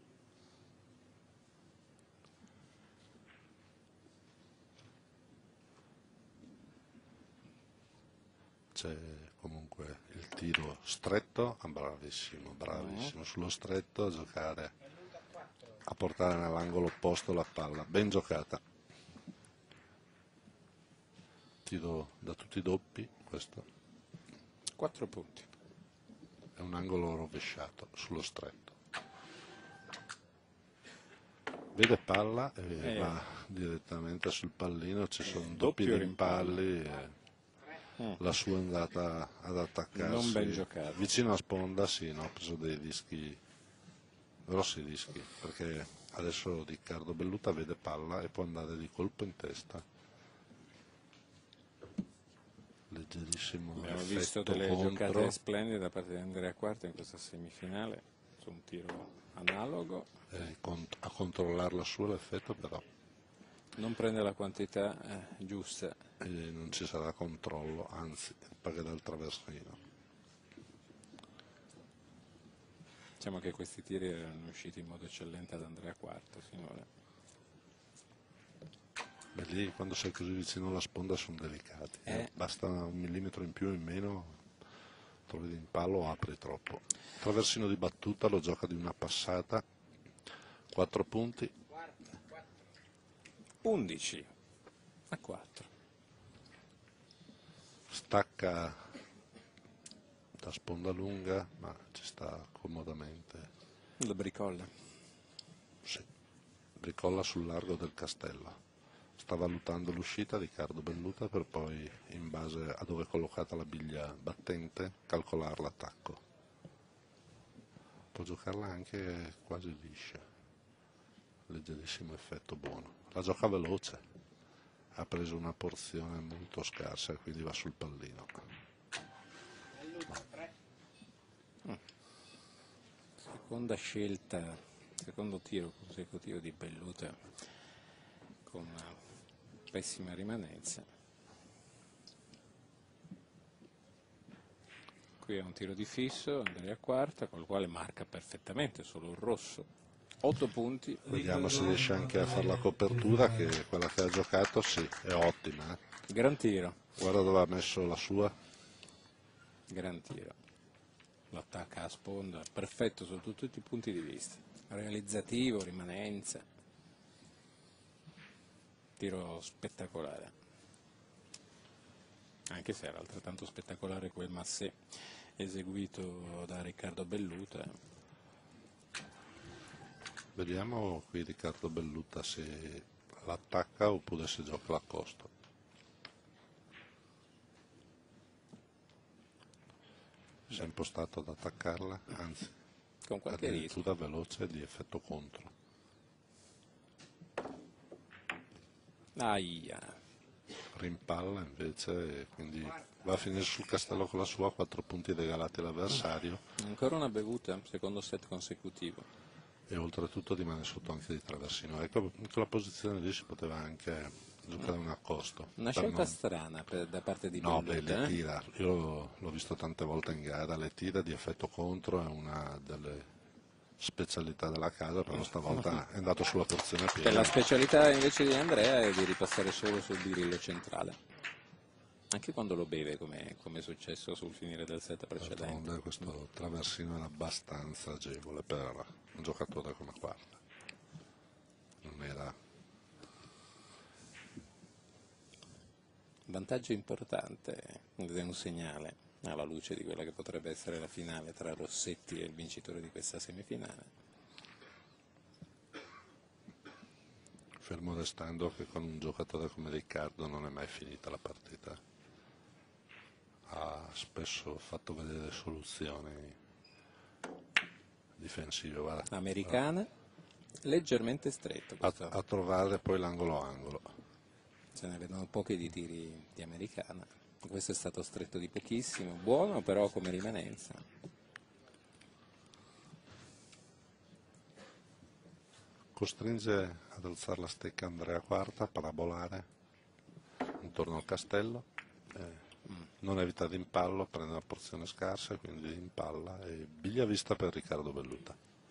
C'è comunque il tiro stretto, ah, bravissimo, bravissimo, sullo stretto a giocare, a portare nell'angolo opposto la palla, ben giocata. Tiro da tutti i doppi, questo
Quattro punti.
è un angolo rovesciato sullo stretto. Vede palla e
Eh.
va direttamente sul pallino, ci sono
Doppio
doppi rimpalli. E
Mm.
la sua è andata ad attaccarsi
Non ben giocato.
vicino a sponda, sì, no? Ha preso dei rischi, grossi rischi, perché adesso Riccardo Belluta vede palla e può andare di colpo in testa. Leggerissimo
Abbiamo
effetto
visto delle
contro.
giocate splendide da parte di Andrea Quarta in questa semifinale su un tiro analogo.
Eh, cont- a controllare la sua l'effetto, però
Non prende la quantità eh, giusta.
eh, non ci sarà controllo, anzi paga dal traversino.
Diciamo che questi tiri erano usciti in modo eccellente ad Andrea Quarta finora.
Beh, lì quando sei così vicino alla sponda sono delicati, eh.
Eh.
Basta un millimetro in più o in meno, trovi l'impallo o apri troppo. Traversino di battuta, lo gioca di una passata, quattro punti,
undici a quattro.
stacca da sponda lunga, ma ci sta comodamente.
La bricolla.
Sì, bricolla sul largo del castello. Sta valutando l'uscita di Riccardo Belluta per poi, in base a dove è collocata la biglia battente, calcolare l'attacco. Può giocarla anche quasi liscia, leggerissimo effetto buono. La gioca veloce, ha preso una porzione molto scarsa e quindi va sul pallino.
Belluta, tre.
Seconda scelta, secondo tiro consecutivo di Belluta con una pessima rimanenza. Qui è un tiro di fisso, Andrea Quarta, col quale marca perfettamente solo il rosso. otto punti.
Vediamo se riesce anche a fare la copertura, che quella che ha giocato sì, è ottima. Eh.
Gran tiro,
Guarda dove ha messo la sua.
gran tiro. Lo attacca a sponda, perfetto su tutti i punti di vista. Realizzativo, rimanenza. Tiro spettacolare. Anche se era altrettanto spettacolare quel massé eseguito da Riccardo Belluta.
Vediamo qui Riccardo Belluta se l'attacca oppure se gioca l'accosto. Si è impostato ad attaccarla, anzi
Con qualche rischio.
addirittura veloce di effetto contro.
Aia.
Rimpalla invece e quindi va a finire sul castello con la sua, quattro punti regalati all'avversario
Ancora una bevuta, secondo set consecutivo.
e oltretutto rimane sotto anche di traversino. Ecco, in quella posizione lì si poteva anche giocare un accosto.
Una
per
scelta
non-
strana per- da parte di
No, beh,
Belluta.
le
eh?
tira, io l'ho visto tante volte in gara, le tira di effetto contro è una delle specialità della casa, però stavolta è andato sulla porzione
Per
piena.
la specialità invece di Andrea è di ripassare solo sul birillo centrale. Anche quando lo beve, come come è successo sul finire del set precedente.
D'altronde questo traversino era abbastanza agevole per un giocatore come Quarta. Non era
Vantaggio importante ed è un segnale alla luce di quella che potrebbe essere la finale tra Rossetti e il vincitore di questa semifinale.
fermo restando che con un giocatore come Riccardo non è mai finita la partita. Ha spesso fatto vedere soluzioni difensive, guarda.
Americana, leggermente stretto
a,
questo.
a trovare poi l'angolo angolo.
Se ne vedono pochi di tiri di Americana. Questo è stato stretto di pochissimo, buono però come rimanenza.
Costringe ad alzare la stecca Andrea Quarta, parabolare intorno al castello, eh, non evita rimpallo, prende una porzione scarsa, quindi impalla e biglia vista per Riccardo Belluta.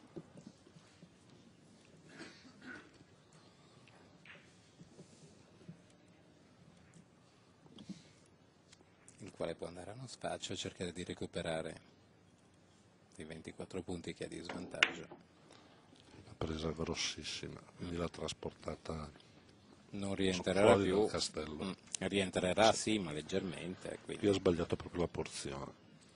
Il quale può andare a uno sfaccio e cercare di recuperare i ventiquattro punti che ha di svantaggio.
La presa grossissima, quindi l'ha trasportata
Non rientrerà
fuori
più.
dal castello.
Mm, rientrerà sì, ma leggermente. Quindi
Qui ha sbagliato proprio la porzione.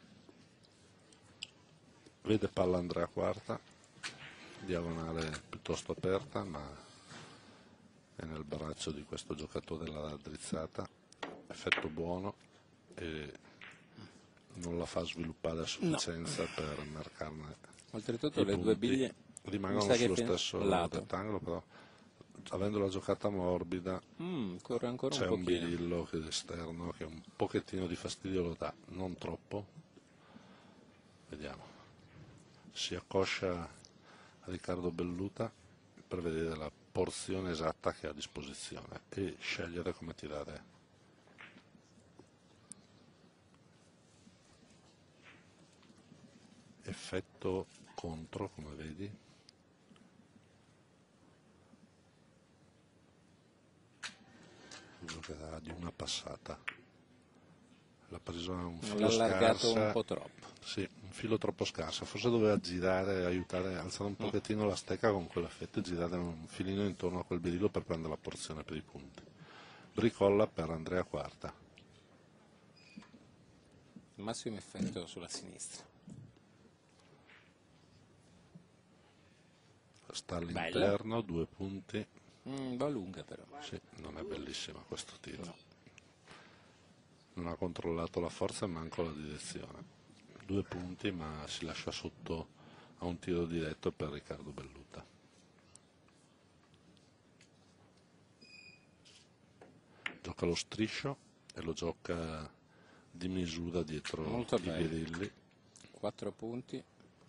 Vede palla Andrea Quarta, diagonale piuttosto aperta, ma è nel braccio di questo giocatore la drizzata, effetto buono e non la fa sviluppare a sufficienza per marcarne
oltretutto
i
le due
punti.
biglie
Rimangono
mi sa che
sullo
fin-
stesso
lato.
rettangolo, però avendola giocata morbida
Mm, corre ancora
c'è
un
un
pochino.
birillo che è esterno che un pochettino di fastidio lo dà, non troppo. Vediamo. Si accoscia a Riccardo Belluta per vedere la porzione esatta che ha a disposizione e scegliere come tirare. Effetto contro, come vedi. Giocherà di una passata. L'ha presa un
L'ha
filo
allargato
scarsa.
un po' troppo.
Sì, un filo troppo scarso, forse doveva girare, aiutare, alzare un pochettino la stecca con quell'effetto e girare un filino intorno a quel birillo per prendere la porzione per i punti. Bricolla per Andrea Quarta.
massimo effetto sulla sinistra.
Sta all'interno, due punti.
Mm, va lunga però.
Sì, non è bellissima questo tiro.
No.
Non ha controllato la forza e manco la direzione. Due punti, ma si lascia sotto a un tiro diretto per Riccardo Belluta. Gioca lo striscio e lo gioca di misura dietro
Molto
i
bello.
birilli.
quattro punti.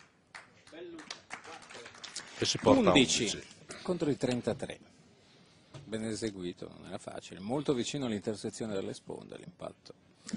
E si porta a
undici
undici.
contro i trentatré. Ben eseguito, non era facile. Molto vicino all'intersezione delle sponde l'impatto.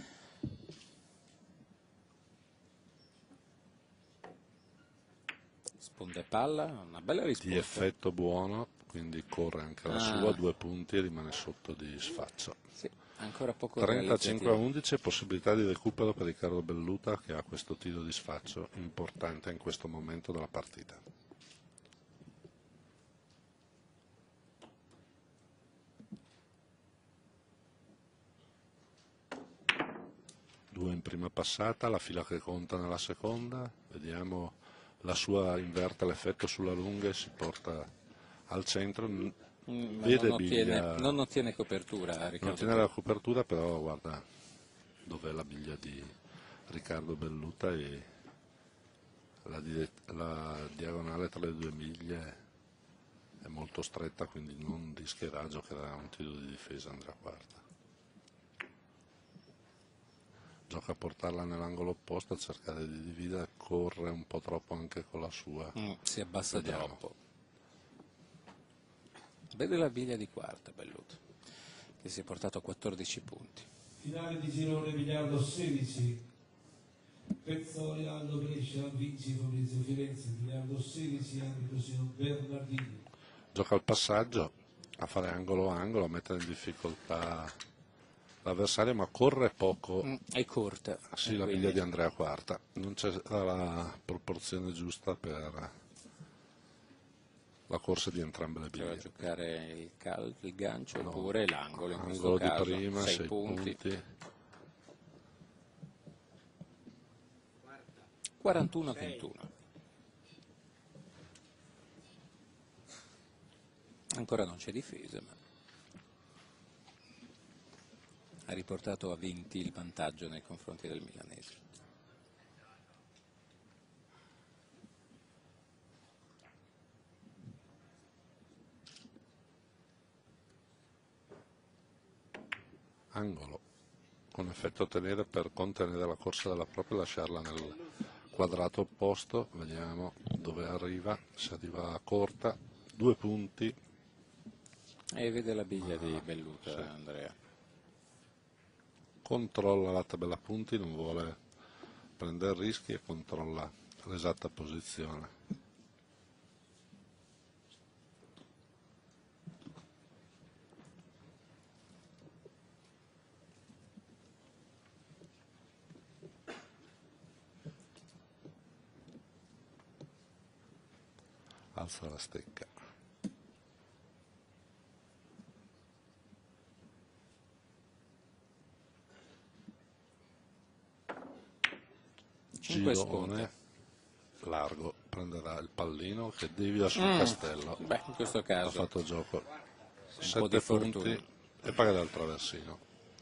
Sponde palla, una bella risposta.
Di effetto buono, quindi corre anche la
Ah.
sua, due punti e rimane sotto di sfaccio.
Sì, ancora poco
trentacinque a
realizzativo.
undici, possibilità di recupero per Riccardo Belluta, che ha questo tiro di sfaccio importante in questo momento della partita. Due in prima passata, la fila che conta nella seconda, vediamo la sua inverte l'effetto sulla lunga e si porta al centro.
Mm, ma
Vede
non, ottiene,
biglia,
non ottiene copertura, Riccardo.
non ottiene la copertura, però guarda dov'è la biglia di Riccardo Belluta e la, dire- la diagonale tra le due biglie è molto stretta, quindi non rischierà, giocherà un tiro di difesa Andrea Quarta. Gioca a portarla nell'angolo opposto, a cercare di dividere, corre un po' troppo anche con la sua.
Mm, si abbassa
Vediamo.
troppo. Vede la biglia di quarta, Belluto, che si è portato a quattordici punti.
Finale di girone biliardo sedici. Pezzoli, Aldo Brescia, Vinci, Fabrizio Firenze, biliardo sedici, anche Cosino Bernardini.
Gioca al passaggio, a fare angolo-angolo, a mettere in difficoltà l'avversario, ma corre poco.
Mm, è corta.
Sì,
e
la
quindi
biglia di Andrea Quarta. Non c'è la proporzione giusta per la corsa di entrambe le
Doveva
biglie.
giocare il, cal- il gancio
No.
oppure l'angolo, in questo
Angolo di
caso
prima,
sei
sei
punti.
punti.
quarantuno a ventuno. Ancora non c'è difesa, ma ha riportato a venti il vantaggio nei confronti del milanese.
Angolo con effetto a tenere per contenere la corsa della propria e lasciarla nel quadrato opposto. Vediamo dove arriva, se arriva corta, due punti.
E vede la biglia di Belluta,
sì.
Andrea.
Controlla la tabella punti, non vuole prendere rischi e controlla l'esatta posizione. Alza la stecca.
Cinque
Girone
sponde.
largo, prenderà il pallino che devia sul
Mm.
castello.
Beh, in questo
Ha
caso
fatto gioco
po' di
sette punti
fortuna.
e paga dal traversino.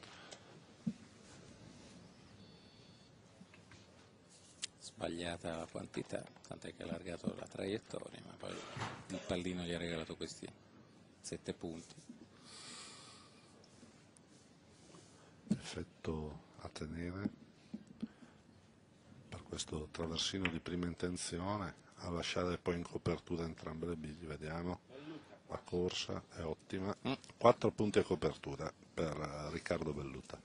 sbagliata la quantità, tant'è che ha allargato la traiettoria, ma poi il pallino gli ha regalato questi sette punti.
Effetto a tenere per questo traversino di prima intenzione, a lasciare poi in copertura entrambe le biglie. Vediamo, la corsa è ottima, quattro punti a copertura per Riccardo Belluta.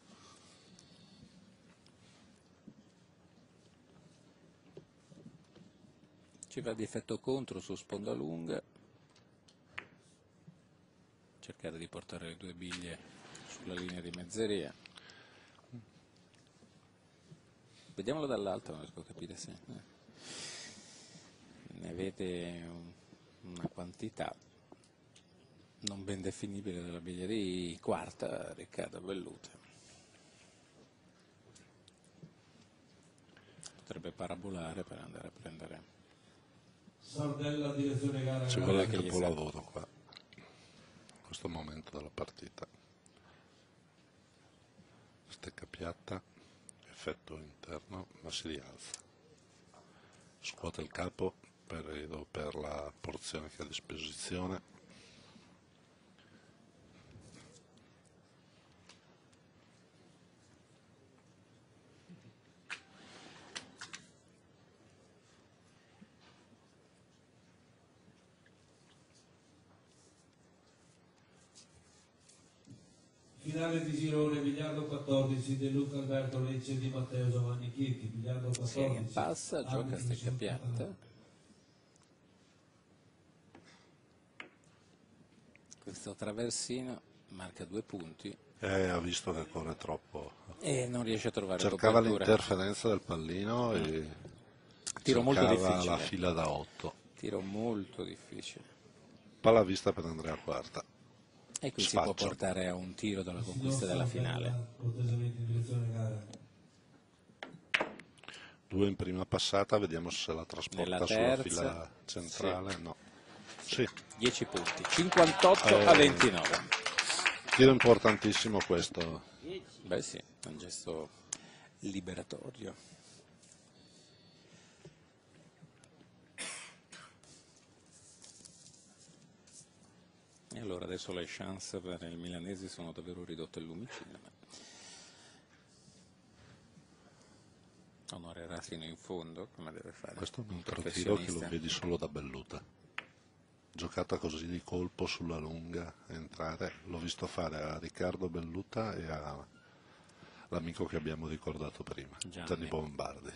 Ci va di effetto contro su sponda lunga, cercare di portare le due biglie sulla linea di mezzeria. Vediamolo dall'alto, non riesco a capire se ne vede un- una quantità non ben definibile della biglia di quarta, Riccardo Belluta. Potrebbe parabolare per andare a prendere.
Sardella, direzione gara.
Ci
gara.
vuole
che
anche il
gli serve.
lavoro qua, in questo momento della partita. Stecca piatta, effetto interno, ma si rialza. Scuote il capo per, per la porzione che ha a disposizione.
Finale di girone, biliardo quattordici, De Luca Alberto Lecce di Matteo Giovanni Chietti, biliardo quattordici.
Sì, passa, gioca a
arbitro
stecca piatta.
Sant'Anna.
Questo traversino marca due punti
E ha visto che corre troppo.
e non riesce a trovare
Cercava
copertura.
l'interferenza del pallino e
Tiro molto
cercava
difficile.
la fila da otto.
Tiro molto difficile.
Palla vista per Andrea Quarta.
E qui si può
Spaccio.
portare a un tiro dalla
Signor
conquista della
Sardella,
finale.
cortesemente in direzione gara.
Due in prima passata, vediamo se la trasporta
Nella
sulla
terza,
fila centrale. No. Sì,
dieci punti, cinquantotto
Eh.
a ventinove.
tiro importantissimo questo.
Beh sì, è un gesto liberatorio. E allora adesso le chance per il milanese sono davvero ridotte al lumicino. ma Onorerà fino in fondo, come deve fare
Questo è un
un
altro tiro che
professionista.
lo vedi solo da Belluta. Giocata così di colpo sulla lunga, entrare. L'ho visto fare a Riccardo Belluta e all'amico che abbiamo ricordato prima,
Gianni.
Gianni Bombardi.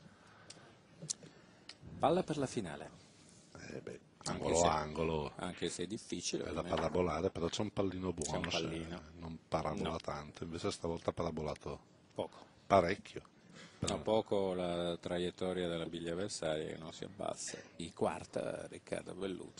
Palla per la finale,
Eh beh,
Anche
angolo
se-
a angolo,
anche se è difficile.
è da
ovviamente.
parabolare, però c'è un pallino buono,
C'è un pallino.
se non parabola
No.
tanto, invece stavolta ha parabolato
Poco.
parecchio.
Da poco la traiettoria della biglia avversaria che non si abbassa. I quarta Riccardo Belluta.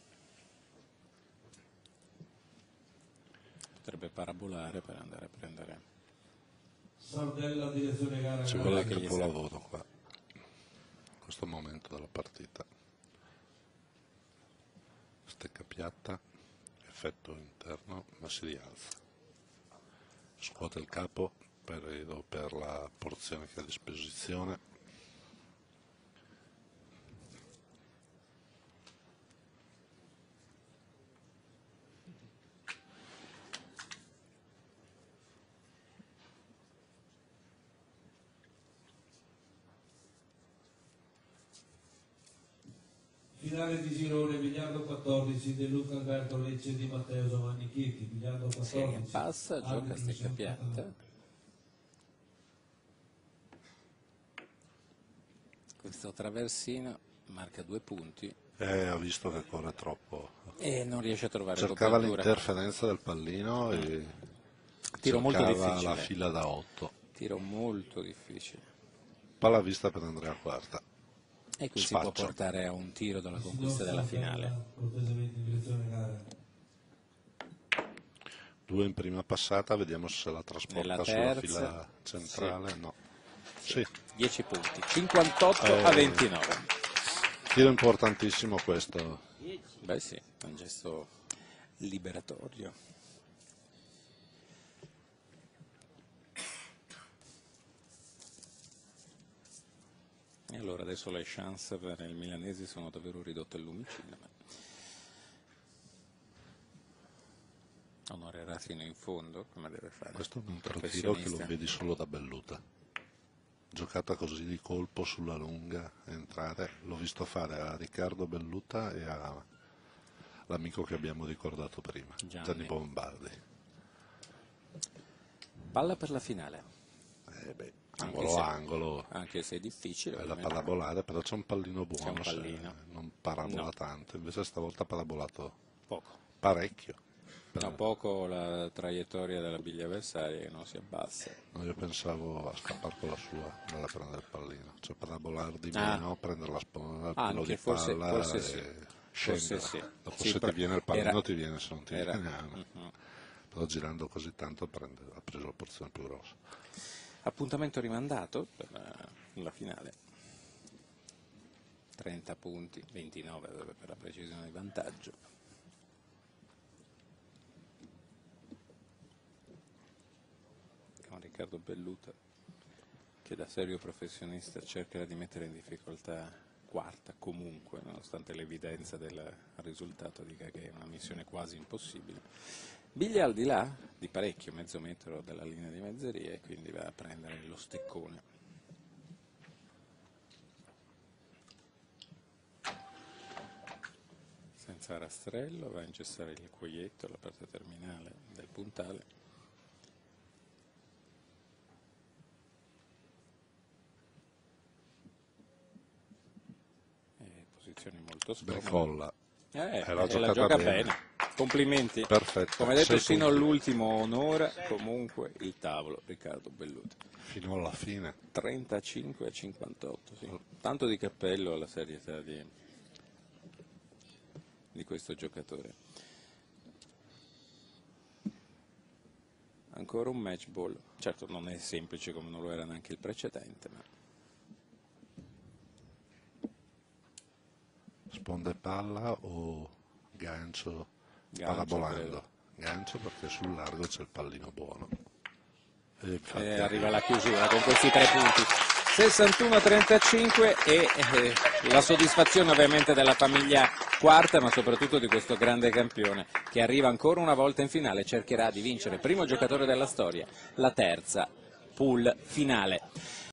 Potrebbe parabolare per andare a prendere.
Sardella, direzione gara.
Ci
gara.
vuole
che
anche
gli
il
serve.
lavoro qua, in questo momento della partita. Stecca piatta, effetto interno, ma si rialza. Scuote il capo per, per la porzione che ha a disposizione.
Finale di girone, biliardo quattordici, De Luca Alberto Lecce di Matteo Giovanni Chietti, biliardo
Sì,
quattordici.
passa, gioca a
arbitro
stecca
Sant'Anna.
piatta. Questo traversino marca due punti
E ha visto che corre troppo.
e non riesce a trovare
Cercava
copertura.
l'interferenza del pallino e
Tiro molto
cercava
difficile.
la fila da otto.
Tiro molto difficile.
Palla vista per Andrea Quarta.
E qui si può
Spaccio.
portare a un tiro dalla
Signor
conquista della
Sardella,
finale.
cortesemente in direzione gara.
Due in prima passata, vediamo se la trasporta
Nella
sulla
terza,
fila centrale. No. Sì,
dieci punti, cinquantotto
Eh.
a ventinove.
tiro importantissimo questo.
Beh sì, è un gesto liberatorio. E allora adesso le chance per il milanese sono davvero ridotte al lumicino. ma Onorerà fino in fondo, come deve fare
Questo è un
un
altro tiro che
professionista.
lo vedi solo da Belluta. Giocata così di colpo sulla lunga, entrare. L'ho visto fare a Riccardo Belluta e all'amico che abbiamo ricordato prima,
Gianni.
Gianni Bombardi.
Palla per la finale,
Eh beh,
Anche
angolo
se-
a angolo,
anche se è difficile.
è da
ovviamente.
parabolare, però c'è un pallino buono,
un pallino.
se non parabola
No.
tanto, invece stavolta ha parabolato
Poco.
parecchio.
Da poco la traiettoria della biglia avversaria che non si abbassa.
No, io pensavo a scappare con la sua, andare a prendere il pallino, cioè parabolare di
Ah.
meno, prendere la sponda, il
Ah,
filo
anche
di
forse-
palla
forse
e
sì.
scendere.
Forse sì.
Dopo
Sì,
se
però
ti viene il pallino
era-
ti viene, se non ti
era-
viene no.
Mhm.
Però girando così tanto prende- ha preso la porzione più grossa.
Appuntamento rimandato per la finale. trenta punti, ventinove per la precisione di vantaggio. Con Riccardo Belluta, che da serio professionista cercherà di mettere in difficoltà quarta comunque, nonostante l'evidenza del risultato dica che è una missione quasi impossibile. Biglia al di là di parecchio, mezzo metro dalla linea di mezzeria, e quindi va a prendere lo steccone. Senza rastrello, va a ingessare il cuoietto, la parte terminale del puntale. E posizioni molto scomode.
Bricolla.
Eh,
Eh, l'ha
e la
giocata
gioca
bene.
bene. Complimenti.
Perfetto.
Come detto,
Sei
sino
punti.
all'ultimo onora comunque il tavolo, Riccardo Belluta.
Fino alla fine.
trentacinque a cinquantotto, sì. Tanto di cappello alla serietà di, di questo giocatore. Ancora un match ball. Certo non è semplice come non lo era neanche il precedente, ma
Sponde palla o gancio,
Gancio,
parabolando?
credo.
Gancio, perché sul largo c'è il pallino buono. E infatti
e arriva la chiusura con questi tre punti. sessantuno a trentacinque e eh, la soddisfazione ovviamente della famiglia quarta, ma soprattutto di questo grande campione che arriva ancora una volta in finale, cercherà di vincere, primo giocatore della storia, la terza pool finale.